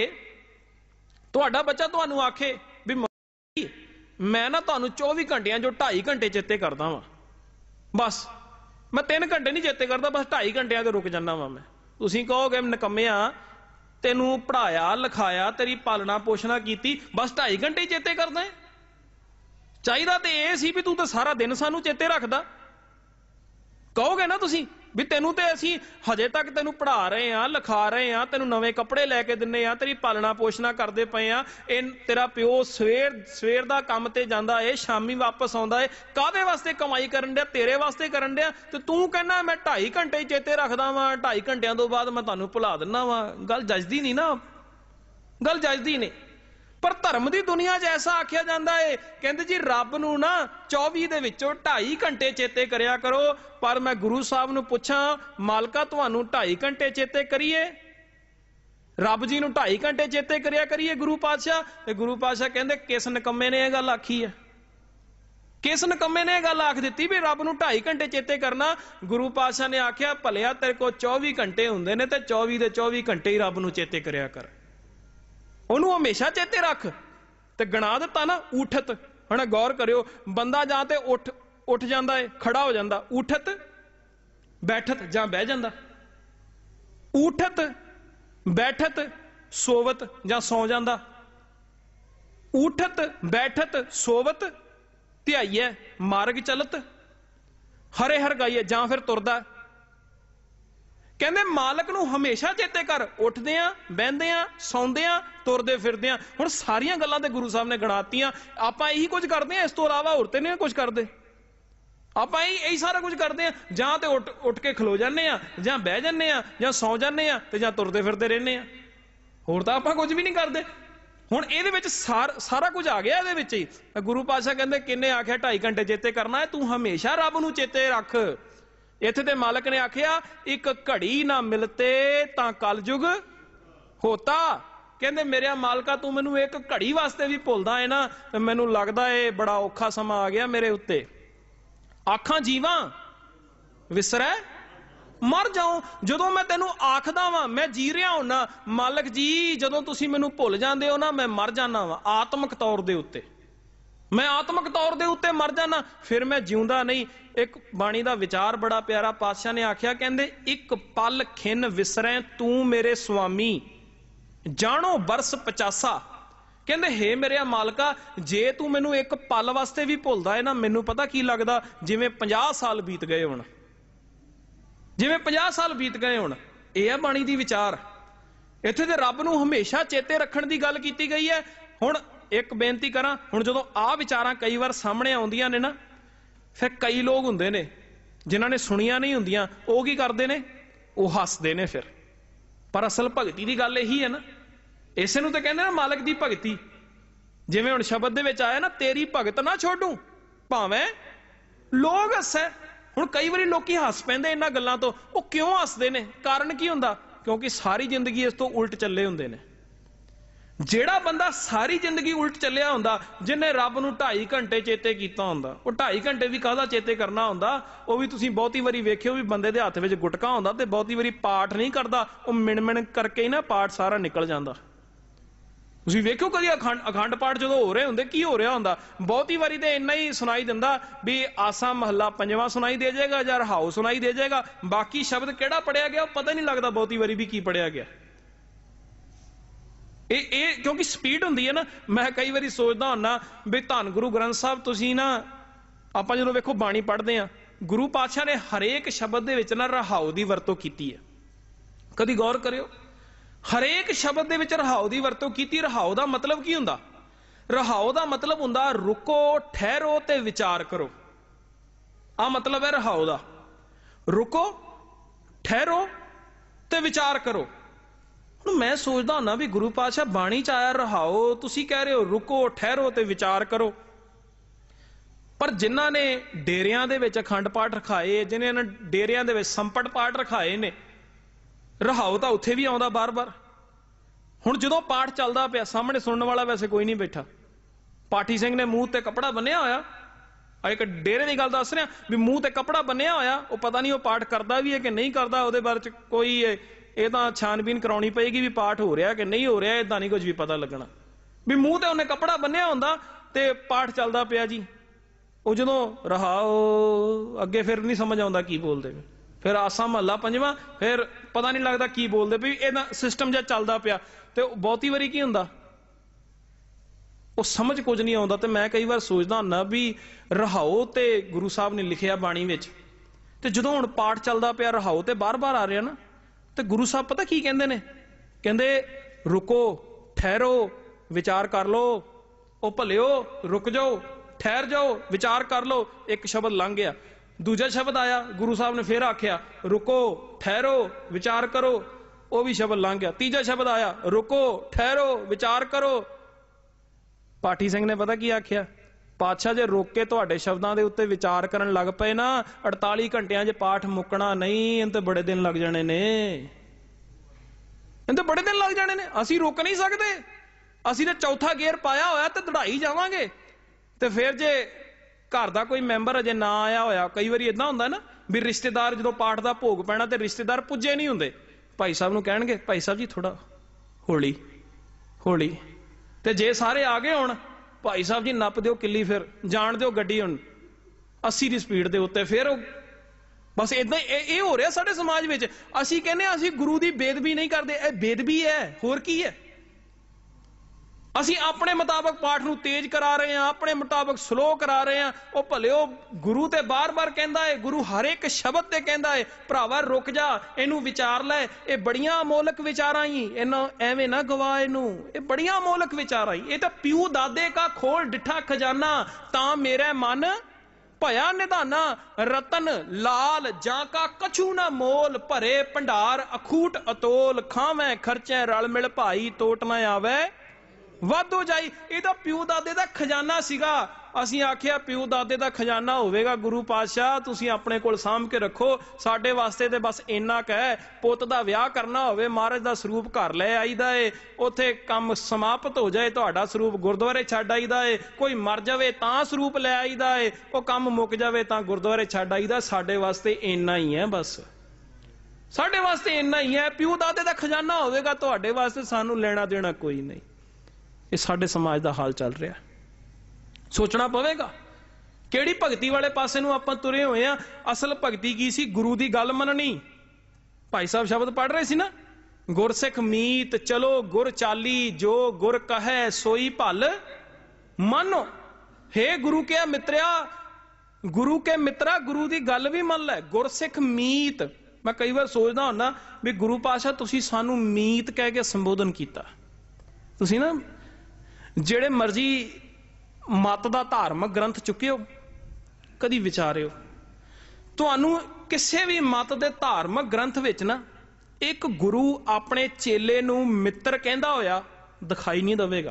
ਆਖੇ ਵੀ ਮੈਂ ਨਾ ਤੁਹਾਨੂੰ 24 ਘੰਟਿਆਂ ਚੋਂ 2.5 ਘੰਟੇ ਚੇਤੇ ਕਰਦਾ ਵਾਂ, ਬਸ ਮੈਂ 3 ਘੰਟੇ ਨਹੀਂ ਚੇਤੇ ਕਰਦਾ, ਬਸ 2.5 ਘੰਟਿਆਂ ਤੇ ਰੁਕ ਜਾਂਦਾ ਵਾਂ ਮੈਂ। ਤੁਸੀਂ ਕਹੋਗੇ ਨਕੰਮਿਆ ਤੈਨੂੰ ਪੜ੍ਹਾਇਆ ਲਿਖਾਇਆ, ਤੇਰੀ ਪਾਲਣਾ ਪੋਸ਼ਣਾ ਕੀਤੀ, ਬਸ 2.5 ਘੰਟੇ ਹੀ ਚੇਤੇ ਕਰਦਾ ਹੈ? ਚਾਹੀਦਾ ਤੇ ਇਹ ਸੀ ਵੀ ਤੂੰ ਤਾਂ ਸਾਰਾ ਦਿਨ ਸਾਨੂੰ ਚੇਤੇ ਰੱਖਦਾ। ਕਹੋਗੇ ਨਾ ਤੁਸੀਂ ਵੀ ਤੈਨੂੰ ਤੇ ਅਸੀਂ ਹਜੇ ਤੱਕ ਤੈਨੂੰ ਪੜ੍ਹਾ ਰਹੇ ਹਾਂ, ਲਿਖਾ ਰਹੇ ਹਾਂ, ਤੈਨੂੰ ਨਵੇਂ ਕੱਪੜੇ ਲੈ ਕੇ ਦਿੰਨੇ ਆ, ਤੇਰੀ ਪਾਲਣਾ ਪੋਸ਼ਣਾ ਕਰਦੇ ਪਏ ਆ, ਇਹ ਤੇਰਾ ਪਿਓ ਸਵੇਰ ਦਾ ਕੰਮ ਤੇ ਜਾਂਦਾ ਏ, ਸ਼ਾਮੀ ਵਾਪਸ ਆਉਂਦਾ ਏ, ਕਾਹਦੇ ਵਾਸਤੇ ਕਮਾਈ ਕਰਨ ਡਿਆ? ਤੇਰੇ ਵਾਸਤੇ ਕਰਨ ਡਿਆ। ਤੇ ਤੂੰ ਕਹਿੰਦਾ ਮੈਂ 2.5 ਘੰਟੇ ਚੇਤੇ ਰੱਖਦਾ ਵਾਂ, 2.5 ਘੰਟਿਆਂ ਤੋਂ ਬਾਅਦ ਮੈਂ ਤੁਹਾਨੂੰ ਭੁਲਾ ਦਿੰਦਾ ਵਾਂ। ਗੱਲ ਜੱਜਦੀ ਨਹੀਂ ਨਾ, ਗੱਲ ਜੱਜਦੀ ਨਹੀਂ। ਪਰ ਧਰਮ ਦੀ ਦੁਨੀਆ 'ਚ ਐਸਾ ਆਖਿਆ ਜਾਂਦਾ ਏ, ਕਹਿੰਦੇ ਜੀ ਰੱਬ ਨੂੰ ਨਾ 24 ਦੇ ਵਿੱਚੋਂ 2.5 ਘੰਟੇ ਚੇਤੇ ਕਰਿਆ ਕਰੋ। ਪਰ ਮੈਂ ਗੁਰੂ ਸਾਹਿਬ ਨੂੰ ਪੁੱਛਾਂ, ਮਾਲਕਾ ਤੁਹਾਨੂੰ 2.5 ਘੰਟੇ ਚੇਤੇ ਕਰੀਏ? ਰੱਬ ਜੀ ਨੂੰ 2.5 ਘੰਟੇ ਚੇਤੇ ਕਰਿਆ ਕਰੀਏ ਗੁਰੂ ਪਾਤਸ਼ਾਹ? ਤੇ ਗੁਰੂ ਪਾਤਸ਼ਾਹ ਕਹਿੰਦੇ ਕਿਸ ਨਿਕੰਮੇ ਨੇ ਇਹ ਗੱਲ ਆਖੀ ਹੈ? ਕਿਸ ਨਿਕੰਮੇ ਨੇ ਇਹ ਗੱਲ ਆਖ ਦਿੱਤੀ ਵੀ ਰੱਬ ਨੂੰ 2.5 ਘੰਟੇ ਚੇਤੇ ਕਰਨਾ? ਗੁਰੂ ਪਾਤਸ਼ਾਹ ਨੇ ਆਖਿਆ ਭਲਿਆ ਤੇਰੇ ਕੋਲ 24 ਘੰਟੇ ਹੁੰਦੇ ਨੇ ਤੇ 24 ਦੇ 24 ਘੰਟੇ ਹੀ ਰੱਬ ਨੂੰ ਚੇਤੇ ਕਰਿਆ ਕਰ, ਉਹਨੂੰ ਹਮੇਸ਼ਾ ਚੇਤੇ ਰੱਖ। ਤੇ ਗਣਾ ਦਿੱਤਾ ਨਾ ਉਠਤ। ਹੁਣ ਗੌਰ ਕਰਿਓ, ਬੰਦਾ ਜਾਂ ਤੇ ਉੱਠ ਜਾਂਦਾ ਹੈ, ਖੜਾ ਹੋ ਜਾਂਦਾ, ਉਠਤ ਬੈਠਤ ਜਾਂ ਬਹਿ ਜਾਂਦਾ, ਉਠਤ ਬੈਠਤ ਸੋਵਤ ਜਾਂ ਸੌ ਜਾਂਦਾ, ਉਠਤ ਬੈਠਤ ਸੋਵਤ ਧਿਆਈਐ, ਮਾਰਗ ਚਲਤ ਹਰੇ ਹਰ ਗਾਈਐ, ਜਾਂ ਫਿਰ ਤੁਰਦਾ। ਕਹਿੰਦੇ ਮਾਲਕ ਨੂੰ ਹਮੇਸ਼ਾ ਚੇਤੇ ਕਰ, ਉੱਠਦਿਆਂ ਬਹਿੰਦਿਆਂ ਸੌਂਦਿਆਂ ਤੁਰਦੇ ਫਿਰਦਿਆਂ। ਹੁਣ ਸਾਰੀਆਂ ਗੱਲਾਂ ਤੇ ਗੁਰੂ ਸਾਹਿਬ ਨੇ ਗਣਾਤੀਆਂ। ਆਪਾਂ ਇਹੀ ਕੁਝ ਕਰਦੇ ਹਾਂ, ਇਸ ਤੋਂ ਇਲਾਵਾ ਹੋਰ ਤੇ ਨਹੀਂ ਕੁਝ ਕਰਦੇ। ਆਪਾਂ ਇਹੀ ਸਾਰਾ ਕੁਝ ਕਰਦੇ ਹਾਂ, ਜਾਂ ਤੇ ਉੱਠ ਕੇ ਖਲੋ ਜਾਂਦੇ ਆ, ਜਾਂ ਬਹਿ ਜਾਂਦੇ ਆ, ਜਾਂ ਸੌਂ ਜਾਂਦੇ ਆ, ਤੇ ਜਾਂ ਤੁਰਦੇ ਫਿਰਦੇ ਰਹਿੰਦੇ ਆ। ਹੋਰ ਤਾਂ ਆਪਾਂ ਕੁਝ ਵੀ ਨਹੀਂ ਕਰਦੇ। ਹੁਣ ਇਹਦੇ ਵਿੱਚ ਸਾਰਾ ਕੁਝ ਆ ਗਿਆ ਇਹਦੇ ਵਿੱਚ ਹੀ। ਗੁਰੂ ਪਾਤਸ਼ਾਹ ਕਹਿੰਦੇ ਕਿੰਨੇ ਆਖਿਆ 2.5 ਘੰਟੇ ਚੇਤੇ ਕਰਨਾ ਹੈ? ਤੂੰ ਹਮੇਸ਼ਾ ਰੱਬ ਨੂੰ ਚੇਤੇ ਰੱਖ। ਇੱਥੇ ਤੇ ਮਾਲਕ ਨੇ ਆਖਿਆ ਇੱਕ ਘੜੀ ਨਾ ਮਿਲਤੇ ਤਾਂ ਕਲਯੁਗ ਹੋਤਾ। ਕਹਿੰਦੇ ਮੇਰਿਆ ਮਾਲਕਾ ਤੂੰ ਮੈਨੂੰ ਇੱਕ ਘੜੀ ਵਾਸਤੇ ਵੀ ਭੁੱਲਦਾ ਹੈ ਨਾ, ਤੇ ਮੈਨੂੰ ਲੱਗਦਾ ਏ ਬੜਾ ਔਖਾ ਸਮਾਂ ਆ ਗਿਆ ਮੇਰੇ ਉੱਤੇ। ਆਖਾਂ ਜੀਵਾਂ ਵਿਸਰੈ ਮਰ ਜਾਓ। ਜਦੋਂ ਮੈਂ ਤੈਨੂੰ ਆਖਦਾ ਵਾਂ ਮੈਂ ਜੀ ਰਿਹਾ ਹੁੰਨਾ, ਮਾਲਕ ਜੀ ਜਦੋਂ ਤੁਸੀਂ ਮੈਨੂੰ ਭੁੱਲ ਜਾਂਦੇ ਹੋ ਨਾ, ਮੈਂ ਮਰ ਜਾਣਾ ਵਾਂ ਆਤਮਿਕ ਤੌਰ ਦੇ ਉੱਤੇ, ਮੈਂ ਆਤਮਿਕ ਤੌਰ ਦੇ ਉੱਤੇ ਮਰ ਜਾਣਾ, ਫਿਰ ਮੈਂ ਜਿਉਂਦਾ ਨਹੀਂ। ਇੱਕ ਬਾਣੀ ਦਾ ਵਿਚਾਰ ਬੜਾ ਪਿਆਰਾ ਪਾਤਸ਼ਾਹ ਨੇ ਆਖਿਆ, ਕਹਿੰਦੇ ਇੱਕ ਪਲ ਖਿੰਨ ਵਿਸਰੈ ਤੂੰ ਮੇਰੇ ਸੁਆਮੀ, ਜਾਣੋ ਬਰਸ 85। ਕਹਿੰਦੇ ਹੇ ਮੇਰੇ ਮਾਲਕਾ, ਜੇ ਤੂੰ ਮੈਨੂੰ ਇੱਕ ਪਲ ਵਾਸਤੇ ਵੀ ਭੁੱਲਦਾ ਹੈ ਨਾ, ਮੈਨੂੰ ਪਤਾ ਕੀ ਲੱਗਦਾ ਜਿਵੇਂ 50 ਸਾਲ ਬੀਤ ਗਏ ਹੁਣ, ਜਿਵੇਂ 50 ਸਾਲ ਬੀਤ ਗਏ ਹੁਣ। ਇਹ ਹੈ ਬਾਣੀ ਦੀ ਵਿਚਾਰ। ਇੱਥੇ ਤੇ ਰੱਬ ਨੂੰ ਹਮੇਸ਼ਾ ਚੇਤੇ ਰੱਖਣ ਦੀ ਗੱਲ ਕੀਤੀ ਗਈ ਹੈ। ਹੁਣ ਇੱਕ ਬੇਨਤੀ ਕਰਾਂ, ਹੁਣ ਜਦੋਂ ਆਹ ਵਿਚਾਰਾਂ ਕਈ ਵਾਰ ਸਾਹਮਣੇ ਆਉਂਦੀਆਂ ਨੇ ਨਾ, ਫਿਰ ਕਈ ਲੋਕ ਹੁੰਦੇ ਨੇ ਜਿਨ੍ਹਾਂ ਨੇ ਸੁਣੀਆਂ ਨਹੀਂ ਹੁੰਦੀਆਂ, ਉਹ ਕੀ ਕਰਦੇ ਨੇ, ਉਹ ਹੱਸਦੇ ਨੇ ਫਿਰ। ਪਰ ਅਸਲ ਭਗਤੀ ਦੀ ਗੱਲ ਇਹੀ ਹੈ ਨਾ, ਇਸੇ ਨੂੰ ਤਾਂ ਕਹਿੰਦੇ ਨਾ ਮਾਲਕ ਦੀ ਭਗਤੀ। ਜਿਵੇਂ ਹੁਣ ਸ਼ਬਦ ਦੇ ਵਿੱਚ ਆਇਆ ਨਾ, ਤੇਰੀ ਭਗਤ ਨਾ ਛੋਡੂ ਭਾਵੇਂ ਲੋਕ ਹੱਸੈ। ਹੁਣ ਕਈ ਵਾਰੀ ਲੋਕੀ ਹੱਸ ਪੈਂਦੇ ਇਹਨਾਂ ਗੱਲਾਂ ਤੋਂ। ਉਹ ਕਿਉਂ ਹੱਸਦੇ ਨੇ? ਕਾਰਨ ਕੀ ਹੁੰਦਾ? ਕਿਉਂਕਿ ਸਾਰੀ ਜ਼ਿੰਦਗੀ ਇਸ ਤੋਂ ਉਲਟ ਚੱਲੇ ਹੁੰਦੇ ਨੇ। ਜਿਹੜਾ ਬੰਦਾ ਸਾਰੀ ਜ਼ਿੰਦਗੀ ਉਲਟ ਚੱਲਿਆ ਹੁੰਦਾ, ਜਿਹਨੇ ਰੱਬ ਨੂੰ 2.5 ਘੰਟੇ ਚੇਤੇ ਕੀਤਾ ਹੁੰਦਾ, ਉਹ 2.5 ਘੰਟੇ ਵੀ ਕਾਹਦਾ ਚੇਤੇ ਕਰਨਾ ਹੁੰਦਾ? ਉਹ ਵੀ ਤੁਸੀਂ ਬਹੁਤੀ ਵਾਰੀ ਵੇਖਿਓ ਵੀ ਬੰਦੇ ਦੇ ਹੱਥ ਵਿੱਚ ਗੁਟਕਾ ਹੁੰਦਾ ਤੇ ਬਹੁਤੀ ਵਾਰੀ ਪਾਠ ਨਹੀਂ ਕਰਦਾ, ਉਹ ਮਿਣ ਕਰਕੇ ਹੀ ਨਾ ਪਾਠ ਸਾਰਾ ਨਿਕਲ ਜਾਂਦਾ। ਤੁਸੀਂ ਵੇਖਿਓ ਕਦੀ ਅਖੰਡ ਪਾਠ ਜਦੋਂ ਹੋ ਰਹੇ ਹੁੰਦੇ, ਕੀ ਹੋ ਰਿਹਾ ਹੁੰਦਾ? ਬਹੁਤੀ ਵਾਰੀ ਤੇ ਇੰਨਾ ਹੀ ਸੁਣਾਈ ਦਿੰਦਾ ਵੀ ਆਸਾ ਮਹੱਲਾ 5ਵਾਂ ਸੁਣਾਈ ਦੇ ਜਾਏਗਾ ਜਾਂ ਰਹਾਉ ਸੁਣਾਈ ਦੇ ਜਾਏਗਾ। ਬਾਕੀ ਸ਼ਬਦ ਕਿਹੜਾ ਪੜਿਆ ਗਿਆ ਉਹ ਪਤਾ ਨਹੀਂ ਲੱਗਦਾ ਬਹੁਤੀ ਵਾਰੀ ਵੀ ਕੀ ਪੜਿਆ ਗਿਆ। ਇਹ ਕਿਉਂਕਿ ਸਪੀਡ ਹੁੰਦੀ ਹੈ ਨਾ। ਮੈਂ ਕਈ ਵਾਰੀ ਸੋਚਦਾ ਹੁੰਦਾ ਵੀ ਧੰਨ ਗੁਰੂ ਗ੍ਰੰਥ ਸਾਹਿਬ, ਤੁਸੀਂ ਨਾ, ਆਪਾਂ ਜਦੋਂ ਵੇਖੋ ਬਾਣੀ ਪੜ੍ਹਦੇ ਆ, ਗੁਰੂ ਪਾਤਸ਼ਾਹ ਨੇ ਹਰੇਕ ਸ਼ਬਦ ਦੇ ਵਿੱਚ ਨਾ ਰਹਾਉ ਦੀ ਵਰਤੋਂ ਕੀਤੀ ਹੈ। ਕਦੀ ਗੌਰ ਕਰਿਓ, ਹਰੇਕ ਸ਼ਬਦ ਦੇ ਵਿੱਚ ਰਹਾਉ ਦੀ ਵਰਤੋਂ ਕੀਤੀ। ਰਹਾਉ ਦਾ ਮਤਲਬ ਕੀ ਹੁੰਦਾ? ਰਹਾਉ ਦਾ ਮਤਲਬ ਹੁੰਦਾ ਰੁਕੋ, ਠਹਿਰੋ ਤੇ ਵਿਚਾਰ ਕਰੋ। ਆ ਮਤਲਬ ਹੈ ਰਹਾਉ ਦਾ, ਰੁਕੋ, ਠਹਿਰੋ ਤੇ ਵਿਚਾਰ ਕਰੋ। ਹੁਣ ਮੈਂ ਸੋਚਦਾ ਹੁੰਦਾ ਵੀ ਗੁਰੂ ਪਾਤਸ਼ਾਹ ਬਾਣੀ ਚ ਆਇਆ ਰਹਾਉ, ਤੁਸੀਂ ਕਹਿ ਰਹੇ ਹੋ ਰੁਕੋ, ਠਹਿਰੋ ਤੇ ਵਿਚਾਰ ਕਰੋ। ਪਰ ਜਿਨ੍ਹਾਂ ਨੇ ਡੇਰਿਆਂ ਦੇ ਵਿੱਚ ਅਖੰਡ ਪਾਠ ਰਖਾਏ, ਜਿਨ੍ਹਾਂ ਨੇ ਡੇਰਿਆਂ ਦੇ ਵਿੱਚ ਸੰਪਟ ਪਾਠ ਰਖਾਏ ਨੇ, ਰਹਾਉ ਤਾਂ ਉੱਥੇ ਵੀ ਆਉਂਦਾ ਬਾਰ-ਬਾਰ। ਹੁਣ ਜਦੋਂ ਪਾਠ ਚੱਲਦਾ ਪਿਆ, ਸਾਹਮਣੇ ਸੁਣਨ ਵਾਲਾ ਵੈਸੇ ਕੋਈ ਨਹੀਂ ਬੈਠਾ, ਪਾਠੀ ਸਿੰਘ ਨੇ ਮੂੰਹ ਤੇ ਕੱਪੜਾ ਬੰਨਿਆ ਹੋਇਆ, ਇੱਕ ਡੇਰੇ ਦੀ ਗੱਲ ਦੱਸ ਰਿਹਾ ਵੀ ਮੂੰਹ ਤੇ ਕੱਪੜਾ ਬੰਨਿਆ ਹੋਇਆ, ਉਹ ਪਤਾ ਨਹੀਂ ਉਹ ਪਾਠ ਕਰਦਾ ਵੀ ਹੈ ਕਿ ਨਹੀਂ ਕਰਦਾ, ਉਹਦੇ ਬਾਰੇ ਚ ਕੋਈ ਇਹ ਤਾਂ ਛਾਨਬੀਨ ਕਰਾਉਣੀ ਪਏਗੀ ਵੀ ਪਾਠ ਹੋ ਰਿਹਾ ਕਿ ਨਹੀਂ ਹੋ ਰਿਹਾ, ਏਦਾਂ ਨਹੀਂ ਕੁਝ ਵੀ ਪਤਾ ਲੱਗਣਾ। ਵੀ ਮੂੰਹ ਤੇ ਉਹਨੇ ਕੱਪੜਾ ਬੰਨਿਆ ਹੁੰਦਾ ਤੇ ਪਾਠ ਚੱਲਦਾ ਪਿਆ ਜੀ। ਉਹ ਜਦੋਂ ਰਹਾਉ ਅੱਗੇ ਫਿਰ ਨਹੀਂ ਸਮਝ ਆਉਂਦਾ ਕੀ ਬੋਲਦੇ, ਫਿਰ ਆਸਾ ਮਹੱਲਾ 5ਵਾਂ, ਫਿਰ ਪਤਾ ਨਹੀਂ ਲੱਗਦਾ ਕੀ ਬੋਲਦੇ ਵੀ, ਇਹਦਾ ਸਿਸਟਮ ਜਿਹਾ ਚੱਲਦਾ ਪਿਆ। ਤੇ ਬਹੁਤੀ ਵਾਰੀ ਕੀ ਹੁੰਦਾ, ਉਹ ਸਮਝ ਕੁਝ ਨਹੀਂ ਆਉਂਦਾ। ਤੇ ਮੈਂ ਕਈ ਵਾਰ ਸੋਚਦਾ ਹੁੰਦਾ ਵੀ ਰਹਾਉ ਤੇ ਗੁਰੂ ਸਾਹਿਬ ਨੇ ਲਿਖਿਆ ਬਾਣੀ ਵਿੱਚ, ਤੇ ਜਦੋਂ ਹੁਣ ਪਾਠ ਚੱਲਦਾ ਪਿਆ ਰਹਾਉ ਤੇ ਬਾਰ-ਬਾਰ ਆ ਰਿਹਾ ਨਾ, ਤੇ ਗੁਰੂ ਸਾਹਿਬ ਪਤਾ ਕੀ ਕਹਿੰਦੇ ਨੇ? ਕਹਿੰਦੇ ਰੁਕੋ, ਠਹਿਰੋ, ਵਿਚਾਰ ਕਰ ਲਓ। ਉਹ ਭਲਿਓ ਰੁਕ ਜਾਓ, ਠਹਿਰ ਜਾਓ, ਵਿਚਾਰ ਕਰ ਲਓ। ਇੱਕ ਸ਼ਬਦ ਲੰਘ ਗਿਆ, ਦੂਜਾ ਸ਼ਬਦ ਆਇਆ, ਗੁਰੂ ਸਾਹਿਬ ਨੇ ਫਿਰ ਆਖਿਆ ਰੁਕੋ, ਠਹਿਰੋ, ਵਿਚਾਰ ਕਰੋ, ਉਹ ਵੀ ਸ਼ਬਦ ਲੰਘ ਗਿਆ। ਤੀਜਾ ਸ਼ਬਦ ਆਇਆ, ਰੁਕੋ, ਠਹਿਰੋ, ਵਿਚਾਰ ਕਰੋ। ਪਾਠੀ ਸਿੰਘ ਨੇ ਪਤਾ ਕੀ ਆਖਿਆ? ਪਾਤਸ਼ਾਹ ਜੇ ਰੋਕ ਕੇ ਤੁਹਾਡੇ ਸ਼ਬਦਾਂ ਦੇ ਉੱਤੇ ਵਿਚਾਰ ਕਰਨ ਲੱਗ ਪਏ ਨਾ, 48 ਘੰਟਿਆਂ 'ਚ ਪਾਠ ਮੁੱਕਣਾ ਨਹੀਂ, ਇਹਨਾਂ ਤੇ ਬੜੇ ਦਿਨ ਲੱਗ ਜਾਣੇ ਨੇ, ਇਹਨਾਂ ਤੇ ਬੜੇ ਦਿਨ ਲੱਗ ਜਾਣੇ ਨੇ। ਅਸੀਂ ਰੁਕ ਨਹੀਂ ਸਕਦੇ, ਅਸੀਂ ਤੇ ਚੌਥਾ ਗੇਅਰ ਪਾਇਆ ਹੋਇਆ ਤੇ ਦੜਾਈ ਜਾਵਾਂਗੇ। ਤੇ ਫਿਰ ਜੇ ਘਰ ਦਾ ਕੋਈ ਮੈਂਬਰ ਅਜੇ ਨਾ ਆਇਆ ਹੋਇਆ, ਕਈ ਵਾਰੀ ਏਦਾਂ ਹੁੰਦਾ ਨਾ ਵੀ ਰਿਸ਼ਤੇਦਾਰ ਜਦੋਂ ਪਾਠ ਦਾ ਭੋਗ ਪੈਣਾ ਤੇ ਰਿਸ਼ਤੇਦਾਰ ਪੁੱਜੇ ਨਹੀਂ ਹੁੰਦੇ, ਭਾਈ ਸਾਹਿਬ ਨੂੰ ਕਹਿਣਗੇ ਭਾਈ ਸਾਹਿਬ ਜੀ ਥੋੜਾ ਹੌਲੀ ਹੌਲੀ। ਤੇ ਜੇ ਸਾਰੇ ਆ ਗਏ ਹੁਣ, ਭਾਈ ਸਾਹਿਬ ਜੀ ਨੱਪ ਦਿਓ ਕਿੱਲੀ, ਫਿਰ ਜਾਣ ਦਿਓ ਗੱਡੀ ਹੁਣ 80 ਦੀ ਸਪੀਡ ਦੇ ਉੱਤੇ। ਫਿਰ ਉਹ ਬਸ ਏਦਾਂ ਇਹ ਹੋ ਰਿਹਾ ਸਾਡੇ ਸਮਾਜ ਵਿੱਚ। ਅਸੀਂ ਕਹਿੰਦੇ ਅਸੀਂ ਗੁਰੂ ਦੀ ਬੇਦਬੀ ਨਹੀਂ ਕਰਦੇ, ਇਹ ਬੇਦਬੀ ਹੈ, ਹੋਰ ਕੀ ਹੈ? ਅਸੀਂ ਆਪਣੇ ਮੁਤਾਬਕ ਪਾਠ ਨੂੰ ਤੇਜ਼ ਕਰਾ ਰਹੇ ਹਾਂ, ਆਪਣੇ ਮੁਤਾਬਕ ਸਲੋ ਕਰਾ ਰਹੇ ਹਾਂ। ਉਹ ਭਲਿਓ ਗੁਰੂ ਤੇ ਬਾਰ-ਬਾਰ ਕਹਿੰਦਾ ਹੈ, ਗੁਰੂ ਹਰ ਇੱਕ ਸ਼ਬਦ ਤੇ ਕਹਿੰਦਾ ਹੈ ਭਰਾਵਾ ਰੁਕ ਜਾ, ਇਹਨੂੰ ਵਿਚਾਰ ਲੈ, ਇਹ ਬੜੀਆਂ ਅਮੋਲਕ ਵਿਚਾਰਾਂ ਹੀ, ਇਹਨਾਂ ਐਵੇਂ ਨਾ ਗਵਾ ਇਹਨੂੰ, ਇਹ ਬੜੀਆਂ ਅਮੋਲਕ ਵਿਚਾਰਾਂ ਹੀ। ਇਹ ਤਾਂ ਪਿਓ ਦਾਦੇ ਕਾ ਖੋਲ ਡਿੱਠਾ ਖਜ਼ਾਨਾ, ਤਾਂ ਮੇਰਾ ਮਨ ਭਇਆ ਨਿਧਾਨਾ। ਰਤਨ ਲਾਲ ਜਾਂ ਕਾ ਕਛੂ ਨਾ ਮੋਲ, ਭਰੇ ਭੰਡਾਰ ਅਖੂਟ ਅਤੋਲ, ਖਾਵੇਂ ਖਰਚੇ ਰਲ ਮਿਲ ਭਾਈ, ਤੋਟ ਨਾ ਆਵੇ ਵਾਧੋ ਜਾਈ। ਇਹ ਤਾਂ ਪਿਓ ਦਾਦੇ ਦਾ ਖਜ਼ਾਨਾ ਸੀਗਾ। ਅਸੀਂ ਆਖਿਆ ਪਿਓ ਦਾਦੇ ਦਾ ਖਜ਼ਾਨਾ ਹੋਵੇਗਾ ਗੁਰੂ ਪਾਤਸ਼ਾਹ, ਤੁਸੀਂ ਆਪਣੇ ਕੋਲ ਸਾਂਭ ਕੇ ਰੱਖੋ, ਸਾਡੇ ਵਾਸਤੇ ਤੇ ਬਸ ਇੰਨਾ ਕੁ ਹੈ, ਪੁੱਤ ਦਾ ਵਿਆਹ ਕਰਨਾ ਹੋਵੇ ਮਹਾਰਾਜ ਦਾ ਸਰੂਪ ਘਰ ਲੈ ਆਈਦਾ ਏ, ਉੱਥੇ ਕੰਮ ਸਮਾਪਤ ਹੋ ਜਾਏ ਤੁਹਾਡਾ ਸਰੂਪ ਗੁਰਦੁਆਰੇ ਛੱਡ ਆਈਦਾ ਏ, ਕੋਈ ਮਰ ਜਾਵੇ ਤਾਂ ਸਰੂਪ ਲੈ ਆਈਦਾ ਏ, ਉਹ ਕੰਮ ਮੁੱਕ ਜਾਵੇ ਤਾਂ ਗੁਰਦੁਆਰੇ ਛੱਡ ਆਈਦਾ। ਸਾਡੇ ਵਾਸਤੇ ਇੰਨਾ ਹੀ ਹੈ, ਬਸ ਸਾਡੇ ਵਾਸਤੇ ਇੰਨਾ ਹੀ ਹੈ। ਪਿਓ ਦਾਦੇ ਦਾ ਖਜ਼ਾਨਾ ਹੋਵੇਗਾ ਤੁਹਾਡੇ ਵਾਸਤੇ, ਸਾਨੂੰ ਲੈਣਾ ਦੇਣਾ ਕੋਈ ਨਹੀਂ। ਇਹ ਸਾਡੇ ਸਮਾਜ ਦਾ ਹਾਲ ਚੱਲ ਰਿਹਾ। ਸੋਚਣਾ ਪਵੇਗਾ ਕਿਹੜੀ ਭਗਤੀ ਵਾਲੇ ਪਾਸੇ ਨੂੰ ਆਪਾਂ ਤੁਰੇ ਹੋਏ ਆ। ਅਸਲ ਭਗਤੀ ਕੀ ਸੀ? ਗੁਰੂ ਦੀ ਗੱਲ ਮੰਨਣੀ। ਭਾਈ ਸਾਹਿਬ ਸ਼ਬਦ ਪੜ੍ਹ ਰਹੇ ਸੀ ਨਾ, ਗੁਰਸਿੱਖ ਮੀਤ ਚਲੋ ਗੁਰ ਚਾਲੀ, ਜੋ ਗੁਰ ਕਹੈ ਸੋਈ ਭਲ ਮੰਨੋ। ਹੇ ਗੁਰੂ ਕੇ ਮਿੱਤਰਿਆ, ਗੁਰੂ ਕੇ ਮਿੱਤਰਾ, ਗੁਰੂ ਦੀ ਗੱਲ ਵੀ ਮੰਨ ਲੈ। ਗੁਰਸਿੱਖ ਮੀਤ, मैं कई बार सोचदा हुन्ना भी गुरु पातशाह तुसीं सानू मीत कह के संबोधन कीता। तुसीं ना ਜਿਹੜੇ मर्जी मत दा धार्मिक ग्रंथ चुक्यो, कदी विचारियो तुहानू किसी भी मत दे धार्मिक ग्रंथ विच ना एक गुरु अपने चेले नू मित्र कहंदा होया दिखाई नहीं देवेगा।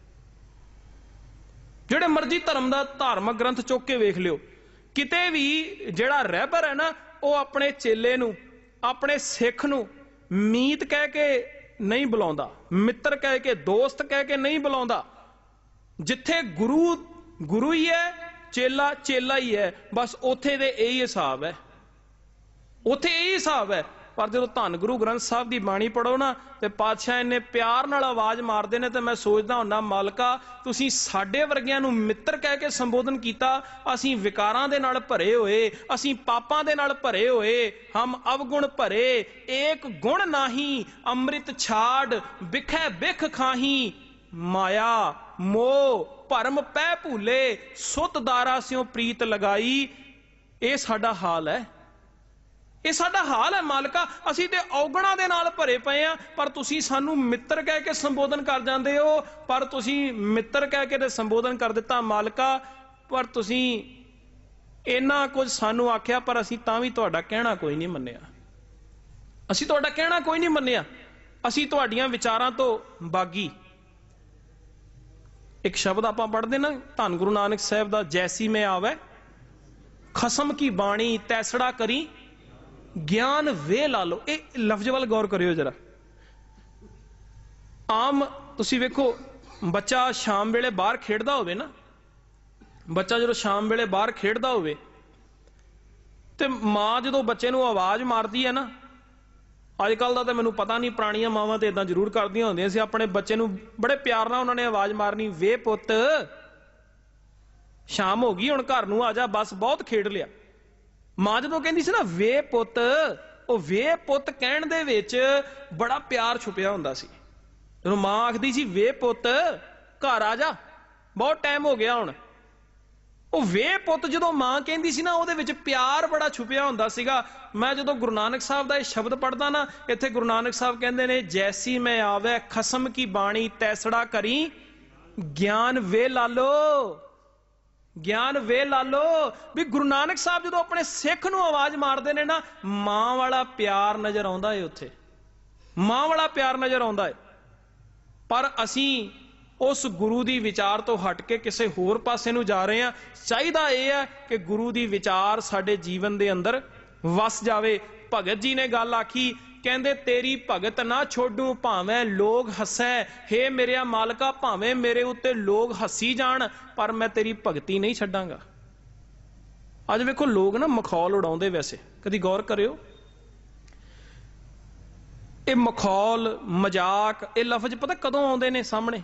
ਜਿਹੜੇ मर्जी धर्म का धार्मिक ग्रंथ चुक के वेख लियो, किते भी ਜਿਹੜਾ रहबर है ना वो अपने चेले नू अपने सिख नू मीत कह के नहीं बुलाउंदा, मित्र कह के दोस्त कह के नहीं बुलाउंदा। जिथे गुरु गुरु ही है, चेला चेला ही है, बस उथे दे यही हिसाब है, उथे यही हिसाब है। पर जो धन गुरु ग्रंथ साहब की बाणी पढ़ो ना तो पातशाह इन्ने प्यार नाल आवाज मारते हैं, तो मैं सोचदा हुन्ना मालका तुसीं साडे वर्गियां नूं मित्र कह के संबोधन किया। असीं विकारां दे नाल भरे होए, असीं पापां दे नाल भरे होए, हम अवगुण भरे, एक गुण नाही अमृत छाड़ बिखै बिख खाही, माया मोह भरम पै भूले सुत दारा स्यों प्रीत लगाई। ये साडा हाल है, ये साडा हाल है मालका। असीं ते औगणा दे नाल भरे पए आ, पर तुसीं सानू मित्र कह के संबोधन कर जांदे हो। पर तुसीं मित्र कह के ते संबोधन कर दिता मालका, पर तुसीं इन्ना कुछ सानू आख्या, पर असीं तां भी तुहाडा कहना कोई नहीं मन्निया। असीं तुहाडा कहना कोई नहीं मन्निया, असीं तुहाडीआं विचारां तो बागी। एक शब्द आपां पढ़दे ना धन गुरु नानक साहब दा, जैसी मैं आवे खसम की बाणी तैसड़ा करी ज्ञान वे ला लो। ये लफ्ज वाल गौर करियो जरा। आम तुसी वेखो बच्चा शाम वेले बाहर खेडदा होवे ना, बच्चा जो शाम वेले बाहर खेडदा होवे ते मां जो बच्चे नूं आवाज मारदी है ना, अजकल का तो मैनूं पता नहीं, पुरानियां मावां तो इदां जरूर करदियां होंदियां सी, अपने बच्चे नूं बड़े प्यार नाल उन्होंने आवाज मारनी, वे पुत्त शाम हो गई हुण घर नूं आ जा, बस बहुत खेड लिया। मां जो कहती सी ना वे पुत्त, वो वे पुत्त कहण दे विच बड़ा प्यार छुपिया हुंदा सी। जदों मां आखदी सी वे पुत्त घर आ जा, बहुत टाइम हो गया हुण, वो वे पुत्त जदों मां कहती सी ना उहदे विच प्यार बड़ा छुपिया हुंदा सीगा। मैं जदों गुरु नानक साहब दा इह शब्द पढ़दा ना, इत्थे गुरु नानक साहब कहंदे ने जैसी मैं आवे खसम की बाणी तैसड़ा करी ज्ञान वे लालो, ज्ञान वे लालो। भी गुरु नानक साहब जो अपने सिख नूं आवाज मारते ने ना, मां वाला प्यार नजर आउंदा है, उत्थे मां वाला प्यार नजर आउंदा है। पर असीं उस गुरु दी विचार तो हट के किसी होर पासे नूं जा रहे हैं। चाहिदा यह है कि गुरु दी विचार साडे जीवन दे अंदर वस जावे। भगत जी ने गल आखी, कहंदे तेरी भगत ना छोडू भावें लोग हसै, हे मेरे मालका भावें मेरे उत्ते लोग हसी जाण, पर मैं तेरी भगती नहीं छड्डांगा। अज वेखो लोग ना मखौल उड़ाउंदे, वैसे कदी गौर करियो, ये मखौल मजाक ये लफ्ज पता कदों आउंदे ने सामने?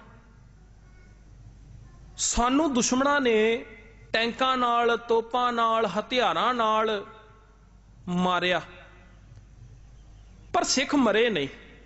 सानू दुश्मनां ने टैंकां नाल, तोपां नाल, हथियारां नाल मारिया, पर सिख मरे नहीं।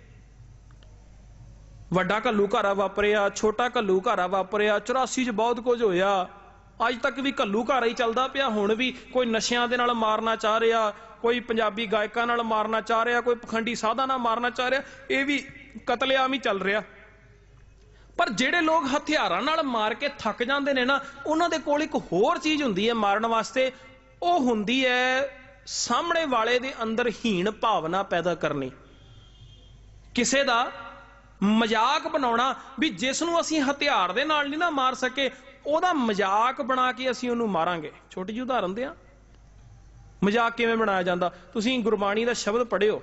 वड्डा घल्लू घारा वापरिया, छोटा घल्लू घारा वापरिया, 84 च बहुत कुछ होया, अज तक भी घल्लू घारा ही चलदा पिया। हुण भी कोई नशियां दे नाल मारना चाह रहा, कोई पंजाबी गायकां नाल मारना चाह रहा, कोई पखंडी साधा नाल मारना चाह रहा, ये भी कतलेआम ही चल रहा। पर जिहड़े लोग हथियारां नाल मार के थक जांदे ने ना, उन्हां दे कोल एक होर चीज़ हुंदी है मारन वास्ते, वो हुंदी है सामने वाले दे अंदर हीन भावना पैदा करनी, किसे दा मजाक बनाउणा। भी जिसनूं असीं हथियार दे नाल नहीं ना मार सके, ओहदा मजाक बना के असीं उहनूं मारांगे। छोटी जी उदाहरण दियां, मजाक किवें बनाया जांदा। तुसीं गुरबाणी दा शब्द पढ़िओ,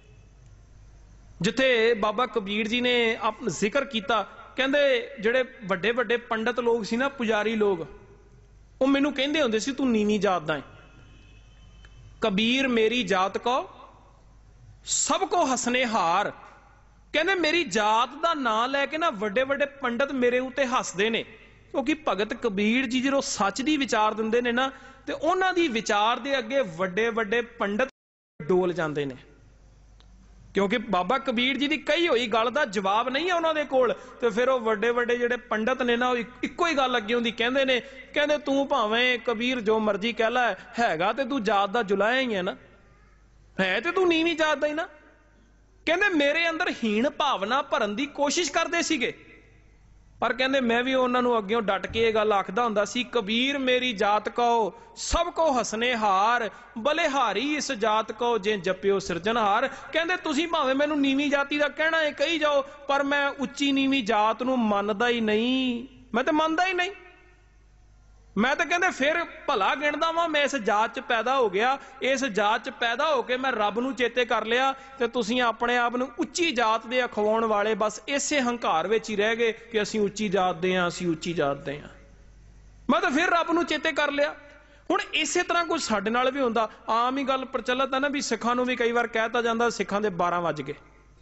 जिथे बाबा कबीर जी ने जिक्र किया, कहंदे जिहड़े वड्डे वड्डे पंडित लोग सी ना, पुजारी लोग, वो मैनूं कहंदे हुंदे सी तूं नीवीं जात दा है। कबीर मेरी जात को सबको हसने हार, कहंदे मेरी जात दा नाम लैके ना वड्डे वड्डे पंडित मेरे उत्ते हसदे ने, क्योंकि भगत कबीर जी जो सच दी विचार दिंदे ने ना, ते उन्हां दी विचार दे अगे वड्डे वड्डे पंडित डोल जांदे ने। क्योंकि बाबा कबीर जी की कही हुई गल का जवाब नहीं है उन्होंने कोल, तो फिर वो वड्डे वड्डे जिहड़े पंडित ने ना, इक्को ही गल अगे हुंदी, कहंदे ने, कहंदे तू भावें कबीर जो मर्जी कह लै, हैगा ते तू जात दा जुलाया ही है ना। है तो तू नीवी जात दा ही ना। कहंदे मेरे अंदर हीण भावना भरन की कोशिश करते सीगे, पर कहंदे मैं भी उन्होंने अग्यों डट के ये गल आखदा हुंदा सी, कबीर मेरी जात कहो सब को हसने हार, बलिहारी इस जात को जे जप्यो सिरजनहार। कहंदे तुसीं भावें मैनू नीवी जाति दा कहना है कही जाओ, पर मैं उच्ची नीवी जात नूं मनदा ही नहीं, मैं तो मनदा ही नहीं। मैं तो कहते फिर भला गिणदा वां, मैं इस जात च पैदा हो गया, इस जात च पैदा होके मैं रब नूं चेते कर लिया, तो तुसीं अपने आप नूं उच्ची जात दे अखवाउण वाले बस इसे हंकार विच ही रह गए कि असीं उच्ची जात दे हां, असीं उच्ची जात दे हां। मैं तो फिर रब नूं चेते कर लिया। हुण इसे तरह कुछ साडे नाल भी हुंदा। आम ही गल प्रचलित है ना भी सिखां नूं भी कई वार कहता जांदा सिखां दे 12 वज गए,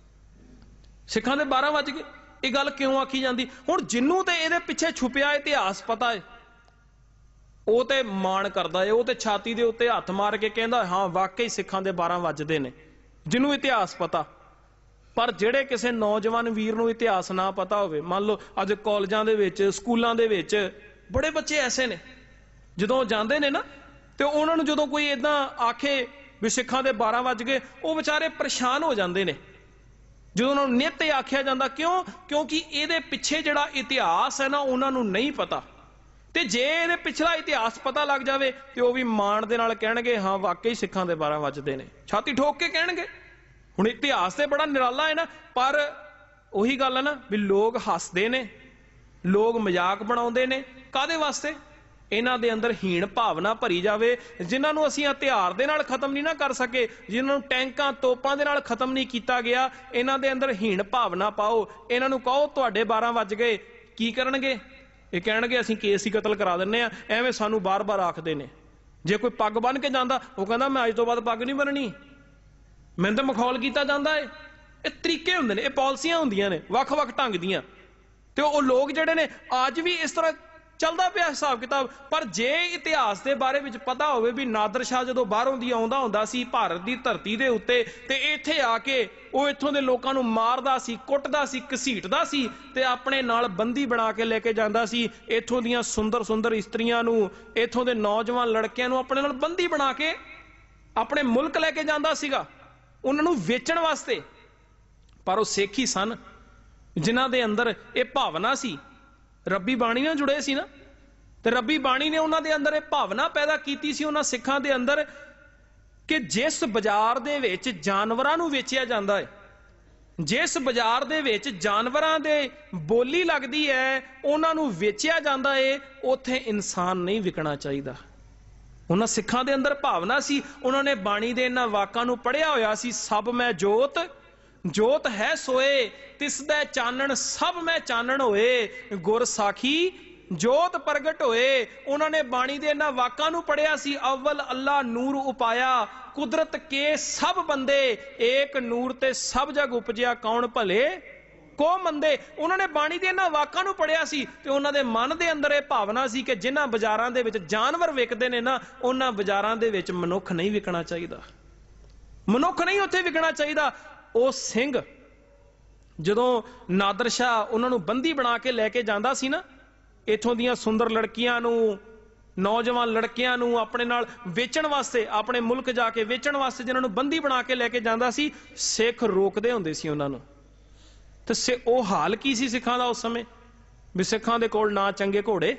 सिखां दे 12 वज गए। ये गल क्यों आखी जांदी? हुण जिन्नू ते इहदे पिछे छुपिया इतिहास पता है, वो तो माण करदा है, वो तो छाती दे उत्ते हथ मार के कहंदा हाँ वाकई सिखां दे 12 वजदे ने, जिन्हों इतिहास पता। पर जेड़े किसी नौजवान वीर नूं इतिहास ना पता होवे, मान लो अज कॉलेजां दे विच स्कूलां दे विच बड़े बच्चे ऐसे ने जदों जांदे ने ना, तो उन्हां नूं जदों कोई इदां आखे भी सिखां दे 12 वज गए, वो बेचारे परेशान हो जांदे ने जो उन्होंने नित आख्या जाता। क्यों? क्योंकि ये पिछे जिहड़ा इतिहास है ना उन्होंने नहीं पता, तो जे ये पिछला इतिहास पता लग जाए तो वह भी माण दे नाल कहणगे हाँ वाकई सिखां दे 12 वजदे ने, छाती ठोक के कहणगे। हुण इतिहास तो बड़ा निराला है ना, पर उही गल है ना भी लोग हसदे ने, लोग मजाक बनाउंदे ने, काहदे वास्ते? इन्हां दे अंदर हीण भावना भरी जावे, जिन्हां नूं असीं हथियार दे नाल खत्म नहीं ना कर सके, जिन्हां नूं टैंकां तोपां दे नाल खत्म नहीं कीता गया, इन्हां दे अंदर हीण भावना पाओ। इन्हां नूं कहो तुहाडे 12 वज गए, की करनगे? ये कहणगे असीं केस ही कतल करा दिंने आ, एवें सानूं बार-बार आखदे ने। जे कोई पग बन के जांदा वो कहंदा मैं अज तो बाद पग नहीं बननी, मैनूं तां मखौल कीता जांदा है। ये तरीके हुंदे ने, ये पॉलिसियां हुंदियां ने वख-वख ढंग दियां, ते वो लोग जिहड़े ने अज भी इस तरह चलदा पिया हिसाब किताब। पर जे इतिहास के बारे में पता होवे भी नादर शाह जदों बाहरों दी आउंदा हुंदा सी भारत की धरती दे उत्ते, ते इत्थे आके वो इत्थों दे लोकां नूं मारदा सी, कुੱਟदा सी, घसीटदा सी, ते अपने नाल बंदी बना के लेके जांदा सी। इत्थों दीयां सुंदर सुंदर इस्त्रियां नूं, इत्थों दे नौजवान लड़कियां नूं अपने नाल बंदी बना के अपने मुल्क लेके जांदा सीगा, उन्हां नूं वेचण वास्ते। पर वो सिख ही सन जिन्हां दे अंदर ये भावना सी, रब्बी बाणी नाल जुड़े सी ना, ते रब्बी बाणी ने उन्हां दे अंदर ये भावना पैदा कीती सी उन्हां सिखां दे अंदर कि जिस बाजार दे विच जानवरां नूं वेचिया जांदा है, जिस बाजार दे विच जानवरां दे बोली लगदी है, उन्हां नूं वेचिया जांदा है, उत्थे इंसान नहीं विकना चाहिदा। उन्हां सिखां दे अंदर भावना सी, उन्होंने बाणी दे इन्हां वाकां नूं पढ़िया होया सी, सब मैं जोत जोत है सोए, तिस दै चानण सब मैं चानण होए, गुर साखी जोत प्रगट होए। उन्होंने बाणी दे इन्हां वाकां नूं पढ़िया सी, अव्वल अल्लाह नूर उपाया, कुदरत के सब बंदे, एक नूर ते सब जग उपजिया, कौन भले को मंदे। उन्होंने बाणी दे इन्हां वाकां नूं पढ़िया सी, ते उन्हां दे मन दे अंदर ये भावना सी कि जिन्हां बाजारां दे विच जानवर विकदे ने ना, उन्हां बाजारां दे विच मनुख नहीं विकना चाहिदा, मनुख नहीं उत्थे विकना चाहिदा। ਉਹ ਸਿੰਘ ਜਦੋਂ ਨਾਦਰ ਸ਼ਾਹ ਉਹਨਾਂ ਨੂੰ ਬੰਦੀ ਬਣਾ ਕੇ ਲੈ ਕੇ ਜਾਂਦਾ ਸੀ ਨਾ, ਇਥੋਂ ਦੀਆਂ ਸੁੰਦਰ ਲੜਕੀਆਂ ਨੂੰ, ਨੌਜਵਾਨ ਲੜਕੀਆਂ ਨੂੰ ਆਪਣੇ ਨਾਲ ਵੇਚਣ ਵਾਸਤੇ, ਆਪਣੇ ਮੁਲਕ ਜਾ ਕੇ ਵੇਚਣ ਵਾਸਤੇ ਜਿਨ੍ਹਾਂ ਨੂੰ ਬੰਦੀ ਬਣਾ ਕੇ ਲੈ ਕੇ ਜਾਂਦਾ ਸੀ, ਸਿੱਖ ਰੋਕਦੇ ਹੁੰਦੇ ਸੀ ਉਹਨਾਂ ਨੂੰ। ਤੇ ਉਹ ਹਾਲ ਕੀ ਸੀ ਸਿੱਖਾਂ ਦਾ ਉਸ ਸਮੇਂ ਵੀ ਸਿੱਖਾਂ ਦੇ ਕੋਲ ਨਾ ਚੰਗੇ ਘੋੜੇ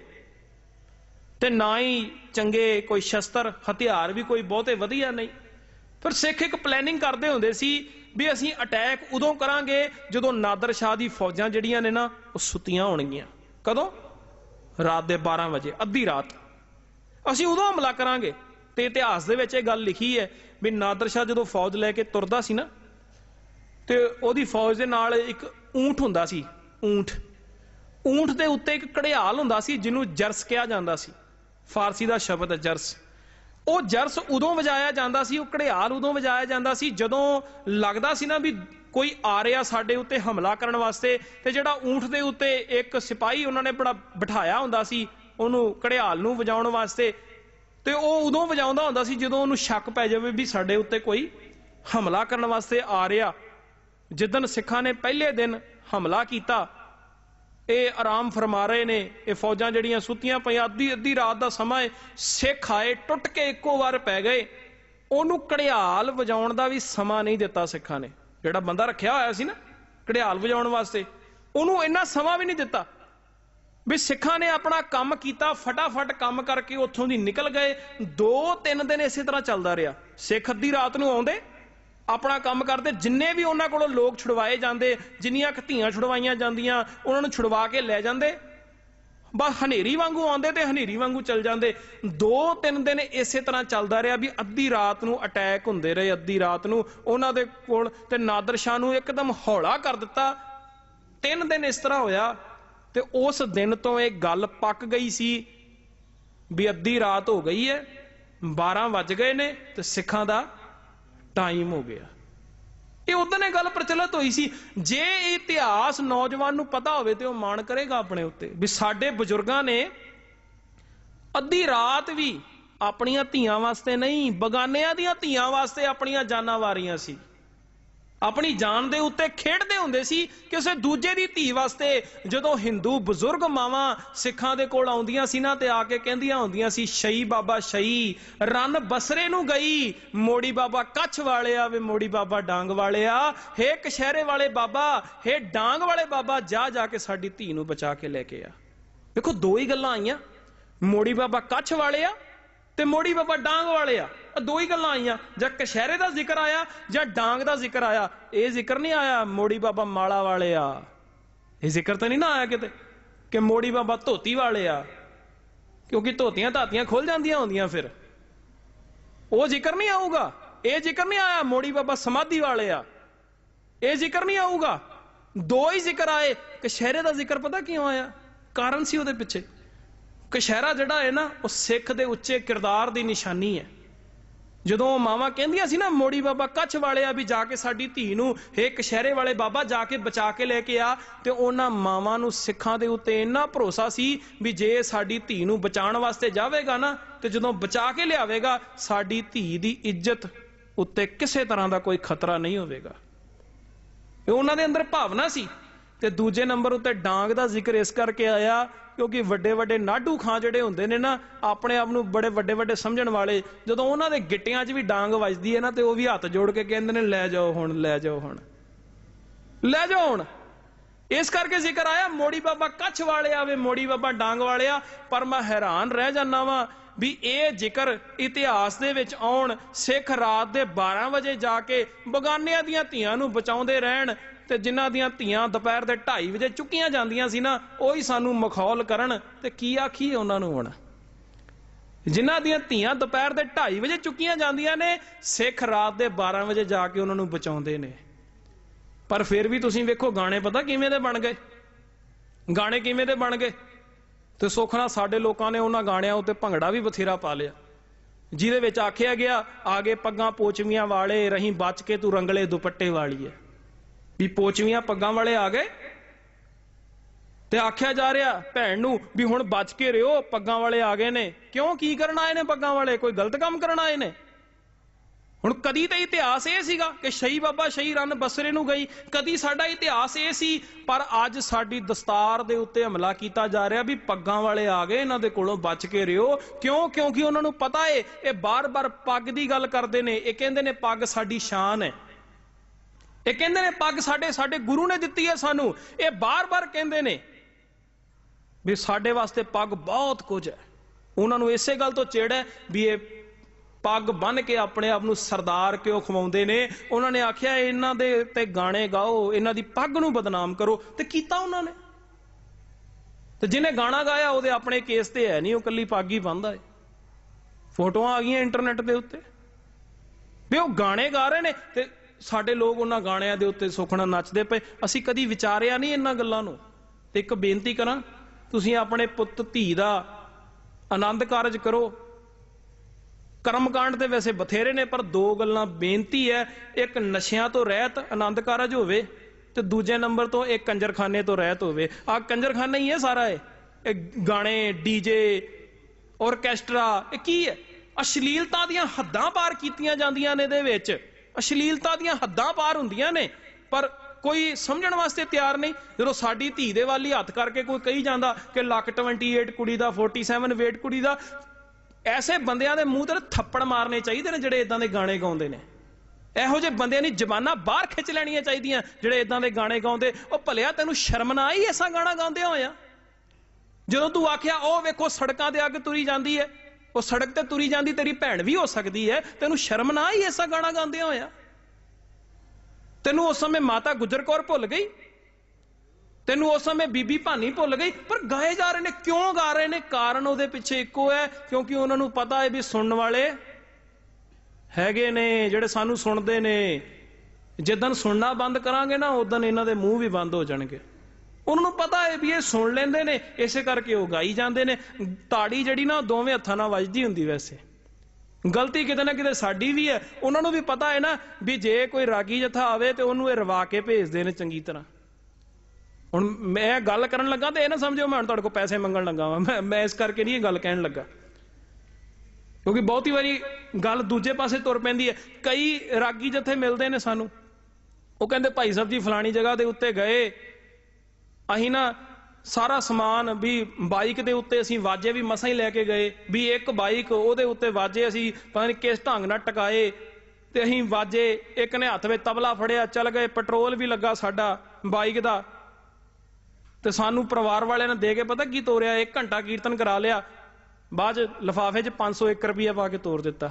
ਤੇ ਨਾ ਹੀ ਚੰਗੇ ਕੋਈ ਸ਼ਸਤਰ ਹਥਿਆਰ ਵੀ ਕੋਈ ਬਹੁਤੇ ਵਧੀਆ ਨਹੀਂ। ਫਿਰ ਸਿੱਖ ਇੱਕ ਪਲੈਨਿੰਗ ਕਰਦੇ ਹੁੰਦੇ ਸੀ भी असीं अटैक उदों करांगे जदों नादर शाह दी फौजां जिहड़ियां ने ना वो सुत्तियां होणगियां। कदों? रात दे 12 वजे, अद्धी रात असीं उदों हमला करांगे। ते इतिहास दे विच इह गल लिखी है भी नादर शाह जदों फौज लैके तुरदा सी ना, ते ओहदी फौज दे नाल एक ऊंट हुंदा सी, ऊंट, ऊंट दे उत्ते एक घड़ियाल हुंदा सी जिहनूं जरस कहा जांदा सी, फारसी दा शब्द है जरस। ਉਹ ਜਰਸ ਉਦੋਂ ਵਜਾਇਆ ਜਾਂਦਾ ਸੀ, ਉਹ ਘੜਿਆਲ ਉਦੋਂ ਵਜਾਇਆ ਜਾਂਦਾ ਸੀ ਜਦੋਂ ਲੱਗਦਾ ਸੀ ਨਾ ਵੀ ਕੋਈ ਆ ਰਿਹਾ ਸਾਡੇ ਉੱਤੇ ਹਮਲਾ ਕਰਨ ਵਾਸਤੇ, ਤੇ ਜਿਹੜਾ ਊਂਠ ਦੇ ਉੱਤੇ ਇੱਕ ਸਿਪਾਹੀ ਉਹਨਾਂ ਨੇ ਬੜਾ ਬਿਠਾਇਆ ਹੁੰਦਾ ਸੀ ਉਹਨੂੰ ਘੜਿਆਲ ਨੂੰ ਵਜਾਉਣ ਵਾਸਤੇ, ਤੇ ਉਹ ਉਦੋਂ ਵਜਾਉਂਦਾ ਹੁੰਦਾ ਸੀ ਜਦੋਂ ਉਹਨੂੰ ਸ਼ੱਕ ਪੈ ਜਾਵੇ ਵੀ ਸਾਡੇ ਉੱਤੇ ਕੋਈ ਹਮਲਾ ਕਰਨ ਵਾਸਤੇ ਆ ਰਿਹਾ। ਜਿੱਦਣ ਸਿੱਖਾਂ ਨੇ ਪਹਿਲੇ ਦਿਨ ਹਮਲਾ ਕੀਤਾ, ਇਹ ਆਰਾਮ ਫਰਮਾ ਰਹੇ ਨੇ, ਇਹ ਫੌਜਾਂ ਜਿਹੜੀਆਂ ਸੁੱਤੀਆਂ ਪਈਆਂ, ਅੱਧੀ ਰਾਤ ਦਾ ਸਮਾਂ ਹੈ, ਸਿੱਖ ਆਏ ਟੁੱਟ ਕੇ ਇੱਕੋ ਵਾਰ ਪੈ ਗਏ ਉਹਨੂੰ ਘੜਿਆਲ ਵਜਾਉਣ ਦਾ ਵੀ ਸਮਾਂ ਨਹੀਂ ਦਿੱਤਾ ਸਿੱਖਾਂ ਨੇ। ਜਿਹੜਾ ਬੰਦਾ ਰੱਖਿਆ ਹੋਇਆ ਸੀ ਨਾ ਘੜਿਆਲ ਵਜਾਉਣ ਵਾਸਤੇ, ਉਹਨੂੰ ਇੰਨਾ ਸਮਾਂ ਵੀ ਨਹੀਂ ਦਿੱਤਾ। ਵੀ ਸਿੱਖਾਂ ਨੇ ਆਪਣਾ ਕੰਮ ਕੀਤਾ, ਫਟਾਫਟ ਕੰਮ ਕਰਕੇ ਉੱਥੋਂ ਦੀ ਨਿਕਲ ਗਏ। 2-3 ਦਿਨ ਇਸੇ ਤਰ੍ਹਾਂ ਚੱਲਦਾ ਰਿਹਾ। ਸਿੱਖ ਅੱਧੀ ਰਾਤ ਨੂੰ ਆਉਂਦੇ, ਆਪਣਾ ਕੰਮ ਕਰਦੇ, ਜਿੰਨੇ ਵੀ ਉਹਨਾਂ ਕੋਲੋਂ ਲੋਕ ਛੁਡਵਾਏ ਜਾਂਦੇ, ਜਿੰਨੀਆਂ ਧੀਆਂ ਛੁਡਵਾਈਆਂ ਜਾਂਦੀਆਂ ਉਹਨਾਂ ਨੂੰ ਛੁਡਵਾ ਕੇ ਲੈ ਜਾਂਦੇ। ਬਸ ਹਨੇਰੀ ਵਾਂਗੂ ਆਉਂਦੇ ਤੇ ਹਨੇਰੀ ਵਾਂਗੂ ਚੱਲ ਜਾਂਦੇ। 2-3 ਦਿਨ ਇਸੇ ਤਰ੍ਹਾਂ ਚੱਲਦਾ ਰਿਹਾ। ਵੀ ਅੱਧੀ ਰਾਤ ਨੂੰ ਅਟੈਕ ਹੁੰਦੇ ਰਹੇ, ਅੱਧੀ ਰਾਤ ਨੂੰ ਉਹਨਾਂ ਦੇ ਕੋਲ, ਤੇ ਨਾਦਰ ਸ਼ਾਹ ਨੂੰ ਇੱਕਦਮ ਹੌਲਾ ਕਰ ਦਿੱਤਾ। 3 ਦਿਨ ਇਸ ਤਰ੍ਹਾਂ ਹੋਇਆ ਤੇ ਉਸ ਦਿਨ ਤੋਂ ਇਹ ਗੱਲ ਪੱਕ ਗਈ ਸੀ ਵੀ ਅੱਧੀ ਰਾਤ ਹੋ ਗਈ ਹੈ, 12 ਵੱਜ ਗਏ ਨੇ ਤੇ ਸਿੱਖਾਂ ਦਾ ਟਾਈਮ ਹੋ ਗਿਆ। ਇਹ ਉਦੋਂ ਇਹ ਗੱਲ ਪ੍ਰਚਲਿਤ ਹੋਈ ਸੀ। ਜੇ ਇਹ ਇਤਿਹਾਸ ਨੌਜਵਾਨ ਨੂੰ ਪਤਾ ਹੋਵੇ ਤੇ ਉਹ ਮਾਣ ਕਰੇਗਾ ਆਪਣੇ ਉੱਤੇ ਵੀ ਸਾਡੇ ਬਜ਼ੁਰਗਾਂ ਨੇ ਅੱਧੀ ਰਾਤ ਵੀ ਆਪਣੀਆਂ ਧੀਆਂ ਵਾਸਤੇ ਨਹੀਂ, ਬਗਾਨਿਆਂ ਦੀਆਂ ਧੀਆਂ ਵਾਸਤੇ ਆਪਣੀਆਂ ਜਾਨਾਂ ਵਾਰੀਆਂ ਸੀ। ਆਪਣੀ ਜਾਨ ਦੇ ਉੱਤੇ ਖੇਡਦੇ ਹੁੰਦੇ ਸੀ ਕਿਸੇ ਦੂਜੇ ਦੀ ਧੀ ਵਾਸਤੇ। ਜਦੋਂ ਹਿੰਦੂ ਬਜ਼ੁਰਗ ਮਾਵਾਂ ਸਿੱਖਾਂ ਦੇ ਕੋਲ ਆਉਂਦੀਆਂ ਸੀ ਨਾ ਤੇ ਆ ਕੇ ਕਹਿੰਦੀਆਂ ਹੁੰਦੀਆਂ ਸੀ, ਸ਼ਈ ਬਾਬਾ ਸ਼ਈ ਰੰਨ ਬਸਰੇ ਨੂੰ ਗਈ, ਮੋੜੀ ਬਾਬਾ ਕੱਛ ਵਾਲਿਆ ਵੇ ਮੋੜੀ ਬਾਬਾ ਡਾਂਗ ਵਾਲਿਆ, ਹੇ ਕਸ਼ਹਿਰੇ ਵਾਲੇ ਬਾਬਾ, ਹੇ ਡਾਂਗ ਵਾਲੇ ਬਾਬਾ, ਜਾ ਜਾ ਕੇ ਸਾਡੀ ਧੀ ਨੂੰ ਬਚਾ ਕੇ ਲੈ ਕੇ ਆ। ਦੇਖੋ 2 ਹੀ ਗੱਲਾਂ ਆਈਆਂ, ਮੋੜੀ ਬਾਬਾ ਕੱਛ ਵਾਲਿਆ ਤੇ ਮੋੜੀ ਬਾਬਾ ਡਾਂਗ ਵਾਲੇ ਆ। 2 ਹੀ ਗੱਲਾਂ ਆਈਆਂ, ਜਾਂ ਕਸ਼ਹਿਰੇ ਦਾ ਜ਼ਿਕਰ ਆਇਆ ਜਾਂ ਡਾਂਗ ਦਾ ਜ਼ਿਕਰ ਆਇਆ। ਇਹ ਜ਼ਿਕਰ ਨਹੀਂ ਆਇਆ ਮੋੜੀ ਬਾਬਾ ਮਾਲਾ ਵਾਲੇ ਆ। ਇਹ ਜ਼ਿਕਰ ਤਾਂ ਨਹੀਂ ਨਾ ਆਇਆ ਕਿਤੇ ਕਿ ਮੋੜੀ ਬਾਬਾ ਧੋਤੀ ਵਾਲੇ ਆ, ਕਿਉਂਕਿ ਧੋਤੀਆਂ ਧਾਤੀਆਂ ਖੁੱਲ ਜਾਂਦੀਆਂ ਹੁੰਦੀਆਂ, ਫਿਰ ਉਹ ਜ਼ਿਕਰ ਨਹੀਂ ਆਊਗਾ। ਇਹ ਜ਼ਿਕਰ ਨਹੀਂ ਆਇਆ ਮੋੜੀ ਬਾਬਾ ਸਮਾਧੀ ਵਾਲੇ ਆ, ਇਹ ਜ਼ਿਕਰ ਨਹੀਂ ਆਊਗਾ। 2 ਹੀ ਜ਼ਿਕਰ ਆਏ। ਕਸ਼ਹਿਰੇ ਦਾ ਜ਼ਿਕਰ ਪਤਾ ਕਿਉਂ ਆਇਆ? ਕਾਰਨ ਸੀ ਉਹਦੇ ਪਿੱਛੇ। ਕਸ਼ਹਿਰਾ ਜਿਹੜਾ ਹੈ ਨਾ, ਉਹ ਸਿੱਖ ਦੇ ਉੱਚੇ ਕਿਰਦਾਰ ਦੀ ਨਿਸ਼ਾਨੀ ਹੈ। ਜਦੋਂ ਮਾਵਾਂ ਕਹਿੰਦੀਆਂ ਸੀ ਨਾ ਮੋੜੀ ਬਾਬਾ ਕੱਛ ਵਾਲੇ ਆ ਵੀ ਜਾ ਕੇ ਸਾਡੀ ਧੀ ਨੂੰ, ਹੇ ਕਸ਼ਹਿਰੇ ਵਾਲੇ ਬਾਬਾ ਜਾ ਕੇ ਬਚਾ ਕੇ ਲੈ ਕੇ ਆ, ਤੇ ਉਹਨਾਂ ਮਾਵਾਂ ਨੂੰ ਸਿੱਖਾਂ ਦੇ ਉੱਤੇ ਇੰਨਾ ਭਰੋਸਾ ਸੀ ਵੀ ਜੇ ਸਾਡੀ ਧੀ ਨੂੰ ਬਚਾਉਣ ਵਾਸਤੇ ਜਾਵੇਗਾ ਨਾ ਤੇ ਜਦੋਂ ਬਚਾ ਕੇ ਲਿਆਵੇਗਾ ਸਾਡੀ ਧੀ ਦੀ ਇੱਜ਼ਤ ਉੱਤੇ ਕਿਸੇ ਤਰ੍ਹਾਂ ਦਾ ਕੋਈ ਖਤਰਾ ਨਹੀਂ ਹੋਵੇਗਾ। ਇਹ ਉਹਨਾਂ ਦੇ ਅੰਦਰ ਭਾਵਨਾ ਸੀ। ਤੇ ਦੂਜੇ ਨੰਬਰ ਉੱਤੇ ਡਾਂਗ ਦਾ ਜ਼ਿਕਰ ਇਸ ਕਰਕੇ ਆਇਆ ਕਿਉਂਕਿ ਵੱਡੇ ਵੱਡੇ ਨਾਢੂ ਖਾਂ ਜਿਹੜੇ ਹੁੰਦੇ ਨੇ ਨਾ, ਆਪਣੇ ਆਪ ਨੂੰ ਬੜੇ ਵੱਡੇ ਵੱਡੇ ਸਮਝਣ ਵਾਲੇ, ਜਦੋਂ ਉਹਨਾਂ ਦੇ ਗਿੱਟਿਆਂ 'ਚ ਵੀ ਡਾਂਗ ਵੱਜਦੀ ਹੈ ਨਾ ਤੇ ਉਹ ਵੀ ਹੱਥ ਜੋੜ ਕੇ ਕਹਿੰਦੇ ਨੇ ਲੈ ਜਾਓ ਹੁਣ, ਲੈ ਜਾਓ ਹੁਣ, ਲੈ ਜਾਓ ਹੁਣ। ਇਸ ਕਰਕੇ ਜ਼ਿਕਰ ਆਇਆ ਮੋੜੀ ਬਾਬਾ ਕੱਛ ਵਾਲੇ ਆਵੇ ਮੋੜੀ ਬਾਬਾ ਡਾਂਗ ਵਾਲੇ ਆ। ਪਰ ਮੈਂ ਹੈਰਾਨ ਰਹਿ ਜਾਂਦਾ ਵਾਂ ਵੀ ਇਹ ਜ਼ਿਕਰ ਇਤਿਹਾਸ ਦੇ ਵਿੱਚ ਆਉਣ, ਸਿੱਖ ਰਾਤ ਦੇ 12 ਵਜੇ ਜਾ ਕੇ ਬਗਾਨਿਆਂ ਦੀਆਂ ਧੀਆਂ ਨੂੰ ਬਚਾਉਂਦੇ ਰਹਿਣ, ਤੇ ਜਿਨ੍ਹਾਂ ਦੀਆਂ ਧੀਆਂ ਦੁਪਹਿਰ ਦੇ 2:30 ਵਜੇ ਚੁੱਕੀਆਂ ਜਾਂਦੀਆਂ ਸੀ ਨਾ, ਉਹੀ ਸਾਨੂੰ ਮਖੌਲ ਕਰਨ। ਤੇ ਕੀ ਆਖੀਏ ਉਹਨਾਂ ਨੂੰ ਹੁਣ? ਜਿਨ੍ਹਾਂ ਦੀਆਂ ਧੀਆਂ ਦੁਪਹਿਰ ਦੇ 2:30 ਵਜੇ ਚੁੱਕੀਆਂ ਜਾਂਦੀਆਂ ਨੇ, ਸਿੱਖ ਰਾਤ ਦੇ 12 ਵਜੇ ਜਾ ਕੇ ਉਹਨਾਂ ਨੂੰ ਬਚਾਉਂਦੇ ਨੇ। ਪਰ ਫਿਰ ਵੀ ਤੁਸੀਂ ਵੇਖੋ ਗਾਣੇ ਪਤਾ ਕਿਵੇਂ ਦੇ ਬਣ ਗਏ, ਗਾਣੇ ਕਿਵੇਂ ਦੇ ਬਣ ਗਏ। ਤੇ ਸੁੱਖ ਨਾਲ ਸਾਡੇ ਲੋਕਾਂ ਨੇ ਉਹਨਾਂ ਗਾਣਿਆਂ ਉੱਤੇ ਭੰਗੜਾ ਵੀ ਬਥੇਰਾ ਪਾ ਲਿਆ, ਜਿਹਦੇ ਵਿੱਚ ਆਖਿਆ ਗਿਆ ਆਗੇ ਪੱਗਾਂ ਪੋਚਵੀਆਂ ਵਾਲੇ, ਰਹੀ ਬਚ ਕੇ ਤੂੰ ਰੰਗਲੇ ਦੁਪੱਟੇ ਵਾਲੀ ਹੈ। ਵੀ ਪੋਚਵੀਆਂ ਪੱਗਾਂ ਵਾਲੇ ਆ ਗਏ ਤੇ ਆਖਿਆ ਜਾ ਰਿਹਾ ਭੈਣ ਨੂੰ ਵੀ ਹੁਣ ਬਚ ਕੇ ਰਿਓ, ਪੱਗਾਂ ਵਾਲੇ ਆ ਗਏ ਨੇ। ਕਿਉਂ? ਕੀ ਕਰਨ ਆਏ ਨੇ ਪੱਗਾਂ ਵਾਲੇ? ਕੋਈ ਗਲਤ ਕੰਮ ਕਰਨ ਆਏ ਨੇ? ਹੁਣ ਕਦੀ ਤਾਂ ਇਤਿਹਾਸ ਇਹ ਸੀਗਾ ਕਿ ਸ਼ਈ ਬਾਬਾ ਸ਼ਈ ਰੰਨ ਬਸਰੇ ਨੂੰ ਗਈ, ਕਦੀ ਸਾਡਾ ਇਤਿਹਾਸ ਇਹ ਸੀ। ਪਰ ਅੱਜ ਸਾਡੀ ਦਸਤਾਰ ਦੇ ਉੱਤੇ ਹਮਲਾ ਕੀਤਾ ਜਾ ਰਿਹਾ ਵੀ ਪੱਗਾਂ ਵਾਲੇ ਆ ਗਏ, ਇਹਨਾਂ ਦੇ ਕੋਲੋਂ ਬਚ ਕੇ ਰਿਓ। ਕਿਉਂ? ਕਿਉਂਕਿ ਉਹਨਾਂ ਨੂੰ ਪਤਾ ਏ ਇਹ ਬਾਰ-ਬਾਰ ਪੱਗ ਦੀ ਗੱਲ ਕਰਦੇ ਨੇ। ਇਹ ਕਹਿੰਦੇ ਨੇ ਪੱਗ ਸਾਡੀ ਸ਼ਾਨ ਹੈ, ਇਹ ਕਹਿੰਦੇ ਨੇ ਪੱਗ ਸਾਡੇ ਗੁਰੂ ਨੇ ਦਿੱਤੀ ਹੈ ਸਾਨੂੰ। ਇਹ ਬਾਰ-ਬਾਰ ਕਹਿੰਦੇ ਨੇ ਵੀ ਸਾਡੇ ਵਾਸਤੇ ਪੱਗ ਬਹੁਤ ਕੁਝ ਹੈ। ਉਹਨਾਂ ਨੂੰ ਇਸੇ ਗੱਲ ਤੋਂ ਚਿੜ ਹੈ ਵੀ ਇਹ ਪੱਗ ਬੰਨ ਕੇ ਆਪਣੇ ਆਪ ਨੂੰ ਸਰਦਾਰ ਕਿਉਂ ਖਵਾਉਂਦੇ ਨੇ। ਉਹਨਾਂ ਨੇ ਆਖਿਆ ਇਹਨਾਂ ਦੇ ਤੇ ਗਾਣੇ ਗਾਓ, ਇਹਨਾਂ ਦੀ ਪੱਗ ਨੂੰ ਬਦਨਾਮ ਕਰੋ। ਤੇ ਕੀਤਾ ਉਹਨਾਂ ਨੇ। ਤੇ ਜਿਹਨੇ ਗਾਣਾ ਗਾਇਆ ਉਹਦੇ ਆਪਣੇ ਕੇਸ ਤੇ ਹੈ ਨਹੀਂ, ਉਹ ਕੱਲੀ ਪੱਗ ਹੀ ਬੰਨਦਾ ਹੈ। ਫੋਟੋਆਂ ਆ ਗਈਆਂ ਇੰਟਰਨੈਟ ਦੇ ਉੱਤੇ ਵੀ ਉਹ ਗਾਣੇ ਗਾ ਰਹੇ ਨੇ ਤੇ ਸਾਡੇ ਲੋਕ ਉਹਨਾਂ ਗਾਣਿਆਂ ਦੇ ਉੱਤੇ ਸੁਖਣਾ ਨੱਚਦੇ ਪਏ। ਅਸੀਂ ਕਦੀ ਵਿਚਾਰਿਆ ਨਹੀਂ ਇਹਨਾਂ ਗੱਲਾਂ ਨੂੰ। ਤੇ ਇੱਕ ਬੇਨਤੀ ਕਰਾਂ, ਤੁਸੀਂ ਆਪਣੇ ਪੁੱਤ ਧੀ ਦਾ ਆਨੰਦ ਕਾਰਜ ਕਰੋ। ਕਰਮਕਾਂਡ ਤੇ ਵੈਸੇ ਬਥੇਰੇ ਨੇ, ਪਰ 2 ਗੱਲਾਂ ਬੇਨਤੀ ਹੈ। ਇੱਕ ਨਸ਼ਿਆਂ ਤੋਂ ਰਹਿਤ ਆਨੰਦ ਕਾਰਜ ਹੋਵੇ ਤੇ ਦੂਜੇ ਨੰਬਰ ਤੋਂ ਇਹ ਕੰਜਰਖਾਨੇ ਤੋਂ ਰਹਿਤ ਹੋਵੇ। ਆਹ ਕੰਜਰਖਾਨਾ ਹੀ ਹੈ ਸਾਰਾ। ਇਹ ਗਾਣੇ, ਡੀਜੇ, ਔਰਕੈਸਟਰਾ, ਇਹ ਕੀ ਹੈ? ਅਸ਼ਲੀਲਤਾ ਦੀਆਂ ਹੱਦਾਂ ਪਾਰ ਕੀਤੀਆਂ ਜਾਂਦੀਆਂ ਨੇ ਇਹਦੇ ਵਿੱਚ। ਅਸ਼ਲੀਲਤਾ ਦੀਆਂ ਹੱਦਾਂ ਪਾਰ ਹੁੰਦੀਆਂ ਨੇ, ਪਰ ਕੋਈ ਸਮਝਣ ਵਾਸਤੇ ਤਿਆਰ ਨਹੀਂ। ਜਦੋਂ ਸਾਡੀ ਧੀ ਦੇ ਵੱਲ ਹੀ ਹੱਥ ਕਰਕੇ ਕੋਈ ਕਹੀ ਜਾਂਦਾ ਕਿ ਲੱਕ 28 ਕੁੜੀ ਦਾ, 47 weight ਕੁੜੀ ਦਾ, ਐਸੇ ਬੰਦਿਆਂ ਦੇ ਮੂੰਹ ਤੇ ਥੱਪੜ ਮਾਰਨੇ ਚਾਹੀਦੇ ਨੇ ਜਿਹੜੇ ਇਦਾਂ ਦੇ ਗਾਣੇ ਗਾਉਂਦੇ ਨੇ। ਇਹੋ ਜਿਹੇ ਬੰਦਿਆਂ ਦੀ ਜ਼ਬਾਨਾਂ ਬਾਹਰ ਖਿੱਚ ਲੈਣੀਆਂ ਚਾਹੀਦੀਆਂ ਜਿਹੜੇ ਇਦਾਂ ਦੇ ਗਾਣੇ ਗਾਉਂਦੇ। ਉਹ ਭਲਿਆ ਤੈਨੂੰ ਸ਼ਰਮ ਨਾ ਆਈ ਐਸਾ ਗਾਣਾ ਗਾਉਂਦੇ ਹੋਇਆ? ਜਦੋਂ ਤੂੰ ਆਖਿਆ ਉਹ ਵੇਖੋ ਸੜਕਾਂ ਤੇ ਅੱਗ ਤੁਰੀ ਜਾਂਦੀ ਹੈ, ਉਹ ਸੜਕ ਤੇ ਤੁਰੀ ਜਾਂਦੀ ਤੇਰੀ ਭੈਣ ਵੀ ਹੋ ਸਕਦੀ ਹੈ, ਤੈਨੂੰ ਸ਼ਰਮ ਨਾ ਆਈ ਐਸਾ ਗਾਣਾ ਗਾਉਂਦੇ ਹੋਇਆ? ਤੈਨੂੰ ਉਸ ਸਮੇਂ ਮਾਤਾ ਗੁਜਰ ਕੌਰ ਭੁੱਲ ਗਈ? ਤੈਨੂੰ ਉਸ ਸਮੇਂ ਬੀਬੀ ਭਾਨੀ ਭੁੱਲ ਗਈ? ਪਰ ਗਾਏ ਜਾ ਰਹੇ ਨੇ, ਕਿਉਂ ਗਾ ਰਹੇ ਨੇ? ਕਾਰਨ ਉਹਦੇ ਪਿੱਛੇ ਇੱਕੋ ਹੈ, ਕਿਉਂਕਿ ਉਹਨਾਂ ਨੂੰ ਪਤਾ ਹੈ ਵੀ ਸੁਣਨ ਵਾਲੇ ਹੈਗੇ ਨੇ ਜਿਹੜੇ ਸਾਨੂੰ ਸੁਣਦੇ ਨੇ। ਜਿੱਦਣ ਸੁਣਨਾ ਬੰਦ ਕਰਾਂਗੇ ਨਾ ਉਦੋਂ ਇਹਨਾਂ ਦੇ ਮੂੰਹ ਵੀ ਬੰਦ ਹੋ ਜਾਣਗੇ। ਉਹਨਾਂ ਨੂੰ ਪਤਾ ਹੈ ਵੀ ਇਹ ਸੁਣ ਲੈਂਦੇ ਨੇ, ਇਸੇ ਕਰਕੇ ਉਹ ਗਾਈ ਜਾਂਦੇ ਨੇ। ਤਾੜੀ ਜਿਹੜੀ ਨਾ ਦੋਵੇਂ ਹੱਥਾਂ ਨਾਲ ਵੱਜਦੀ ਹੁੰਦੀ, ਵੈਸੇ ਗਲਤੀ ਕਿਤੇ ਨਾ ਕਿਤੇ ਸਾਡੀ ਵੀ ਹੈ। ਉਹਨਾਂ ਨੂੰ ਵੀ ਪਤਾ ਹੈ ਨਾ ਵੀ ਜੇ ਕੋਈ ਰਾਗੀ ਜਥਾ ਆਵੇ ਤੇ ਉਹਨੂੰ ਇਹ ਰਵਾ ਕੇ ਭੇਜਦੇ ਨੇ ਚੰਗੀ ਤਰ੍ਹਾਂ। ਹੁਣ ਮੈਂ ਗੱਲ ਕਰਨ ਲੱਗਾ ਤੇ ਇਹ ਨਾ ਸਮਝੋ ਮੈਂ ਹੁਣ ਤੁਹਾਡੇ ਕੋਲ ਪੈਸੇ ਮੰਗਣ ਲੱਗਾ ਵਾਂ। ਮੈਂ ਇਸ ਕਰਕੇ ਨਹੀਂ ਇਹ ਗੱਲ ਕਹਿਣ ਲੱਗਾ, ਕਿਉਂਕਿ ਬਹੁਤੀ ਵਾਰੀ ਗੱਲ ਦੂਜੇ ਪਾਸੇ ਤੁਰ ਪੈਂਦੀ ਹੈ। ਕਈ ਰਾਗੀ ਜਥੇ ਮਿਲਦੇ ਨੇ ਸਾਨੂੰ, ਉਹ ਕਹਿੰਦੇ ਭਾਈ ਸਾਹਿਬ ਜੀ ਫਲਾਣੀ ਜਗ੍ਹਾ ਦੇ ਉੱਤੇ ਗਏ, ਅਸੀਂ ਨਾ ਸਾਰਾ ਸਮਾਨ ਵੀ ਬਾਈਕ ਦੇ ਉੱਤੇ ਅਸੀਂ ਵਾਜੇ ਵੀ ਮਸਾਂ ਹੀ ਲੈ ਕੇ ਗਏ, ਵੀ ਇੱਕ ਬਾਈਕ ਉਹਦੇ ਉੱਤੇ ਵਾਜੇ ਅਸੀਂ ਪਤਾ ਨਹੀਂ ਕਿਸ ਢੰਗ ਨਾਲ ਟਕਾਏ ਤੇ ਅਸੀਂ ਵਾਜੇ, ਇੱਕ ਨੇ ਹੱਥ ਵਿੱਚ ਤਬਲਾ ਫੜਿਆ, ਚੱਲ ਗਏ। ਪੈਟਰੋਲ ਵੀ ਲੱਗਾ ਸਾਡਾ ਬਾਈਕ ਦਾ, ਤੇ ਸਾਨੂੰ ਪਰਿਵਾਰ ਵਾਲਿਆਂ ਨੇ ਦੇ ਕੇ ਪਤਾ ਕੀ ਤੋਰਿਆ? 1 ਘੰਟਾ ਕੀਰਤਨ ਕਰਾ ਲਿਆ, ਬਾਅਦ ਚ ਲਿਫਾਫੇ 'ਚ 501 ਰੁਪਇਆ ਪਾ ਕੇ ਤੋਰ ਦਿੱਤਾ।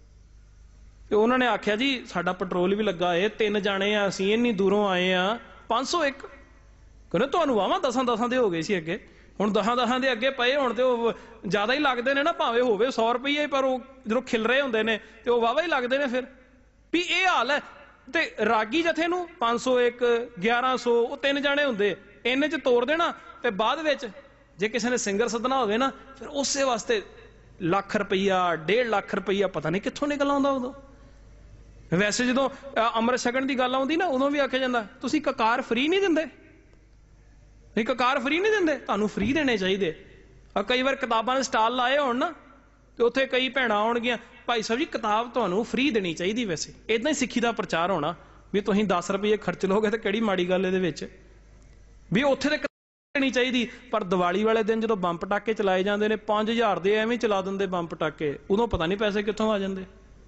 ਤੇ ਉਹਨਾਂ ਨੇ ਆਖਿਆ ਜੀ ਸਾਡਾ ਪੈਟਰੋਲ ਵੀ ਲੱਗਾ ਏ, 3 ਜਾਣੇ ਆ ਅਸੀਂ, ਇੰਨੀ ਦੂਰੋਂ ਆਏ ਆ, 501। ਕਹਿੰਦੇ ਤੁਹਾਨੂੰ ਵਾਹਵਾ 10 ਦੇ ਹੋ ਗਏ ਸੀ ਅੱਗੇ, ਹੁਣ 10 ਦੇ ਅੱਗੇ ਪਏ ਹੁਣ ਤੇ ਉਹ ਜ਼ਿਆਦਾ ਹੀ ਲੱਗਦੇ ਨੇ ਨਾ, ਭਾਵੇਂ ਹੋਵੇ 100 ਰੁਪਈਏ, ਪਰ ਉਹ ਜਦੋਂ ਖਿਲ ਰਹੇ ਹੁੰਦੇ ਨੇ ਤੇ ਉਹ ਵਾਹਵਾ ਹੀ ਲੱਗਦੇ ਨੇ। ਫਿਰ ਵੀ ਇਹ ਹਾਲ ਹੈ। ਤੇ ਰਾਗੀ ਜਥੇ ਨੂੰ 501 1100 ਉਹ 3 ਜਾਣੇ ਹੁੰਦੇ, ਇੰਨੇ ਚ ਤੋੜ ਦੇਣਾ। ਤੇ ਬਾਅਦ ਵਿੱਚ ਜੇ ਕਿਸੇ ਨੇ ਸਿੰਗਰ ਸੱਦਣਾ ਹੋਵੇ ਨਾ, ਫਿਰ ਉਸੇ ਵਾਸਤੇ ਲੱਖ ਰੁਪਈਆ 1.5 ਲੱਖ ਰੁਪਈਆ ਪਤਾ ਨਹੀਂ ਕਿੱਥੋਂ ਨਿਕਲ ਆਉਂਦਾ ਉਦੋਂ। ਵੈਸੇ ਜਦੋਂ ਅੰਮ੍ਰਿਤ ਛਕਣ ਦੀ ਗੱਲ ਆਉਂਦੀ ਨਾ, ਉਦੋਂ ਵੀ ਆਖਿਆ ਜਾਂਦਾ ਤੁਸੀਂ ਕਕਾਰ ਫ੍ਰੀ ਨਹੀਂ ਦਿੰਦੇ, ਨਹੀਂ ਕਕਾਰ ਫ੍ਰੀ ਨਹੀਂ ਦਿੰਦੇ, ਤੁਹਾਨੂੰ ਫ੍ਰੀ ਦੇਣੇ ਚਾਹੀਦੇ। ਕਈ ਵਾਰ ਕਿਤਾਬਾਂ ਦੇ ਸਟਾਲ ਲਾਏ ਹੋਣ ਨਾ, ਤੇ ਉੱਥੇ ਕਈ ਭੈਣਾਂ ਆਉਣਗੀਆਂ, ਭਾਈ ਸਾਹਿਬ ਜੀ ਕਿਤਾਬ ਤੁਹਾਨੂੰ ਫ੍ਰੀ ਦੇਣੀ ਚਾਹੀਦੀ। ਵੈਸੇ ਇਦਾਂ ਹੀ ਸਿੱਖੀ ਦਾ ਪ੍ਰਚਾਰ ਹੋਣਾ ਵੀ ਤੁਸੀਂ 10 ਰੁਪਏ ਖਰਚ ਲਓਗੇ ਤੇ ਕਿਹੜੀ ਮਾੜੀ ਗੱਲ ਇਹਦੇ ਵਿੱਚ, ਵੀ ਉੱਥੇ ਤੇ ਦੇਣੀ ਚਾਹੀਦੀ। ਪਰ ਦੀਵਾਲੀ ਵਾਲੇ ਦਿਨ ਜਦੋਂ ਬੰਬ ਪਟਾਕੇ ਚਲਾਏ ਜਾਂਦੇ ਨੇ, 5000 ਦੇ ਐਵੇਂ ਚਲਾ ਦਿੰਦੇ ਬੰਬ ਪਟਾਕੇ, ਉਦੋਂ ਪਤਾ ਨਹੀਂ ਪੈਸੇ ਕਿੱਥੋਂ ਆ ਜਾਂਦੇ।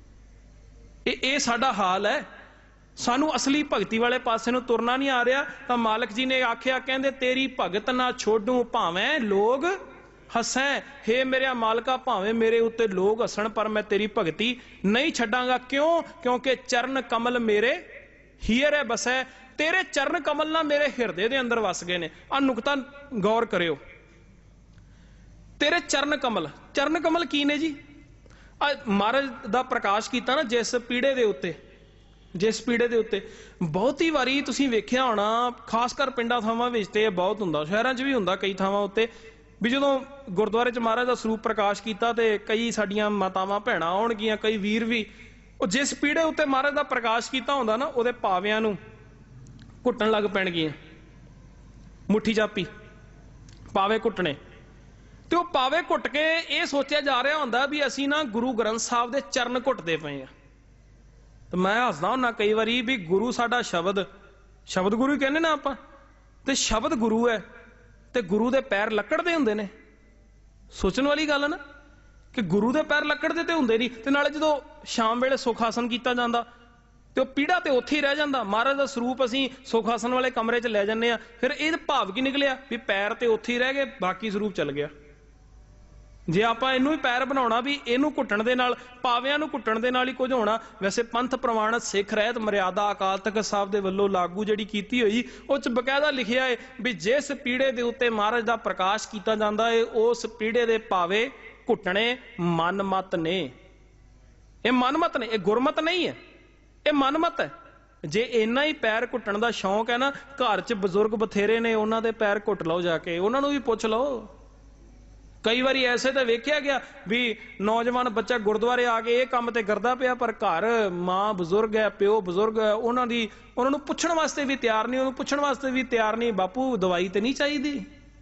ਇਹ ਸਾਡਾ ਹਾਲ ਹੈ। ਸਾਨੂੰ ਅਸਲੀ ਭਗਤੀ ਵਾਲੇ ਪਾਸੇ ਨੂੰ ਤੁਰਨਾ ਨਹੀਂ ਆ ਰਿਹਾ। ਤਾਂ ਮਾਲਕ ਜੀ ਨੇ ਆਖਿਆ, ਕਹਿੰਦੇ ਤੇਰੀ ਭਗਤ ਨਾ ਛੋਡੂ ਭਾਵੇਂ ਲੋਗ ਹੱਸੈਂ। ਹੇ ਮੇਰਿਆ ਮਾਲਕਾ, ਭਾਵੇਂ ਮੇਰੇ ਉੱਤੇ ਲੋਕ ਹੱਸਣ ਪਰ ਮੈਂ ਤੇਰੀ ਭਗਤੀ ਨਹੀਂ ਛੱਡਾਂਗਾ। ਕਿਉਂ? ਕਿਉਂਕਿ ਚਰਨ ਕਮਲ ਮੇਰੇ ਹੀਰੇ ਬਸੈ। ਤੇਰੇ ਚਰਨ ਕਮਲ ਨਾ ਮੇਰੇ ਹਿਰਦੇ ਦੇ ਅੰਦਰ ਵਸ ਗਏ ਨੇ। ਆਹ ਨੁਕਤਾ ਗੌਰ ਕਰਿਓ। ਤੇਰੇ ਚਰਨ ਕਮਲ, ਚਰਨ ਕਮਲ ਕੀ ਨੇ ਜੀ? ਮਹਾਰਾਜ ਦਾ ਪ੍ਰਕਾਸ਼ ਕੀਤਾ ਨਾ ਜਿਸ ਪੀੜੇ ਦੇ ਉੱਤੇ, ਜਿਸ ਪੀੜੇ ਦੇ ਉੱਤੇ ਬਹੁਤੀ ਵਾਰੀ ਤੁਸੀਂ ਵੇਖਿਆ ਹੋਣਾ, ਖਾਸ ਕਰ ਪਿੰਡਾਂ ਥਾਵਾਂ ਵਿੱਚ ਤੇ ਇਹ ਬਹੁਤ ਹੁੰਦਾ, ਸ਼ਹਿਰਾਂ 'ਚ ਵੀ ਹੁੰਦਾ ਕਈ ਥਾਵਾਂ ਉੱਤੇ, ਵੀ ਜਦੋਂ ਗੁਰਦੁਆਰੇ 'ਚ ਮਹਾਰਾਜ ਦਾ ਸਰੂਪ ਪ੍ਰਕਾਸ਼ ਕੀਤਾ ਤੇ ਕਈ ਸਾਡੀਆਂ ਮਾਤਾਵਾਂ ਭੈਣਾਂ ਆਉਣਗੀਆਂ, ਕਈ ਵੀਰ ਵੀ, ਉਹ ਜਿਸ ਪੀੜੇ ਉੱਤੇ ਮਹਾਰਾਜ ਦਾ ਪ੍ਰਕਾਸ਼ ਕੀਤਾ ਹੁੰਦਾ ਨਾ, ਉਹਦੇ ਪਾਵਿਆਂ ਨੂੰ ਘੁੱਟਣ ਲੱਗ ਪੈਣਗੀਆਂ। ਮੁੱਠੀ ਜਾਪੀ ਪਾਵੇ ਘੁੱਟਣੇ, ਤੇ ਉਹ ਪਾਵੇ ਘੁੱਟ ਕੇ ਇਹ ਸੋਚਿਆ ਜਾ ਰਿਹਾ ਹੁੰਦਾ ਵੀ ਅਸੀਂ ਨਾ ਗੁਰੂ ਗ੍ਰੰਥ ਸਾਹਿਬ ਦੇ ਚਰਨ ਘੁੱਟਦੇ ਪਏ ਆ। ਤੇ ਮੈਂ ਹੱਸਦਾ ਹੁੰਦਾ ਕਈ ਵਾਰੀ ਵੀ ਗੁਰੂ ਸਾਡਾ ਸ਼ਬਦ, ਸ਼ਬਦ ਗੁਰੂ ਹੀ ਕਹਿੰਦੇ ਨਾ ਆਪਾਂ, ਤੇ ਸ਼ਬਦ ਗੁਰੂ ਹੈ ਤੇ ਗੁਰੂ ਦੇ ਪੈਰ ਲੱਕੜ ਦੇ ਹੁੰਦੇ ਨੇ। ਸੋਚਣ ਵਾਲੀ ਗੱਲ ਹੈ ਨਾ ਕਿ ਗੁਰੂ ਦੇ ਪੈਰ ਲੱਕੜ ਦੇ ਤੇ ਹੁੰਦੇ ਨਹੀਂ। ਤੇ ਨਾਲੇ ਜਦੋਂ ਸ਼ਾਮ ਵੇਲੇ ਸੁਖ ਆਸਨ ਕੀਤਾ ਜਾਂਦਾ ਤੇ ਉਹ ਪੀੜਾ ਤੇ ਉੱਥੇ ਹੀ ਰਹਿ ਜਾਂਦਾ। ਮਹਾਰਾਜ ਦਾ ਸਰੂਪ ਅਸੀਂ ਸੁਖ ਆਸਨ ਵਾਲੇ ਕਮਰੇ 'ਚ ਲੈ ਜਾਂਦੇ ਆ, ਫਿਰ ਇਹ ਭਾਵ ਕੀ ਨਿਕਲਿਆ ਵੀ ਪੈਰ ਤੇ ਉੱਥੇ ਹੀ ਰਹਿ ਗਏ, ਬਾਕੀ ਸਰੂਪ ਚੱਲ ਗਿਆ। ਜੇ ਆਪਾਂ ਇਹਨੂੰ ਹੀ ਪੈਰ ਬਣਾਉਣਾ ਵੀ ਇਹਨੂੰ ਘੁੱਟਣ ਦੇ ਨਾਲ, ਪਾਵਿਆਂ ਨੂੰ ਘੁੱਟਣ ਦੇ ਨਾਲ ਹੀ ਕੁਝ ਹੋਣਾ। ਵੈਸੇ ਪੰਥ ਪ੍ਰਵਾਨਿਤ ਸਿੱਖ ਰਹਿਤ ਮਰਿਆਦਾ ਅਕਾਲ ਤਖਤ ਸਾਹਿਬ ਦੇ ਵੱਲੋਂ ਲਾਗੂ ਜਿਹੜੀ ਕੀਤੀ ਹੋਈ, ਉਹ 'ਚ ਬਕਾਇਦਾ ਲਿਖਿਆ ਹੈ ਵੀ ਜਿਸ ਪੀੜੇ ਦੇ ਉੱਤੇ ਮਹਾਰਾਜ ਦਾ ਪ੍ਰਕਾਸ਼ ਕੀਤਾ ਜਾਂਦਾ ਹੈ, ਉਸ ਪੀੜੇ ਦੇ ਪਾਵੇ ਘੁੱਟਣੇ ਮਨਮਤ ਨੇ। ਇਹ ਮਨਮਤ ਨੇ, ਇਹ ਗੁਰਮਤ ਨਹੀਂ ਹੈ, ਇਹ ਮਨਮਤ ਹੈ। ਜੇ ਇੰਨਾ ਹੀ ਪੈਰ ਘੁੱਟਣ ਦਾ ਸ਼ੌਂਕ ਹੈ ਨਾ, ਘਰ 'ਚ ਬਜ਼ੁਰਗ ਬਥੇਰੇ ਨੇ, ਉਹਨਾਂ ਦੇ ਪੈਰ ਘੁੱਟ ਲਓ ਜਾ ਕੇ, ਉਹਨਾਂ ਨੂੰ ਵੀ ਪੁੱਛ ਲਓ। ਕਈ ਵਾਰੀ ਐਸੇ ਤਾਂ ਵੇਖਿਆ ਗਿਆ ਵੀ ਨੌਜਵਾਨ ਬੱਚਾ ਗੁਰਦੁਆਰੇ ਆ ਕੇ ਇਹ ਕੰਮ ਤੇ ਕਰਦਾ ਪਿਆ, ਪਰ ਘਰ ਮਾਂ ਬਜ਼ੁਰਗ ਹੈ, ਪਿਓ ਬਜ਼ੁਰਗ ਹੈ, ਉਹਨਾਂ ਨੂੰ ਪੁੱਛਣ ਵਾਸਤੇ ਵੀ ਤਿਆਰ ਨਹੀਂ, ਉਹਨੂੰ ਪੁੱਛਣ ਵਾਸਤੇ ਵੀ ਤਿਆਰ ਨਹੀਂ, ਬਾਪੂ ਦਵਾਈ ਤੇ ਨਹੀਂ ਚਾਹੀਦੀ,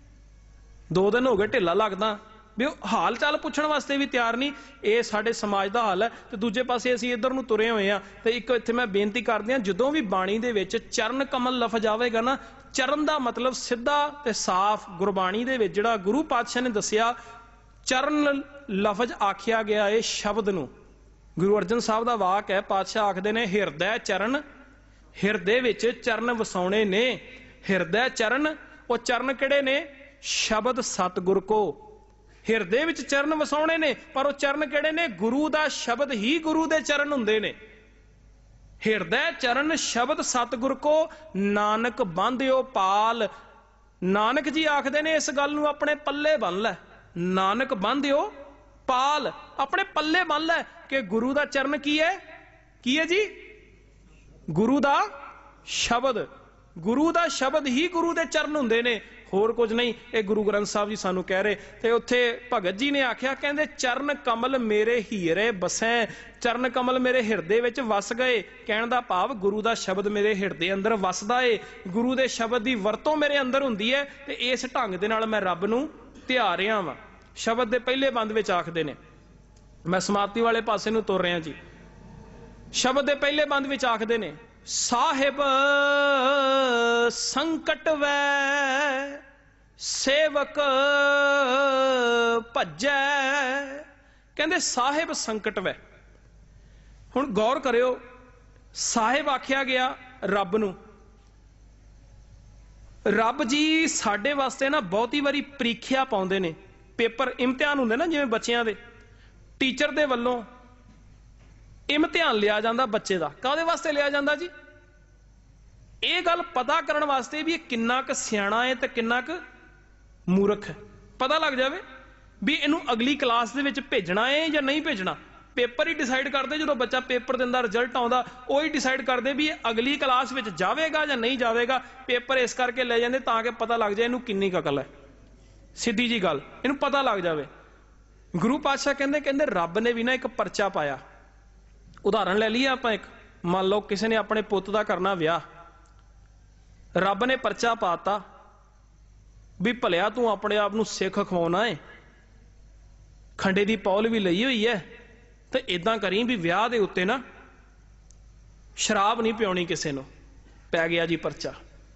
2 ਦਿਨ ਹੋ ਗਏ ਢਿੱਲਾ ਲੱਗਦਾ, ਵੀ ਉਹ ਹਾਲ ਚਾਲ ਪੁੱਛਣ ਵਾਸਤੇ ਵੀ ਤਿਆਰ ਨਹੀਂ। ਇਹ ਸਾਡੇ ਸਮਾਜ ਦਾ ਹਾਲ ਹੈ। ਤੇ ਦੂਜੇ ਪਾਸੇ ਅਸੀਂ ਇੱਧਰ ਨੂੰ ਤੁਰੇ ਹੋਏ ਹਾਂ। ਤੇ ਇੱਕ ਇੱਥੇ ਮੈਂ ਬੇਨਤੀ ਕਰਦੀ ਹਾਂ, ਜਦੋਂ ਵੀ ਬਾਣੀ ਦੇ ਵਿੱਚ ਚਰਨ ਕਮਲ ਲਫ਼ਜ਼ ਆਵੇਗਾ ਨਾ, ਚਰਨ ਦਾ ਮਤਲਬ ਸਿੱਧਾ ਤੇ ਸਾਫ਼ ਗੁਰਬਾਣੀ ਦੇ ਵਿੱਚ ਜਿਹੜਾ ਗੁਰੂ ਪਾਤਸ਼ਾਹ ਨੇ ਦੱਸਿਆ, ਚਰਨ ਲਫ਼ਜ਼ ਆਖਿਆ ਗਿਆ ਹੈ ਸ਼ਬਦ ਨੂੰ। ਗੁਰੂ ਅਰਜਨ ਸਾਹਿਬ ਦਾ ਵਾਕ ਹੈ, ਪਾਤਸ਼ਾਹ ਆਖਦੇ ਨੇ ਹਿਰਦੈ ਚਰਨ, ਹਿਰਦੇ ਵਿੱਚ ਚਰਨ ਵਸਾਉਣੇ ਨੇ। ਹਿਰਦੈ ਚਰਨ, ਉਹ ਚਰਨ ਕਿਹੜੇ ਨੇ? ਸ਼ਬਦ ਸਤਿਗੁਰ ਕੋ। ਹਿਰਦੇ ਵਿੱਚ ਚਰਨ ਵਸਾਉਣੇ ਨੇ, ਪਰ ਉਹ ਚਰਨ ਕਿਹੜੇ ਨੇ? ਗੁਰੂ ਦਾ ਸ਼ਬਦ ਹੀ ਗੁਰੂ ਦੇ ਚਰਨ ਹੁੰਦੇ ਨੇ। ਹਿਰਦੈ ਚਰਨ ਸ਼ਬਦ ਸਤਿਗੁਰ ਕੋ, ਨਾਨਕ ਬੰਧਿਓ ਪਾਲ। ਨਾਨਕ ਜੀ ਆਖਦੇ ਨੇ ਇਸ ਗੱਲ ਨੂੰ ਆਪਣੇ ਪੱਲੇ ਬੰਨ ਲੈ। ਨਾਨਕ ਬੰਧਿਓ ਪਾਲ, ਆਪਣੇ ਪੱਲੇ ਬੰਨ ਲੈ ਕਿ ਗੁਰੂ ਦਾ ਚਰਨ ਕੀ ਹੈ? ਕੀ ਹੈ ਜੀ? ਗੁਰੂ ਦਾ ਸ਼ਬਦ। ਗੁਰੂ ਦਾ ਸ਼ਬਦ ਹੀ ਗੁਰੂ ਦੇ ਚਰਨ ਹੁੰਦੇ ਨੇ, ਹੋਰ ਕੁਝ ਨਹੀਂ। ਇਹ ਗੁਰੂ ਗ੍ਰੰਥ ਸਾਹਿਬ ਜੀ ਸਾਨੂੰ ਕਹਿ ਰਹੇ। ਤੇ ਉੱਥੇ ਭਗਤ ਜੀ ਨੇ ਆਖਿਆ, ਕਹਿੰਦੇ ਚਰਨ ਕਮਲ ਮੇਰੇ ਹੀਰੇ ਬਸੈ। ਚਰਨ ਕਮਲ ਮੇਰੇ ਹਿਰਦੇ ਵਿੱਚ ਵਸ ਗਏ। ਕਹਿਣ ਦਾ ਭਾਵ ਗੁਰੂ ਦਾ ਸ਼ਬਦ ਮੇਰੇ ਹਿਰਦੇ ਅੰਦਰ ਵਸਦਾ ਏ, ਗੁਰੂ ਦੇ ਸ਼ਬਦ ਦੀ ਵਰਤੋਂ ਮੇਰੇ ਅੰਦਰ ਹੁੰਦੀ ਹੈ, ਤੇ ਇਸ ਢੰਗ ਦੇ ਨਾਲ ਮੈਂ ਰੱਬ ਨੂੰ ਧਿਆ ਰਿਹਾ ਵਾਂ। ਸ਼ਬਦ ਦੇ ਪਹਿਲੇ ਬੰਦ ਵਿੱਚ ਆਖਦੇ ਨੇ, ਮੈਂ ਸਮਾਪਤੀ ਵਾਲੇ ਪਾਸੇ ਨੂੰ ਤੁਰ ਰਿਹਾ ਜੀ। ਸ਼ਬਦ ਦੇ ਪਹਿਲੇ ਬੰਦ ਵਿੱਚ ਆਖਦੇ ਨੇ, ਸਾਹਿਬ ਸੰਕਟ ਵੈ ਸੇਵਕ ਭੱਜੈ। ਕਹਿੰਦੇ ਸਾਹਿਬ ਸੰਕਟ ਵੈ। ਹੁਣ ਗੌਰ ਕਰਿਓ, ਸਾਹਿਬ ਆਖਿਆ ਗਿਆ ਰੱਬ ਨੂੰ। ਰੱਬ ਜੀ ਸਾਡੇ ਵਾਸਤੇ ਨਾ ਬਹੁਤੀ ਵਾਰੀ ਪ੍ਰੀਖਿਆ ਪਾਉਂਦੇ ਨੇ। ਪੇਪਰ ਇਮਤਿਹਾਨ ਹੁੰਦੇ ਨਾ, ਜਿਵੇਂ ਬੱਚਿਆਂ ਦੇ, ਟੀਚਰ ਦੇ ਵੱਲੋਂ ਇਮਤਿਹਾਨ ਲਿਆ ਜਾਂਦਾ ਬੱਚੇ ਦਾ। ਕਾਹਦੇ ਵਾਸਤੇ ਲਿਆ ਜਾਂਦਾ ਜੀ? ਇਹ ਗੱਲ ਪਤਾ ਕਰਨ ਵਾਸਤੇ ਵੀ ਇਹ ਕਿੰਨਾ ਕੁ ਸਿਆਣਾ ਹੈ ਤੇ ਕਿੰਨਾ ਕੁ ਮੂਰਖ ਹੈ, ਪਤਾ ਲੱਗ ਜਾਵੇ ਵੀ ਇਹਨੂੰ ਅਗਲੀ ਕਲਾਸ ਦੇ ਵਿੱਚ ਭੇਜਣਾ ਹੈ ਜਾਂ ਨਹੀਂ ਭੇਜਣਾ। ਪੇਪਰ ਹੀ ਡਿਸਾਈਡ ਕਰਦੇ, ਜਦੋਂ ਬੱਚਾ ਪੇਪਰ ਦਿੰਦਾ ਰਿਜ਼ਲਟ ਆਉਂਦਾ, ਉਹ ਹੀ ਡਿਸਾਈਡ ਕਰਦੇ ਵੀ ਇਹ ਅਗਲੀ ਕਲਾਸ ਵਿੱਚ ਜਾਵੇਗਾ ਜਾਂ ਨਹੀਂ ਜਾਵੇਗਾ। ਪੇਪਰ ਇਸ ਕਰਕੇ ਲੈ ਜਾਂਦੇ ਤਾਂ ਕਿ ਪਤਾ ਲੱਗ ਜਾਏ ਇਹਨੂੰ ਕਿੰਨੀ ਕੁ ਅਕਲ ਹੈ। ਸਿੱਧੀ ਜੀ ਗੱਲ, ਇਹਨੂੰ ਪਤਾ ਲੱਗ ਜਾਵੇ। ਗੁਰੂ ਪਾਤਸ਼ਾਹ ਕਹਿੰਦੇ ਰੱਬ ਨੇ ਵੀ ਨਾ ਇੱਕ ਪਰਚਾ ਪਾਇਆ। ਉਦਾਹਰਣ ਲੈ ਲਈਏ ਆਪਾਂ ਇੱਕ, ਮੰਨ ਲਓ ਕਿਸੇ ਨੇ ਆਪਣੇ ਪੁੱਤ ਦਾ ਕਰਨਾ ਵਿਆਹ, ਰੱਬ ਨੇ ਪਰਚਾ ਪਾਤਾ ਵੀ ਭਲਿਆ ਤੂੰ ਆਪਣੇ ਆਪ ਨੂੰ ਸਿੱਖ ਖਵਾਉਣਾ ਏ, ਖੰਡੇ ਦੀ ਪੌਲ ਵੀ ਲਈ ਹੋਈ ਹੈ, ਤੇ ਇਦਾਂ ਕਰੀ ਵੀ ਵਿਆਹ ਦੇ ਉੱਤੇ ਨਾ ਸ਼ਰਾਬ ਨਹੀਂ ਪਿਉਣੀ ਕਿਸੇ ਨੂੰ। ਪੈ ਗਿਆ ਜੀ ਪਰਚਾ।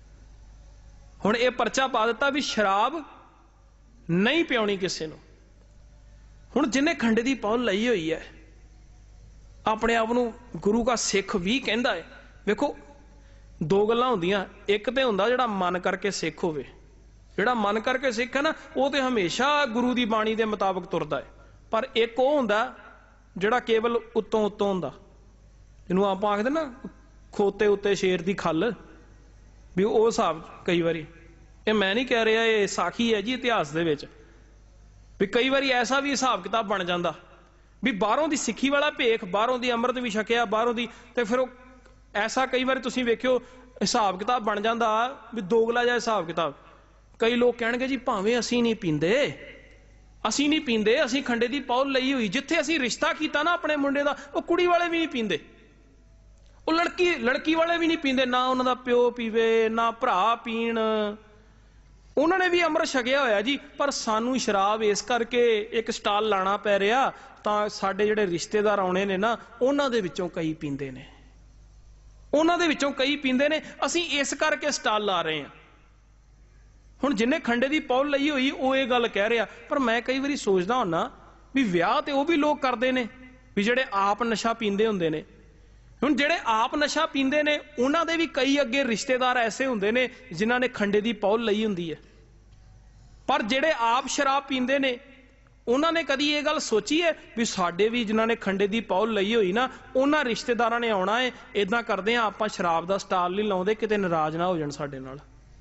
ਹੁਣ ਇਹ ਪਰਚਾ ਪਾ ਦਿੱਤਾ ਵੀ ਸ਼ਰਾਬ ਨਹੀਂ ਪਿਉਣੀ ਕਿਸੇ ਨੂੰ। ਹੁਣ ਜਿਹਨੇ ਖੰਡੇ ਦੀ ਪੌਲ ਲਈ ਹੋਈ ਹੈ, ਆਪਣੇ ਆਪ ਨੂੰ ਗੁਰੂ ਦਾ ਸਿੱਖ ਵੀ ਕਹਿੰਦਾ ਹੈ। ਵੇਖੋ ਦੋ ਗੱਲਾਂ ਹੁੰਦੀਆਂ, ਇੱਕ ਤੇ ਹੁੰਦਾ ਜਿਹੜਾ ਮਨ ਕਰਕੇ ਸਿੱਖ ਹੋਵੇ। ਜਿਹੜਾ ਮਨ ਕਰਕੇ ਸਿੱਖ ਹੈ ਨਾ, ਉਹ ਤੇ ਹਮੇਸ਼ਾ ਗੁਰੂ ਦੀ ਬਾਣੀ ਦੇ ਮੁਤਾਬਕ ਤੁਰਦਾ ਹੈ। ਪਰ ਇੱਕ ਉਹ ਹੁੰਦਾ ਜਿਹੜਾ ਕੇਵਲ ਉੱਤੋਂ ਉੱਤੋਂ ਹੁੰਦਾ, ਜਿਹਨੂੰ ਆਪਾਂ ਆਖਦੇ ਨਾ ਖੋਤੇ ਉੱਤੇ ਸ਼ੇਰ ਦੀ ਖੱਲ, ਵੀ ਉਹ ਹਿਸਾਬ। ਕਈ ਵਾਰੀ ਇਹ ਮੈਂ ਨਹੀਂ ਕਹਿ ਰਿਹਾ, ਇਹ ਸਾਖੀ ਹੈ ਜੀ ਇਤਿਹਾਸ ਦੇ ਵਿੱਚ, ਵੀ ਕਈ ਵਾਰੀ ਐਸਾ ਵੀ ਹਿਸਾਬ ਕਿਤਾਬ ਬਣ ਜਾਂਦਾ ਵੀ ਬਾਹਰੋਂ ਦੀ ਸਿੱਖੀ ਵਾਲਾ ਭੇਖ, ਬਾਹਰੋਂ ਦੀ ਅੰਮ੍ਰਿਤ ਵੀ ਛਕਿਆ, ਬਾਹਰੋਂ ਦੀ, ਤੇ ਫਿਰ ਉਹ ਐਸਾ ਕਈ ਵਾਰੀ ਤੁਸੀਂ ਵੇਖਿਓ ਹਿਸਾਬ ਕਿਤਾਬ ਬਣ ਜਾਂਦਾ ਵੀ ਦੋਗਲਾ ਜਿਹਾ ਹਿਸਾਬ ਕਿਤਾਬ। ਕਈ ਲੋਕ ਕਹਿਣਗੇ ਜੀ ਭਾਵੇਂ ਅਸੀਂ ਨਹੀਂ ਪੀਂਦੇ, ਅਸੀਂ ਨਹੀਂ ਪੀਂਦੇ, ਅਸੀਂ ਖੰਡੇ ਦੀ ਪੌਲ ਲਈ ਹੋਈ। ਜਿੱਥੇ ਅਸੀਂ ਰਿਸ਼ਤਾ ਕੀਤਾ ਨਾ ਆਪਣੇ ਮੁੰਡੇ ਦਾ, ਉਹ ਕੁੜੀ ਵਾਲੇ ਵੀ ਨਹੀਂ ਪੀਂਦੇ, ਉਹ ਲੜਕੀ ਵਾਲੇ ਵੀ ਨਹੀਂ ਪੀਂਦੇ, ਨਾ ਉਹਨਾਂ ਦਾ ਪਿਓ ਪੀਵੇ ਨਾ ਭਰਾ ਪੀਣ, ਉਹਨਾਂ ਨੇ ਵੀ ਅੰਮ੍ਰਿਤ ਛਕਿਆ ਹੋਇਆ ਜੀ। ਪਰ ਸਾਨੂੰ ਸ਼ਰਾਬ ਇਸ ਕਰਕੇ ਇੱਕ ਸਟਾਲ ਲਾਣਾ ਪੈ ਰਿਹਾ, ਤਾਂ ਸਾਡੇ ਜਿਹੜੇ ਰਿਸ਼ਤੇਦਾਰ ਆਉਣੇ ਨੇ ਨਾ, ਉਹਨਾਂ ਦੇ ਵਿੱਚੋਂ ਕਈ ਪੀਂਦੇ ਨੇ, ਉਹਨਾਂ ਦੇ ਵਿੱਚੋਂ ਕਈ ਪੀਂਦੇ ਨੇ, ਅਸੀਂ ਇਸ ਕਰਕੇ ਸਟਾਲ ਲਾ ਰਹੇ ਹਾਂ। ਹੁਣ ਜਿਹਨੇ ਖੰਡੇ ਦੀ ਪੌਲ ਲਈ ਹੋਈ ਉਹ ਇਹ ਗੱਲ ਕਹਿ ਰਿਹਾ। ਪਰ ਮੈਂ ਕਈ ਵਾਰੀ ਸੋਚਦਾ ਹੁੰਨਾ ਵੀ ਵਿਆਹ ਤੇ ਉਹ ਵੀ ਲੋਕ ਕਰਦੇ ਨੇ ਵੀ ਜਿਹੜੇ ਆਪ ਨਸ਼ਾ ਪੀਂਦੇ ਹੁੰਦੇ ਨੇ। ਹੁਣ ਜਿਹੜੇ ਆਪ ਨਸ਼ਾ ਪੀਂਦੇ ਨੇ, ਉਹਨਾਂ ਦੇ ਵੀ ਕਈ ਅੱਗੇ ਰਿਸ਼ਤੇਦਾਰ ਐਸੇ ਹੁੰਦੇ ਨੇ ਜਿਨ੍ਹਾਂ ਨੇ ਖੰਡੇ ਦੀ ਪੌਲ ਲਈ ਹੁੰਦੀ ਹੈ। ਪਰ ਜਿਹੜੇ ਆਪ ਸ਼ਰਾਬ ਪੀਂਦੇ ਨੇ, ਉਹਨਾਂ ਨੇ ਕਦੀ ਇਹ ਗੱਲ ਸੋਚੀ ਹੈ ਵੀ ਸਾਡੇ ਵੀ ਜਿਨ੍ਹਾਂ ਨੇ ਖੰਡੇ ਦੀ ਪੌਲ ਲਈ ਹੋਈ ਨਾ, ਉਹਨਾਂ ਰਿਸ਼ਤੇਦਾਰਾਂ ਨੇ ਆਉਣਾ ਹੈ, ਇਦਾਂ ਕਰਦੇ ਆ ਆਪਾਂ ਸ਼ਰਾਬ ਦਾ ਸਟਾਲ ਨਹੀਂ ਲਾਉਂਦੇ, ਕਿਤੇ ਨਾਰਾਜ਼ ਨਾ ਹੋ ਜਾਣ ਸਾਡੇ ਨਾਲ।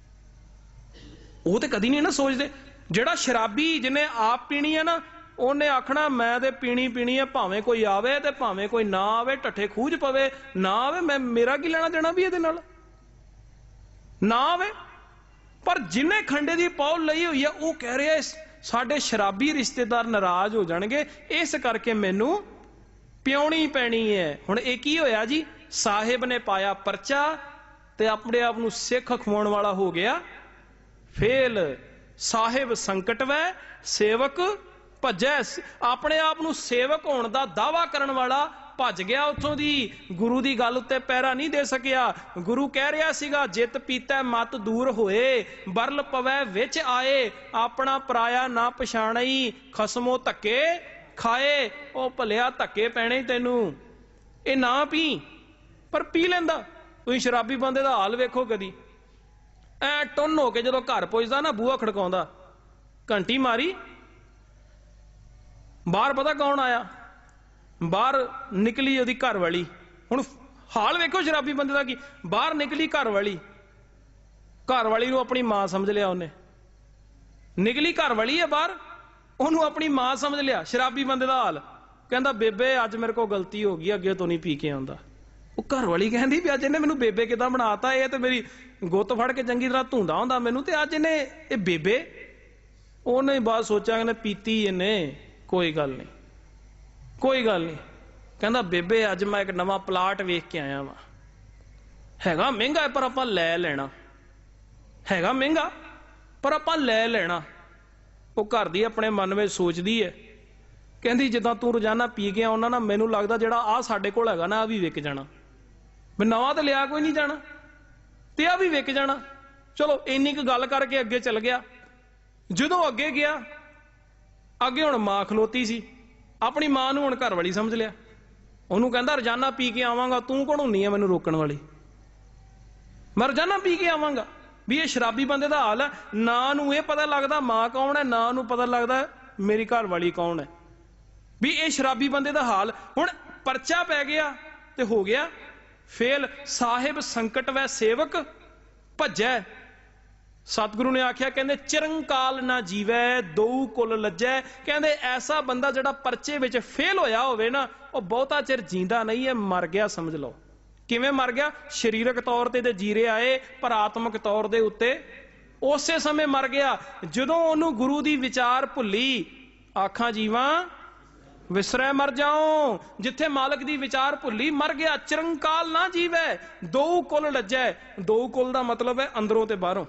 ਉਹ ਤੇ ਕਦੀ ਨਹੀਂ ਨਾ ਸੋਚਦੇ। ਜਿਹੜਾ ਸ਼ਰਾਬੀ ਜਿਹਨੇ ਆਪ ਪੀਣੀ ਹੈ ਨਾ, ਉਹਨੇ ਆਖਣਾ ਮੈਂ ਤੇ ਪੀਣੀ ਪੀਣੀ ਹੈ, ਭਾਵੇਂ ਕੋਈ ਆਵੇ ਤੇ ਭਾਵੇਂ ਕੋਈ ਨਾ ਆਵੇ, ਢੱਠੇ ਖੂਜ ਪਵੇ ਨਾ ਆਵੇ, ਮੇਰਾ ਕੀ ਲੈਣਾ ਦੇਣਾ ਵੀ ਇਹਦੇ ਨਾਲ, ਨਾ ਆਵੇ। ਪਰ ਜਿਹਨੇ ਖੰਡੇ ਦੀ ਪੌਲ ਲਈ ਹੋਈ ਹੈ, ਉਹ ਕਹਿ ਰਿਹਾ ਸਾਡੇ ਸ਼ਰਾਬੀ ਰਿਸ਼ਤੇਦਾਰ ਨਾਰਾਜ਼ ਹੋ ਜਾਣਗੇ, ਇਸ ਕਰਕੇ ਮੈਨੂੰ ਪਿਉਣੀ ਪੈਣੀ ਹੈ। ਹੁਣ ਇਹ ਕੀ ਹੋਇਆ ਜੀ? ਸਾਹਿਬ ਨੇ ਪਾਇਆ ਪਰਚਾ ਤੇ ਆਪਣੇ ਆਪ ਨੂੰ ਸਿੱਖ ਖਵਾਉਣ ਵਾਲਾ ਹੋ ਗਿਆ ਫੇਲ। ਸਾਹਿਬ ਸੰਕਟ ਵੈ ਸੇਵਕ ਭੱਜੈ। ਆਪਣੇ ਆਪ ਨੂੰ ਸੇਵਕ ਹੋਣ ਦਾ ਦਾਅਵਾ ਕਰਨ ਵਾਲਾ ਭੱਜ ਗਿਆ ਉੱਥੋਂ ਦੀ, ਗੁਰੂ ਦੀ ਗੱਲ ਉੱਤੇ ਪੈਰਾ ਨਹੀਂ ਦੇ ਸਕਿਆ। ਗੁਰੂ ਕਹਿ ਰਿਹਾ ਸੀਗਾ, ਜਿਤ ਪੀਤੈ ਮਤ ਦੂਰ ਹੋਏ, ਬਰਲ ਪਵੈ ਵਿੱਚ ਆਏ, ਆਪਣਾ ਪਰਾਇਆ ਨਾ ਪਛਾਣਈ, ਖਸਮੋ ਧੱਕੇ ਖਾਏ ਉਹ ਭਲਿਆ ਧੱਕੇ ਪੈਣੇ ਤੈਨੂੰ, ਇਹ ਨਾ ਪੀ। ਪਰ ਪੀ ਲੈਂਦਾ। ਤੁਸੀਂ ਸ਼ਰਾਬੀ ਬੰਦੇ ਦਾ ਹਾਲ ਵੇਖੋ ਕਦੀ, ਐ ਟੁੰਨ ਹੋ ਕੇ ਜਦੋਂ ਘਰ ਪੁੱਜਦਾ ਨਾ, ਬੂਹਾ ਖੜਕਾਉਂਦਾ, ਘੰਟੀ ਮਾਰੀ, ਬਾਹਰ ਪਤਾ ਕੌਣ ਆਇਆ? ਬਾਹਰ ਨਿਕਲੀ ਉਹਦੀ ਘਰ ਵਾਲੀ। ਹੁਣ ਹਾਲ ਵੇਖੋ ਸ਼ਰਾਬੀ ਬੰਦੇ ਦਾ ਕੀ। ਬਾਹਰ ਨਿਕਲੀ ਘਰ ਵਾਲੀ, ਘਰ ਵਾਲੀ ਨੂੰ ਆਪਣੀ ਮਾਂ ਸਮਝ ਲਿਆ ਉਹਨੇ। ਨਿਕਲੀ ਘਰ ਵਾਲੀ ਹੈ ਬਾਹਰ, ਉਹਨੂੰ ਆਪਣੀ ਮਾਂ ਸਮਝ ਲਿਆ। ਸ਼ਰਾਬੀ ਬੰਦੇ ਦਾ ਹਾਲ, ਕਹਿੰਦਾ ਬੇਬੇ ਅੱਜ ਮੇਰੇ ਕੋਲ ਗਲਤੀ ਹੋ ਗਈ, ਅੱਗੇ ਤੋਂ ਨਹੀਂ ਪੀ ਕੇ ਆਉਂਦਾ। ਉਹ ਘਰ ਵਾਲੀ ਕਹਿੰਦੀ ਵੀ ਅੱਜ ਇਹਨੇ ਮੈਨੂੰ ਬੇਬੇ ਕਿਦਾਂ ਬਣਾਤਾ, ਇਹ ਤੇ ਮੇਰੀ ਗੁੱਤ ਫੜ ਕੇ ਚੰਗੀ ਤਰ੍ਹਾਂ ਧੂੰਦਾ ਹੁੰਦਾ ਮੈਨੂੰ, ਤੇ ਅੱਜ ਇਹਨੇ ਇਹ ਬੇਬੇ। ਉਹਨੇ ਬਾਅਦ ਸੋਚਿਆ, ਕਹਿੰਦੇ ਪੀਤੀ ਇਹਨੇ, ਕੋਈ ਗੱਲ ਨਹੀਂ, ਕੋਈ ਗੱਲ ਨਹੀਂ। ਕਹਿੰਦਾ ਬੇਬੇ ਅੱਜ ਮੈਂ ਇੱਕ ਨਵਾਂ ਪਲਾਟ ਵੇਖ ਕੇ ਆਇਆ ਵਾਂ, ਹੈਗਾ ਮਹਿੰਗਾ ਪਰ ਆਪਾਂ ਲੈ ਲੈਣਾ, ਹੈਗਾ ਮਹਿੰਗਾ ਪਰ ਆਪਾਂ ਲੈ ਲੈਣਾ। ਉਹ ਘਰ ਦੀ ਆਪਣੇ ਮਨ ਵਿੱਚ ਸੋਚਦੀ ਹੈ, ਕਹਿੰਦੀ ਜਿੱਦਾਂ ਤੂੰ ਰੋਜ਼ਾਨਾ ਪੀ ਕੇ ਆਉਣਾ ਨਾ, ਮੈਨੂੰ ਲੱਗਦਾ ਜਿਹੜਾ ਆਹ ਸਾਡੇ ਕੋਲ ਹੈਗਾ ਨਾ, ਆਹ ਵੀ ਵਿਕ ਜਾਣਾ। ਵੀ ਨਵਾਂ ਤਾਂ ਲਿਆ ਕੋਈ ਨਹੀਂ ਜਾਣਾ, ਤੇ ਆਹ ਵੀ ਵਿਕ ਜਾਣਾ। ਚਲੋ ਇੰਨੀ ਕੁ ਗੱਲ ਕਰਕੇ ਅੱਗੇ ਚੱਲ ਗਿਆ। ਜਦੋਂ ਅੱਗੇ ਗਿਆ, ਅੱਗੇ ਹੁਣ ਮਾਂ ਖਲੋਤੀ ਸੀ। ਆਪਣੀ ਮਾਂ ਨੂੰ ਹੁਣ ਘਰ ਵਾਲੀ ਸਮਝ ਲਿਆ। ਉਹਨੂੰ ਕਹਿੰਦਾ ਰੋਜ਼ਾਨਾ ਪੀ ਕੇ ਆਵਾਂਗਾ, ਤੂੰ ਕੌਣ ਹੁੰਨੀ ਆ ਮੈਨੂੰ ਰੋਕਣ ਵਾਲੀ? ਮੈਂ ਰੋਜ਼ਾਨਾ ਪੀ ਕੇ ਆਵਾਂਗਾ। ਵੀ ਇਹ ਸ਼ਰਾਬੀ ਬੰਦੇ ਦਾ ਹਾਲ ਹੈ, ਨਾ ਨੂੰ ਇਹ ਪਤਾ ਲੱਗਦਾ ਮਾਂ ਕੌਣ ਹੈ, ਨਾ ਨੂੰ ਪਤਾ ਲੱਗਦਾ ਮੇਰੀ ਘਰ ਵਾਲੀ ਕੌਣ ਹੈ। ਵੀ ਇਹ ਸ਼ਰਾਬੀ ਬੰਦੇ ਦਾ ਹਾਲ। ਹੁਣ ਪਰਚਾ ਪੈ ਗਿਆ ਤੇ ਹੋ ਗਿਆ ਫੇਲ। ਸਾਹਿਬ ਸੰਕਟ ਵੈ ਸੇਵਕ ਭੱਜੈ। ਸਤਿਗੁਰੂ ਨੇ ਆਖਿਆ, ਕਹਿੰਦੇ ਚਿਰੰਕਾਲ ਨਾ ਜੀਵੈ ਦਊ ਕੁਲ ਲੱਜੈ। ਕਹਿੰਦੇ ਐਸਾ ਬੰਦਾ ਜਿਹੜਾ ਪਰਚੇ ਵਿੱਚ ਫੇਲ ਹੋਇਆ ਹੋਵੇ ਨਾ, ਉਹ ਬਹੁਤਾ ਚਿਰ ਜੀਂਦਾ ਨਹੀਂ ਹੈ, ਮਰ ਗਿਆ ਸਮਝ ਲਓ। ਕਿਵੇਂ ਮਰ ਗਿਆ? ਸਰੀਰਕ ਤੌਰ ਤੇ ਜੀ ਰਿਹਾ ਏ, ਪਰ ਆਤਮਿਕ ਤੌਰ ਦੇ ਉੱਤੇ ਉਸੇ ਸਮੇਂ ਮਰ ਗਿਆ ਜਦੋਂ ਉਹਨੂੰ ਗੁਰੂ ਦੀ ਵਿਚਾਰ ਭੁੱਲੀ। ਆਖਾਂ ਜੀਵਾਂ ਵਿਸਰੈ ਮਰ ਜਾਓ, ਜਿੱਥੇ ਮਾਲਕ ਦੀ ਵਿਚਾਰ ਭੁੱਲੀ ਮਰ ਗਿਆ। ਚਿਰੰਕਾਲ ਨਾ ਜੀਵੈ ਦਊ ਕੁਲ ਲੱਜੈ। ਦਊ ਕੁਲ ਦਾ ਮਤਲਬ ਹੈ ਅੰਦਰੋਂ ਤੇ ਬਾਹਰੋਂ।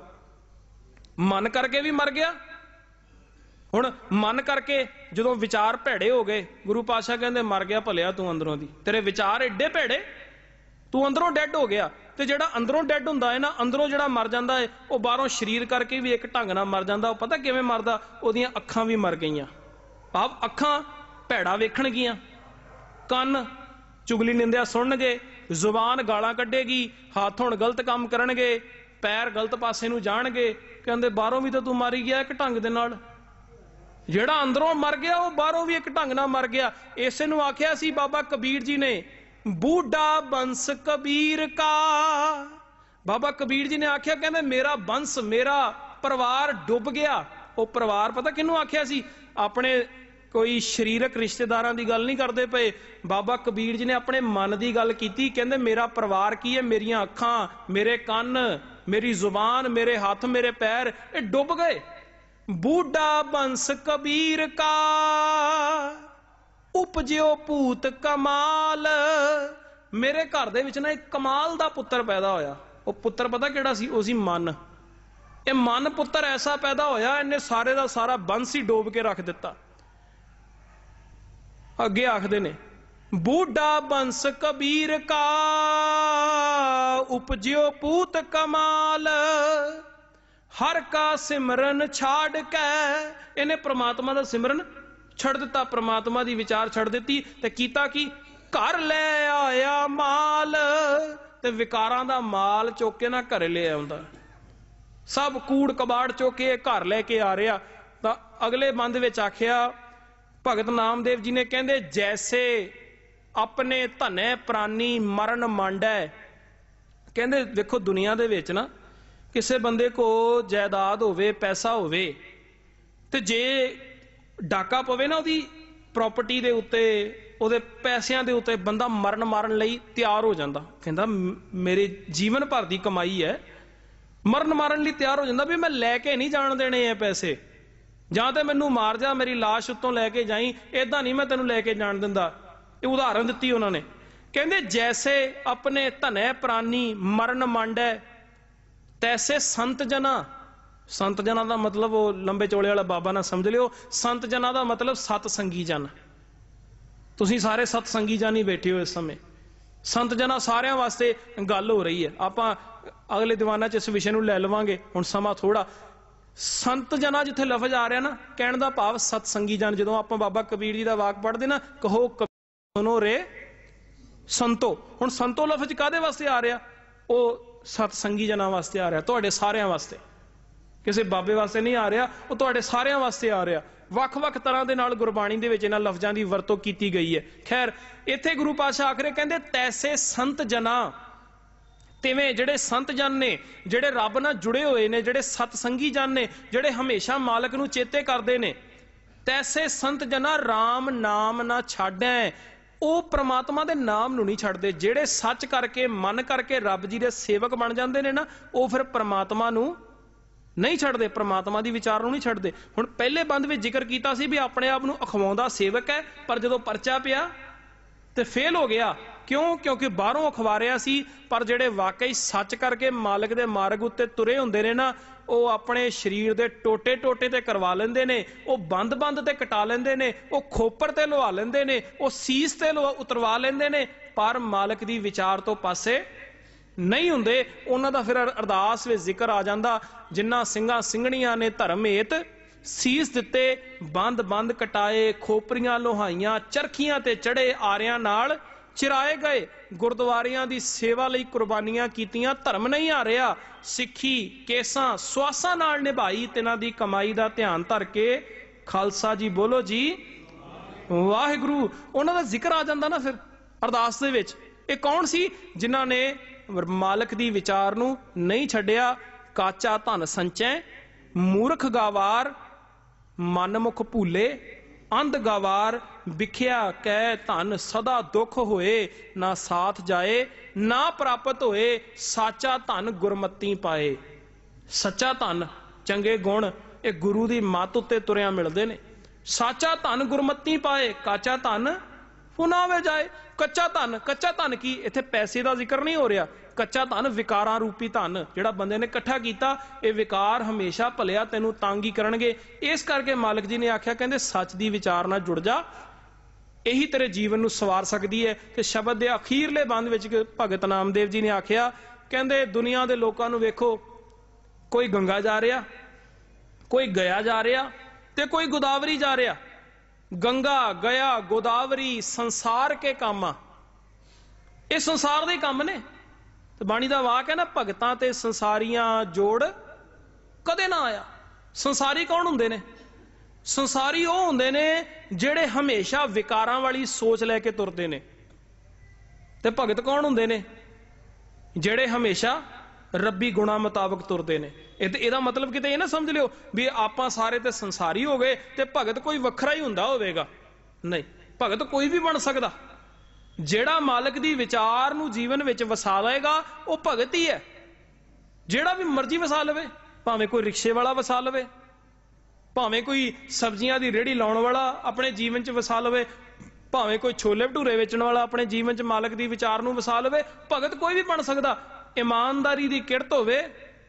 ਮਨ ਕਰਕੇ ਵੀ ਮਰ ਗਿਆ। ਹੁਣ ਮਨ ਕਰਕੇ ਜਦੋਂ ਵਿਚਾਰ ਭੈੜੇ ਹੋ ਗਏ, ਗੁਰੂ ਪਾਤਸ਼ਾਹ ਕਹਿੰਦੇ ਮਰ ਗਿਆ ਭਲਿਆ ਤੂੰ ਅੰਦਰੋਂ ਦੀ, ਤੇਰੇ ਵਿਚਾਰ ਏਡੇ ਭੈੜੇ, ਤੂੰ ਅੰਦਰੋਂ ਡੈਡ ਹੋ ਗਿਆ। ਤੇ ਜਿਹੜਾ ਅੰਦਰੋਂ ਡੈਡ ਹੁੰਦਾ ਹੈ ਨਾ, ਅੰਦਰੋਂ ਜਿਹੜਾ ਮਰ ਜਾਂਦਾ ਹੈ, ਉਹ ਬਾਹਰੋਂ ਸਰੀਰ ਕਰਕੇ ਵੀ ਇੱਕ ਢੰਗ ਨਾਲ ਮਰ ਜਾਂਦਾ। ਉਹ ਪਤਾ ਕਿਵੇਂ ਮਰਦਾ? ਉਹਦੀਆਂ ਅੱਖਾਂ ਵੀ ਮਰ ਗਈਆਂ। ਆਪ ਅੱਖਾਂ ਭੈੜਾ ਵੇਖਣਗੀਆਂ, ਕੰਨ ਚੁਗਲੀ ਨਿੰਦਿਆ ਸੁਣਨਗੇ, ਜ਼ੁਬਾਨ ਗਾਲਾਂ ਕੱਢੇਗੀ, ਹੱਥ ਹੁਣ ਗਲਤ ਕੰਮ ਕਰਨਗੇ, ਪੈਰ ਗਲਤ ਪਾਸੇ ਨੂੰ ਜਾਣਗੇ। ਕਹਿੰਦੇ ਬਾਹਰੋਂ ਵੀ ਤਾਂ ਤੂੰ ਮਾਰੀ ਗਿਆ ਇੱਕ ਢੰਗ ਦੇ ਨਾਲ। ਜਿਹੜਾ ਅੰਦਰੋਂ ਮਰ ਗਿਆ ਉਹ ਬਾਹਰੋਂ ਵੀ ਇੱਕ ਢੰਗ ਨਾਲ ਮਰ ਗਿਆ। ਇਸੇ ਨੂੰ ਆਖਿਆ ਸੀ ਬਾਬਾ ਕਬੀਰ ਜੀ ਨੇ, ਬੂਢਾ ਬੰਸ ਕਬੀਰ ਕਾ। ਬਾਬਾ ਕਬੀਰ ਜੀ ਨੇ ਆਖਿਆ, ਕਹਿੰਦੇ ਮੇਰਾ ਬੰਸ, ਮੇਰਾ ਪਰਿਵਾਰ ਡੁੱਬ ਗਿਆ। ਉਹ ਪਰਿਵਾਰ ਪਤਾ ਕਿਹਨੂੰ ਆਖਿਆ ਸੀ? ਆਪਣੇ ਕੋਈ ਸਰੀਰਕ ਰਿਸ਼ਤੇਦਾਰਾਂ ਦੀ ਗੱਲ ਨਹੀਂ ਕਰਦੇ ਪਏ। ਬਾਬਾ ਕਬੀਰ ਜੀ ਨੇ ਆਪਣੇ ਮਨ ਦੀ ਗੱਲ ਕੀਤੀ। ਕਹਿੰਦੇ ਮੇਰਾ ਪਰਿਵਾਰ ਕੀ ਹੈ? ਮੇਰੀਆਂ ਅੱਖਾਂ, ਮੇਰੇ ਕੰਨ, ਮੇਰੀ ਜ਼ੁਬਾਨ, ਮੇਰੇ ਹੱਥ, ਮੇਰੇ ਪੈਰ, ਇਹ ਡੁੱਬ ਗਏ। ਬੂਢਾ ਬੰਸ ਕਬੀਰ ਕਾ ਉਪਜਿਓ ਭੂਤ ਕਮਾਲ। ਮੇਰੇ ਘਰ ਦੇ ਵਿੱਚ ਨਾ ਇੱਕ ਕਮਾਲ ਦਾ ਪੁੱਤਰ ਪੈਦਾ ਹੋਇਆ। ਉਹ ਪੁੱਤਰ ਪਤਾ ਕਿਹੜਾ ਸੀ? ਉਹ ਸੀ ਮਨ। ਇਹ ਮਨ ਪੁੱਤਰ ਐਸਾ ਪੈਦਾ ਹੋਇਆ, ਇਹਨੇ ਸਾਰੇ ਦਾ ਸਾਰਾ ਬੰਸ ਹੀ ਡੋਬ ਕੇ ਰੱਖ ਦਿੱਤਾ। ਅੱਗੇ ਆਖਦੇ ਨੇ, ਬੂਢਾ ਬੰਸ ਕਬੀਰ ਕਾ ਉਪਜਿਓ ਭੂਤ ਕਮਾਲ। ਹਰ ਕਾ ਸਿਮਰਨ ਛਾੜ ਕੇ, ਇਹਨੇ ਪ੍ਰਮਾਤਮਾ ਦਾ ਸਿਮਰਨ ਛੱਡ ਦਿੱਤਾ, ਪ੍ਰਮਾਤਮਾ ਦੀ ਵਿਚਾਰ ਛੱਡ ਦਿੱਤੀ। ਤੇ ਕੀਤਾ ਕੀ? ਘਰ ਲੈ ਆਇਆ ਮਾਲ। ਤੇ ਵਿਕਾਰਾਂ ਦਾ ਮਾਲ ਚੁੱਕ ਕੇ ਨਾ ਘਰੇ ਲੈ ਆਉਂਦਾ। ਸਭ ਕੂੜ ਕਬਾੜ ਚੁੱਕ ਕੇ ਘਰ ਲੈ ਕੇ ਆ ਰਿਹਾ। ਤਾਂ ਅਗਲੇ ਬੰਦ ਵਿੱਚ ਆਖਿਆ ਭਗਤ ਨਾਮਦੇਵ ਜੀ ਨੇ, ਕਹਿੰਦੇ ਜੈਸੇ ਆਪਣੇ ਧਨੇ ਪ੍ਰਾਨੀ ਮਰਨ ਮੰਡੈ। ਕਹਿੰਦੇ ਦੇਖੋ ਦੁਨੀਆ ਦੇ ਵਿੱਚ ਨਾ ਕਿਸੇ ਬੰਦੇ ਕੋ ਜਾਇਦਾਦ ਹੋਵੇ, ਪੈਸਾ ਹੋਵੇ, ਤੇ ਜੇ ਡਾਕਾ ਪਵੇ ਨਾ ਉਹਦੀ ਪ੍ਰਾਪਰਟੀ ਦੇ ਉੱਤੇ, ਉਹਦੇ ਪੈਸਿਆਂ ਦੇ ਉੱਤੇ, ਬੰਦਾ ਮਰਨ ਮਾਰਨ ਲਈ ਤਿਆਰ ਹੋ ਜਾਂਦਾ। ਕਹਿੰਦਾ ਮੇਰੇ ਜੀਵਨ ਭਰ ਦੀ ਕਮਾਈ ਹੈ, ਮਰਨ ਮਾਰਨ ਲਈ ਤਿਆਰ ਹੋ ਜਾਂਦਾ ਵੀ ਮੈਂ ਲੈ ਕੇ ਨਹੀਂ ਜਾਣ ਦੇਣੇ ਆ ਪੈਸੇ, ਜਾਂ ਤੇ ਮੈਨੂੰ ਮਾਰ ਜਾ, ਮੇਰੀ ਲਾਸ਼ ਉੱਤੋਂ ਲੈ ਕੇ ਜਾਈ, ਏਦਾਂ ਨਹੀਂ ਮੈਂ ਤੈਨੂੰ ਲੈ ਕੇ ਜਾਣ ਦਿੰਦਾ। ਇਹ ਉਦਾਹਰਨ ਦਿੱਤੀ ਉਹਨਾਂ ਨੇ। ਕਹਿੰਦੇ ਜੈਸੇ ਆਪਣੇ ਧਨੇ ਪ੍ਰਾਨੀ ਮਰਨ ਮੰਡੈ ਤੈਸੇ ਸੰਤ ਜਨਾ। ਸੰਤ ਜਨਾਂ ਦਾ ਮਤਲਬ ਉਹ ਲੰਬੇ ਚੋਲੇ ਵਾਲਾ ਬਾਬਾ ਨਾ ਸਮਝ ਲਿਓ। ਸੰਤ ਜਨਾਂ ਦਾ ਮਤਲਬ ਸਤ ਸੰਗੀ ਜਨ। ਤੁਸੀਂ ਸਾਰੇ ਸਤ ਸੰਗੀ ਜਨ ਹੀ ਬੈਠੇ ਹੋ ਇਸ ਸਮੇਂ। ਸੰਤ ਜਨਾਂ ਸਾਰਿਆਂ ਵਾਸਤੇ ਗੱਲ ਹੋ ਰਹੀ ਹੈ। ਆਪਾਂ ਅਗਲੇ ਦੀਵਾਨਾਂ 'ਚ ਇਸ ਵਿਸ਼ੇ ਨੂੰ ਲੈ ਲਵਾਂਗੇ, ਹੁਣ ਸਮਾਂ ਥੋੜਾ। ਸੰਤ ਜਨਾ ਜਿੱਥੇ ਲਫ਼ਜ਼ ਆ ਰਿਹਾ ਨਾ, ਕਹਿਣ ਦਾ ਭਾਵ ਸਤਸੰਗੀ ਜਨ। ਜਦੋਂ ਆਪਾਂ ਬਾਬਾ ਕਬੀਰ ਜੀ ਦਾ ਵਾਕ ਪੜ੍ਹਦੇ ਨਾ, ਕਹੋ ਸੁਨੋ ਰੇ ਸੰਤੋ, ਹੁਣ ਸੰਤੋ ਲਫ਼ਜ਼ ਕਾਹਦੇ ਵਾਸਤੇ ਆ ਰਿਹਾ? ਉਹ ਸਤਸੰਗੀ ਜਨਾਂ ਵਾਸਤੇ ਆ ਰਿਹਾ, ਤੁਹਾਡੇ ਸਾਰਿਆਂ ਵਾਸਤੇ, ਕਿਸੇ ਬਾਬੇ ਵਾਸਤੇ ਨਹੀਂ ਆ ਰਿਹਾ, ਉਹ ਤੁਹਾਡੇ ਸਾਰਿਆਂ ਵਾਸਤੇ ਆ ਰਿਹਾ। ਵੱਖ-ਵੱਖ ਤਰ੍ਹਾਂ ਦੇ ਨਾਲ ਗੁਰਬਾਣੀ ਦੇ ਵਿੱਚ ਇਹਨਾਂ ਲਫ਼ਜ਼ਾਂ ਦੀ ਵਰਤੋਂ ਕੀਤੀ ਗਈ ਹੈ। ਖੈਰ, ਇੱਥੇ ਗੁਰੂ ਪਾਤਸ਼ਾਹ ਆਖਰੇ ਕਹਿੰਦੇ ਤੈਸੇ ਸੰਤ ਜਨਾਂ, ਤਿਵੇਂ ਜਿਹੜੇ ਸੰਤ ਜਨ ਨੇ, ਜਿਹੜੇ ਰੱਬ ਨਾਲ ਜੁੜੇ ਹੋਏ ਨੇ, ਜਿਹੜੇ ਸਤਸੰਗੀ ਜਨ ਨੇ, ਜਿਹੜੇ ਹਮੇਸ਼ਾ ਮਾਲਕ ਨੂੰ ਚੇਤੇ ਕਰਦੇ ਨੇ, ਤੈਸੇ ਸੰਤ ਜਨਾਂ ਰਾਮ ਨਾਮ ਨਾ ਛਾਡੈ, ਉਹ ਪ੍ਰਮਾਤਮਾ ਦੇ ਨਾਮ ਨੂੰ ਨਹੀਂ ਛੱਡਦੇ। ਜਿਹੜੇ ਸੱਚ ਕਰਕੇ ਮਨ ਕਰਕੇ ਰੱਬ ਜੀ ਦੇ ਸੇਵਕ ਬਣ ਜਾਂਦੇ ਨੇ ਨਾ, ਉਹ ਫਿਰ ਪ੍ਰਮਾਤਮਾ ਨੂੰ ਨਹੀਂ ਛੱਡਦੇ, ਪ੍ਰਮਾਤਮਾ ਦੀ ਵਿਚਾਰ ਨੂੰ ਨਹੀਂ ਛੱਡਦੇ। ਹੁਣ ਪਹਿਲੇ ਬੰਦ ਵਿੱਚ ਜ਼ਿਕਰ ਕੀਤਾ ਸੀ ਵੀ ਆਪਣੇ ਆਪ ਨੂੰ ਅਖਵਾਉਂਦਾ ਸੇਵਕ ਹੈ, ਪਰ ਜਦੋਂ ਪਰਚਾ ਪਿਆ ਤੇ ਫੇਲ ਹੋ ਗਿਆ। ਕਿਉਂ? ਕਿਉਂਕਿ ਬਾਹਰੋਂ ਅਖਵਾਰਿਆ ਸੀ, ਪਰ ਜਿਹੜੇ ਵਾਕਈ ਸੱਚ ਕਰਕੇ ਮਾਲਕ ਦੇ ਮਾਰਗ ਉੱਤੇ ਤੁਰੇ ਹੁੰਦੇ ਨੇ ਨਾ, ਉਹ ਆਪਣੇ ਸਰੀਰ ਦੇ ਟੋਟੇ ਟੋਟੇ ਤੇ ਕਰਵਾ ਲੈਂਦੇ ਨੇ, ਉਹ ਬੰਦ ਤੇ ਕਟਾ ਲੈਂਦੇ ਨੇ, ਉਹ ਖੋਪਰ ਤੇ ਲਵਾ ਲੈਂਦੇ ਨੇ, ਉਹ ਸੀਸ ਤੇ ਉਤਰਵਾ ਲੈਂਦੇ ਨੇ, ਪਰ ਮਾਲਕ ਦੀ ਵਿਚਾਰ ਤੋਂ ਪਾਸੇ ਨਹੀਂ ਹੁੰਦੇ। ਉਹਨਾਂ ਦਾ ਫਿਰ ਅਰਦਾਸ ਵਿੱਚ ਜ਼ਿਕਰ ਆ ਜਾਂਦਾ, ਜਿਨ੍ਹਾਂ ਸਿੰਘਾਂ ਸਿੰਘਣੀਆਂ ਨੇ ਧਰਮ ਹੇਤ ਸੀਸ ਦਿੱਤੇ, ਬੰਦ ਕਟਾਏ, ਖੋਪਰੀਆਂ ਲੋਹਾਈਆਂ, ਚਰਖੀਆਂ ਤੇ ਚੜੇ, ਆਰਿਆਂ ਨਾਲ ਚਿਰਾਏ ਗਏ, ਗੁਰਦੁਆਰਿਆਂ ਦੀ ਸੇਵਾ ਲਈ ਕੁਰਬਾਨੀਆਂ ਕੀਤੀਆਂ, ਧਰਮ ਨਹੀਂ ਹਾਰਿਆ, ਸਿੱਖੀ ਕੇਸਾਂ ਸਵਾਸਾਂ ਨਾਲ ਨਿਭਾਈ, ਤਿਨਾਂ ਦੀ ਕਮਾਈ ਦਾ ਧਿਆਨ ਧਰ ਕੇ ਖਾਲਸਾ ਜੀ ਬੋਲੋ ਜੀ ਵਾਹਿਗੁਰੂ। ਉਹਨਾਂ ਦਾ ਜ਼ਿਕਰ ਆ ਜਾਂਦਾ ਨਾ ਫਿਰ ਅਰਦਾਸ ਦੇ ਵਿੱਚ। ਇਹ ਕੌਣ ਸੀ? ਜਿਨ੍ਹਾਂ ਨੇ ਮਾਲਕ ਦੀ ਵਿਚਾਰ ਨੂੰ ਨਹੀਂ ਛੱਡਿਆ। ਕਾਚਾ ਧਨ ਸੰਚੈ, ਮੂਰਖ ਗਾਵਾਰ, ਮਨਮੁਖ ਭੂਲੇ, ਅੰਧ ਗਾਵਾਰ, ਵਿਖਿਆ ਕਹਿ ਧਨ ਸਦਾ ਦੁੱਖ ਹੋਏ, ਨਾ ਸਾਥ ਜਾਏ ਨਾ ਪ੍ਰਾਪਤ ਹੋਏ, ਸਾਚਾ ਧਨ ਗੁਰਮਤੀ ਪਾਏ। ਸੱਚਾ ਧਨ, ਚੰਗੇ ਗੁਣ, ਇਹ ਗੁਰੂ ਦੀ ਮੱਤ ਉੱਤੇ ਤੁਰਿਆ ਮਿਲਦੇ ਨੇ। ਸਾਚਾ ਧਨ ਗੁਰਮਤੀ ਪਾਏ, ਕਾਚਾ ਧਨ ਫੁਨਾਵੇ ਜਾਏ। ਕੱਚਾ ਧਨ ਕੀ? ਇੱਥੇ ਪੈਸੇ ਦਾ ਜ਼ਿਕਰ ਨਹੀਂ ਹੋ ਰਿਹਾ। ਕੱਚਾ ਧਨ ਵਿਕਾਰਾਂ ਰੂਪੀ ਧਨ, ਜਿਹੜਾ ਬੰਦੇ ਨੇ ਇਕੱਠਾ ਕੀਤਾ, ਇਹ ਵਿਕਾਰ ਹਮੇਸ਼ਾ ਭਲਿਆ ਤੈਨੂੰ ਤੰਗ ਹੀ ਕਰਨਗੇ। ਇਸ ਕਰਕੇ ਮਾਲਕ ਜੀ ਨੇ ਆਖਿਆ, ਕਹਿੰਦੇ ਸੱਚ ਦੀ ਵਿਚਾਰ ਨਾਲ ਜੁੜ ਜਾ, ਇਹੀ ਤੇਰੇ ਜੀਵਨ ਨੂੰ ਸਵਾਰ ਸਕਦੀ ਹੈ। ਤੇ ਸ਼ਬਦ ਦੇ ਅਖੀਰਲੇ ਬੰਦ ਵਿੱਚ ਭਗਤ ਨਾਮਦੇਵ ਜੀ ਨੇ ਆਖਿਆ, ਕਹਿੰਦੇ ਦੁਨੀਆ ਦੇ ਲੋਕਾਂ ਨੂੰ ਵੇਖੋ, ਕੋਈ ਗੰਗਾ ਜਾ ਰਿਹਾ, ਕੋਈ ਗਿਆ ਜਾ ਰਿਹਾ, ਤੇ ਕੋਈ ਗੋਦਾਵਰੀ ਜਾ ਰਿਹਾ। ਗੰਗਾ ਗਿਆ ਗੋਦਾਵਰੀ ਸੰਸਾਰ ਕੇ ਕਾਮਾਂ, ਇਹ ਸੰਸਾਰ ਦੇ ਕੰਮ ਨੇ। ਤੇ ਬਾਣੀ ਦਾ ਵਾਕ ਹੈ ਨਾ, ਭਗਤਾਂ ਤੇ ਸੰਸਾਰੀਆਂ ਜੋੜ ਕਦੇ ਨਾ ਆਇਆ। ਸੰਸਾਰੀ ਕੌਣ ਹੁੰਦੇ ਨੇ? ਸੰਸਾਰੀ ਉਹ ਹੁੰਦੇ ਨੇ ਜਿਹੜੇ ਹਮੇਸ਼ਾ ਵਿਕਾਰਾਂ ਵਾਲੀ ਸੋਚ ਲੈ ਕੇ ਤੁਰਦੇ ਨੇ। ਤੇ ਭਗਤ ਕੌਣ ਹੁੰਦੇ ਨੇ? ਜਿਹੜੇ ਹਮੇਸ਼ਾ ਰੱਬੀ ਗੁਣਾ ਮੁਤਾਬਕ ਤੁਰਦੇ ਨੇ। ਇਹਦਾ ਮਤਲਬ ਕਿਤੇ ਇਹ ਨਾ ਸਮਝ ਲਿਓ ਵੀ ਆਪਾਂ ਸਾਰੇ ਤੇ ਸੰਸਾਰੀ ਹੋ ਗਏ ਤੇ ਭਗਤ ਕੋਈ ਵੱਖਰਾ ਹੀ ਹੁੰਦਾ ਹੋਵੇਗਾ। ਨਹੀਂ, ਭਗਤ ਕੋਈ ਵੀ ਬਣ ਸਕਦਾ। ਜਿਹੜਾ ਮਾਲਕ ਦੀ ਵਿਚਾਰ ਨੂੰ ਜੀਵਨ ਵਿੱਚ ਵਸਾ ਲਏਗਾ, ਉਹ ਭਗਤ ਹੀ ਹੈ। ਜਿਹੜਾ ਵੀ ਮਰਜ਼ੀ ਵਸਾ ਲਵੇ, ਭਾਵੇਂ ਕੋਈ ਰਿਕਸ਼ੇ ਵਾਲਾ ਵਸਾ ਲਵੇ, ਭਾਵੇਂ ਕੋਈ ਸਬਜ਼ੀਆਂ ਦੀ ਰੇਹੜੀ ਲਾਉਣ ਵਾਲਾ ਆਪਣੇ ਜੀਵਨ 'ਚ ਵਸਾ ਲਵੇ, ਭਾਵੇਂ ਕੋਈ ਛੋਲੇ ਭਟੂਰੇ ਵੇਚਣ ਵਾਲਾ ਆਪਣੇ ਜੀਵਨ 'ਚ ਮਾਲਕ ਦੀ ਵਿਚਾਰ ਨੂੰ ਵਸਾ ਲਵੇ। ਭਗਤ ਕੋਈ ਵੀ ਬਣ ਸਕਦਾ। ਇਮਾਨਦਾਰੀ ਦੀ ਕਿਰਤ ਹੋਵੇ,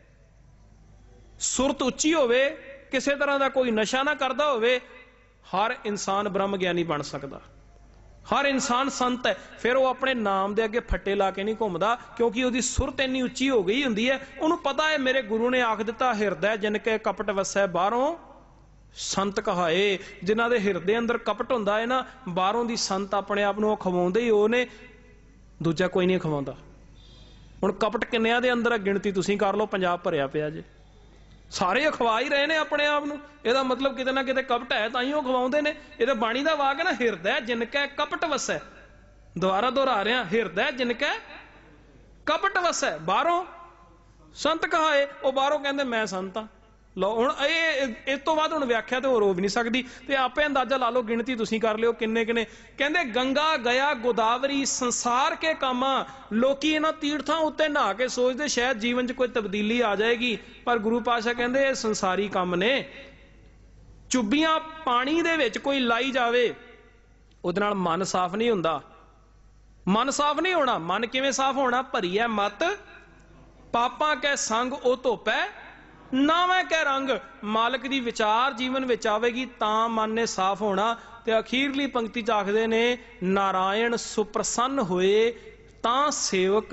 ਸੁਰਤ ਉੱਚੀ ਹੋਵੇ, ਕਿਸੇ ਤਰ੍ਹਾਂ ਦਾ ਕੋਈ ਨਸ਼ਾ ਨਾ ਕਰਦਾ ਹੋਵੇ, ਹਰ ਇਨਸਾਨ ਬ੍ਰਹਮ ਗਿਆਨੀ ਬਣ ਸਕਦਾ। ਹਰ ਇਨਸਾਨ ਸੰਤ ਹੈ। ਫਿਰ ਉਹ ਆਪਣੇ ਨਾਮ ਦੇ ਅੱਗੇ ਫੱਟੇ ਲਾ ਕੇ ਨਹੀਂ ਘੁੰਮਦਾ, ਕਿਉਂਕਿ ਉਹਦੀ ਸੁਰਤ ਇੰਨੀ ਉੱਚੀ ਹੋ ਗਈ ਹੁੰਦੀ ਹੈ। ਉਹਨੂੰ ਪਤਾ ਹੈ ਮੇਰੇ ਗੁਰੂ ਨੇ ਆਖ ਦਿੱਤਾ, ਹਿਰਦੈ ਜਿਨ ਕੇ ਕਪਟ ਵਸੈ ਬਾਹਰੋਂ ਸੰਤ ਕਹਾਏ। ਜਿਨ੍ਹਾਂ ਦੇ ਹਿਰਦੇ ਅੰਦਰ ਕਪਟ ਹੁੰਦਾ ਹੈ ਨਾ, ਬਾਹਰੋਂ ਦੀ ਸੰਤ ਆਪਣੇ ਆਪ ਨੂੰ ਖਵਾਉਂਦੇ ਹੀ ਉਹ ਨੇ, ਦੂਜਾ ਕੋਈ ਨਹੀਂ ਖਵਾਉਂਦਾ। ਹੁਣ ਕਪਟ ਕਿੰਨਿਆਂ ਦੇ ਅੰਦਰ ਹੈ ਗਿਣਤੀ ਤੁਸੀਂ ਕਰ ਲਓ, ਪੰਜਾਬ ਭਰਿਆ ਪਿਆ ਜੇ। ਸਾਰੇ ਅਖਵਾ ਹੀ ਰਹੇ ਨੇ ਆਪਣੇ ਆਪ ਨੂੰ। ਇਹਦਾ ਮਤਲਬ ਕਿਤੇ ਨਾ ਕਿਤੇ ਕਪਟ ਹੈ, ਤਾਂ ਹੀ ਉਹ ਖਵਾਉਂਦੇ ਨੇ। ਇਹਦਾ ਬਾਣੀ ਦਾ ਵਾਕ ਹੈ ਨਾ, ਹਿਰਦੈ ਜਿਨ ਕੈ ਕਪਟ ਵਸੈ। ਦੁਬਾਰਾ ਦੁਹਰਾ ਰਿਹਾ, ਹਿਰਦੈ ਜਿਨ ਕੈ ਕਪਟ ਵਸੈ ਬਾਹਰੋਂ ਸੰਤ ਕਹਾਏ। ਉਹ ਬਾਹਰੋਂ ਕਹਿੰਦੇ ਮੈਂ ਸੰਤ ਹਾਂ। ਲਓ ਹੁਣ ਇਸ ਤੋਂ ਬਾਅਦ ਹੁਣ ਵਿਆਖਿਆ ਤੇ ਹੋਰ ਹੋ ਵੀ ਨਹੀਂ ਸਕਦੀ, ਤੇ ਆਪੇ ਅੰਦਾਜ਼ਾ ਲਾ ਲਓ, ਗਿਣਤੀ ਤੁਸੀਂ ਕਰ ਲਿਓ ਕਿੰਨੇ ਕਿੰਨੇ। ਕਹਿੰਦੇ ਗੰਗਾ ਗਿਆ ਗੋਦਾਵਰੀ ਸੰਸਾਰ ਕੇ ਕਾਮਾਂ। ਲੋਕੀ ਇਹਨਾਂ ਤੀਰਥਾਂ ਉੱਤੇ ਨਹਾ ਕੇ ਸੋਚਦੇ ਸ਼ਾਇਦ ਜੀਵਨ 'ਚ ਕੋਈ ਤਬਦੀਲੀ ਆ ਜਾਏਗੀ, ਪਰ ਗੁਰੂ ਪਾਤਸ਼ਾਹ ਕਹਿੰਦੇ ਇਹ ਸੰਸਾਰੀ ਕੰਮ ਨੇ। ਚੁੱਬੀਆਂ ਪਾਣੀ ਦੇ ਵਿੱਚ ਕੋਈ ਲਾਈ ਜਾਵੇ, ਉਹਦੇ ਨਾਲ ਮਨ ਸਾਫ਼ ਨਹੀਂ ਹੁੰਦਾ। ਮਨ ਸਾਫ਼ ਨਹੀਂ ਹੋਣਾ। ਮਨ ਕਿਵੇਂ ਸਾਫ਼ ਹੋਣਾ? ਭਰੀ ਹੈ ਮਤ ਪਾਪਾਂ ਕੈ ਸੰਗ ਉਹ ਧੋਪੈ ਨਾਵੇਂ ਕੈ ਰੰਗ। ਮਾਲਕ ਦੀ ਵਿਚਾਰ ਜੀਵਨ ਵਿੱਚ ਆਵੇਗੀ ਤਾਂ ਮਨ ਨੇ ਸਾਫ਼ ਹੋਣਾ। ਤੇ ਅਖੀਰਲੀ ਪੰਕਤੀ 'ਚ ਆਖਦੇ ਨੇ, ਨਾਰਾਇਣ ਸੁਪ੍ਰਸੰਨ ਹੋਏ ਤਾਂ ਸੇਵਕ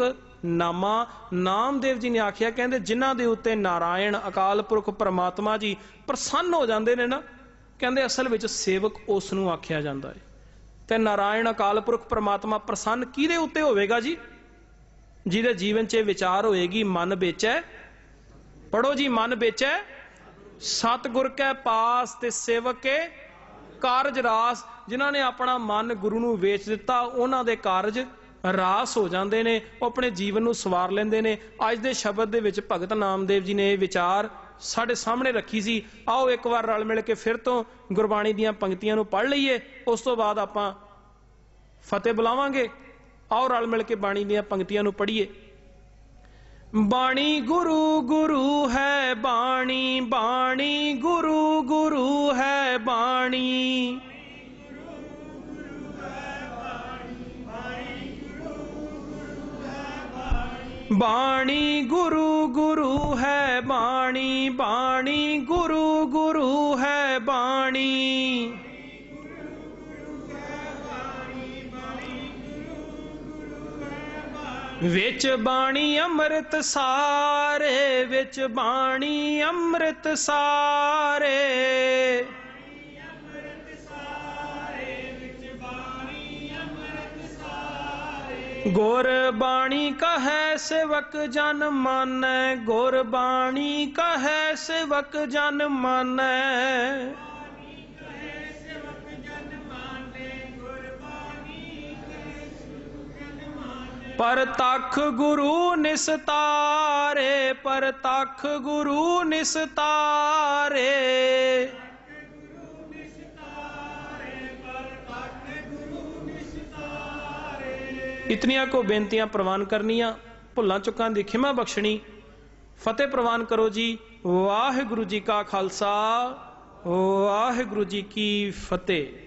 ਨਾਮਾ। ਨਾਮਦੇਵ ਜੀ ਨੇ ਆਖਿਆ, ਕਹਿੰਦੇ ਜਿਨ੍ਹਾਂ ਦੇ ਉੱਤੇ ਨਾਰਾਇਣ ਅਕਾਲ ਪੁਰਖ ਪਰਮਾਤਮਾ ਜੀ ਪ੍ਰਸੰਨ ਹੋ ਜਾਂਦੇ ਨੇ ਨਾ, ਕਹਿੰਦੇ ਅਸਲ ਵਿੱਚ ਸੇਵਕ ਉਸ ਨੂੰ ਆਖਿਆ ਜਾਂਦਾ ਹੈ। ਤੇ ਨਾਰਾਇਣ ਅਕਾਲ ਪੁਰਖ ਪਰਮਾਤਮਾ ਪ੍ਰਸੰਨ ਕਿਹਦੇ ਉੱਤੇ ਹੋਵੇਗਾ ਜੀ? ਜਿਹਦੇ ਜੀਵਨ 'ਚ ਵਿਚਾਰ ਹੋਏਗੀ ਮਨ ਵੇਚੈ, ਪੜੋ ਜੀ, ਮਨ ਵੇਚੈ ਸਤਿਗੁਰ ਕੈ ਪਾਸ ਤੇ ਸੇਵਕ ਕੇ ਕਾਰਜ ਰਾਸ। ਜਿਨ੍ਹਾਂ ਨੇ ਆਪਣਾ ਮਨ ਗੁਰੂ ਨੂੰ ਵੇਚ ਦਿੱਤਾ, ਉਹਨਾਂ ਦੇ ਕਾਰਜ ਰਾਸ ਹੋ ਜਾਂਦੇ ਨੇ, ਉਹ ਆਪਣੇ ਜੀਵਨ ਨੂੰ ਸਵਾਰ ਲੈਂਦੇ ਨੇ। ਅੱਜ ਦੇ ਸ਼ਬਦ ਦੇ ਵਿੱਚ ਭਗਤ ਨਾਮਦੇਵ ਜੀ ਨੇ ਇਹ ਵਿਚਾਰ ਸਾਡੇ ਸਾਹਮਣੇ ਰੱਖੀ ਸੀ। ਆਓ ਇੱਕ ਵਾਰ ਰਲ ਮਿਲ ਕੇ ਫਿਰ ਤੋਂ ਗੁਰਬਾਣੀ ਦੀਆਂ ਪੰਕਤੀਆਂ ਨੂੰ ਪੜ੍ਹ ਲਈਏ, ਉਸ ਤੋਂ ਬਾਅਦ ਆਪਾਂ ਫਤਿਹ ਬੁਲਾਵਾਂਗੇ। ਆਓ ਰਲ ਮਿਲ ਕੇ ਬਾਣੀ ਦੀਆਂ ਪੰਕਤੀਆਂ ਨੂੰ ਪੜ੍ਹੀਏ। ਬਾਣੀ ਗੁਰੂ ਗੁਰੂ ਹੈ ਬਾਣੀ, ਬਾਣੀ ਗੁਰੂ ਗੁਰੂ ਹੈ ਬਾਣੀ। ਬਾਣੀ ਗੁਰੂ ਗੁਰੂ ਹੈ ਬਾਣੀ, ਬਾਣੀ ਗੁਰੂ ਗੁਰੂ ਹੈ ਬਾਣੀ। ਵਿੱਚ ਬਾਣੀ ਅੰਮ੍ਰਿਤ ਸਾਰੇ, ਵਿੱਚ ਬਾਣੀ ਅੰਮ੍ਰਿਤ ਸਾਰੇ। ਗੁਰ ਬਾਣੀ ਕਹੈ ਸੇਵਕ ਜਨ ਮਾਨੈ, ਗੁਰ ਬਾਣੀ ਕਹੈ ਸੇਵਕ ਜਨ ਮਾਨੈ। ਪਰਤਖ ਗੁਰੂ ਨਿਸਤਾਰੇ, ਪਰਤਖ ਗੁਰੂ ਨਿਸਤਾਰੇ। इतनियां को बेनतियां प्रवान करनियां, भुल्लां चुकां दी खिमा बख्शनी। फतेह प्रवान करो जी। वाहिगुरु जी का खालसा, वाहिगुरु जी की फतेह।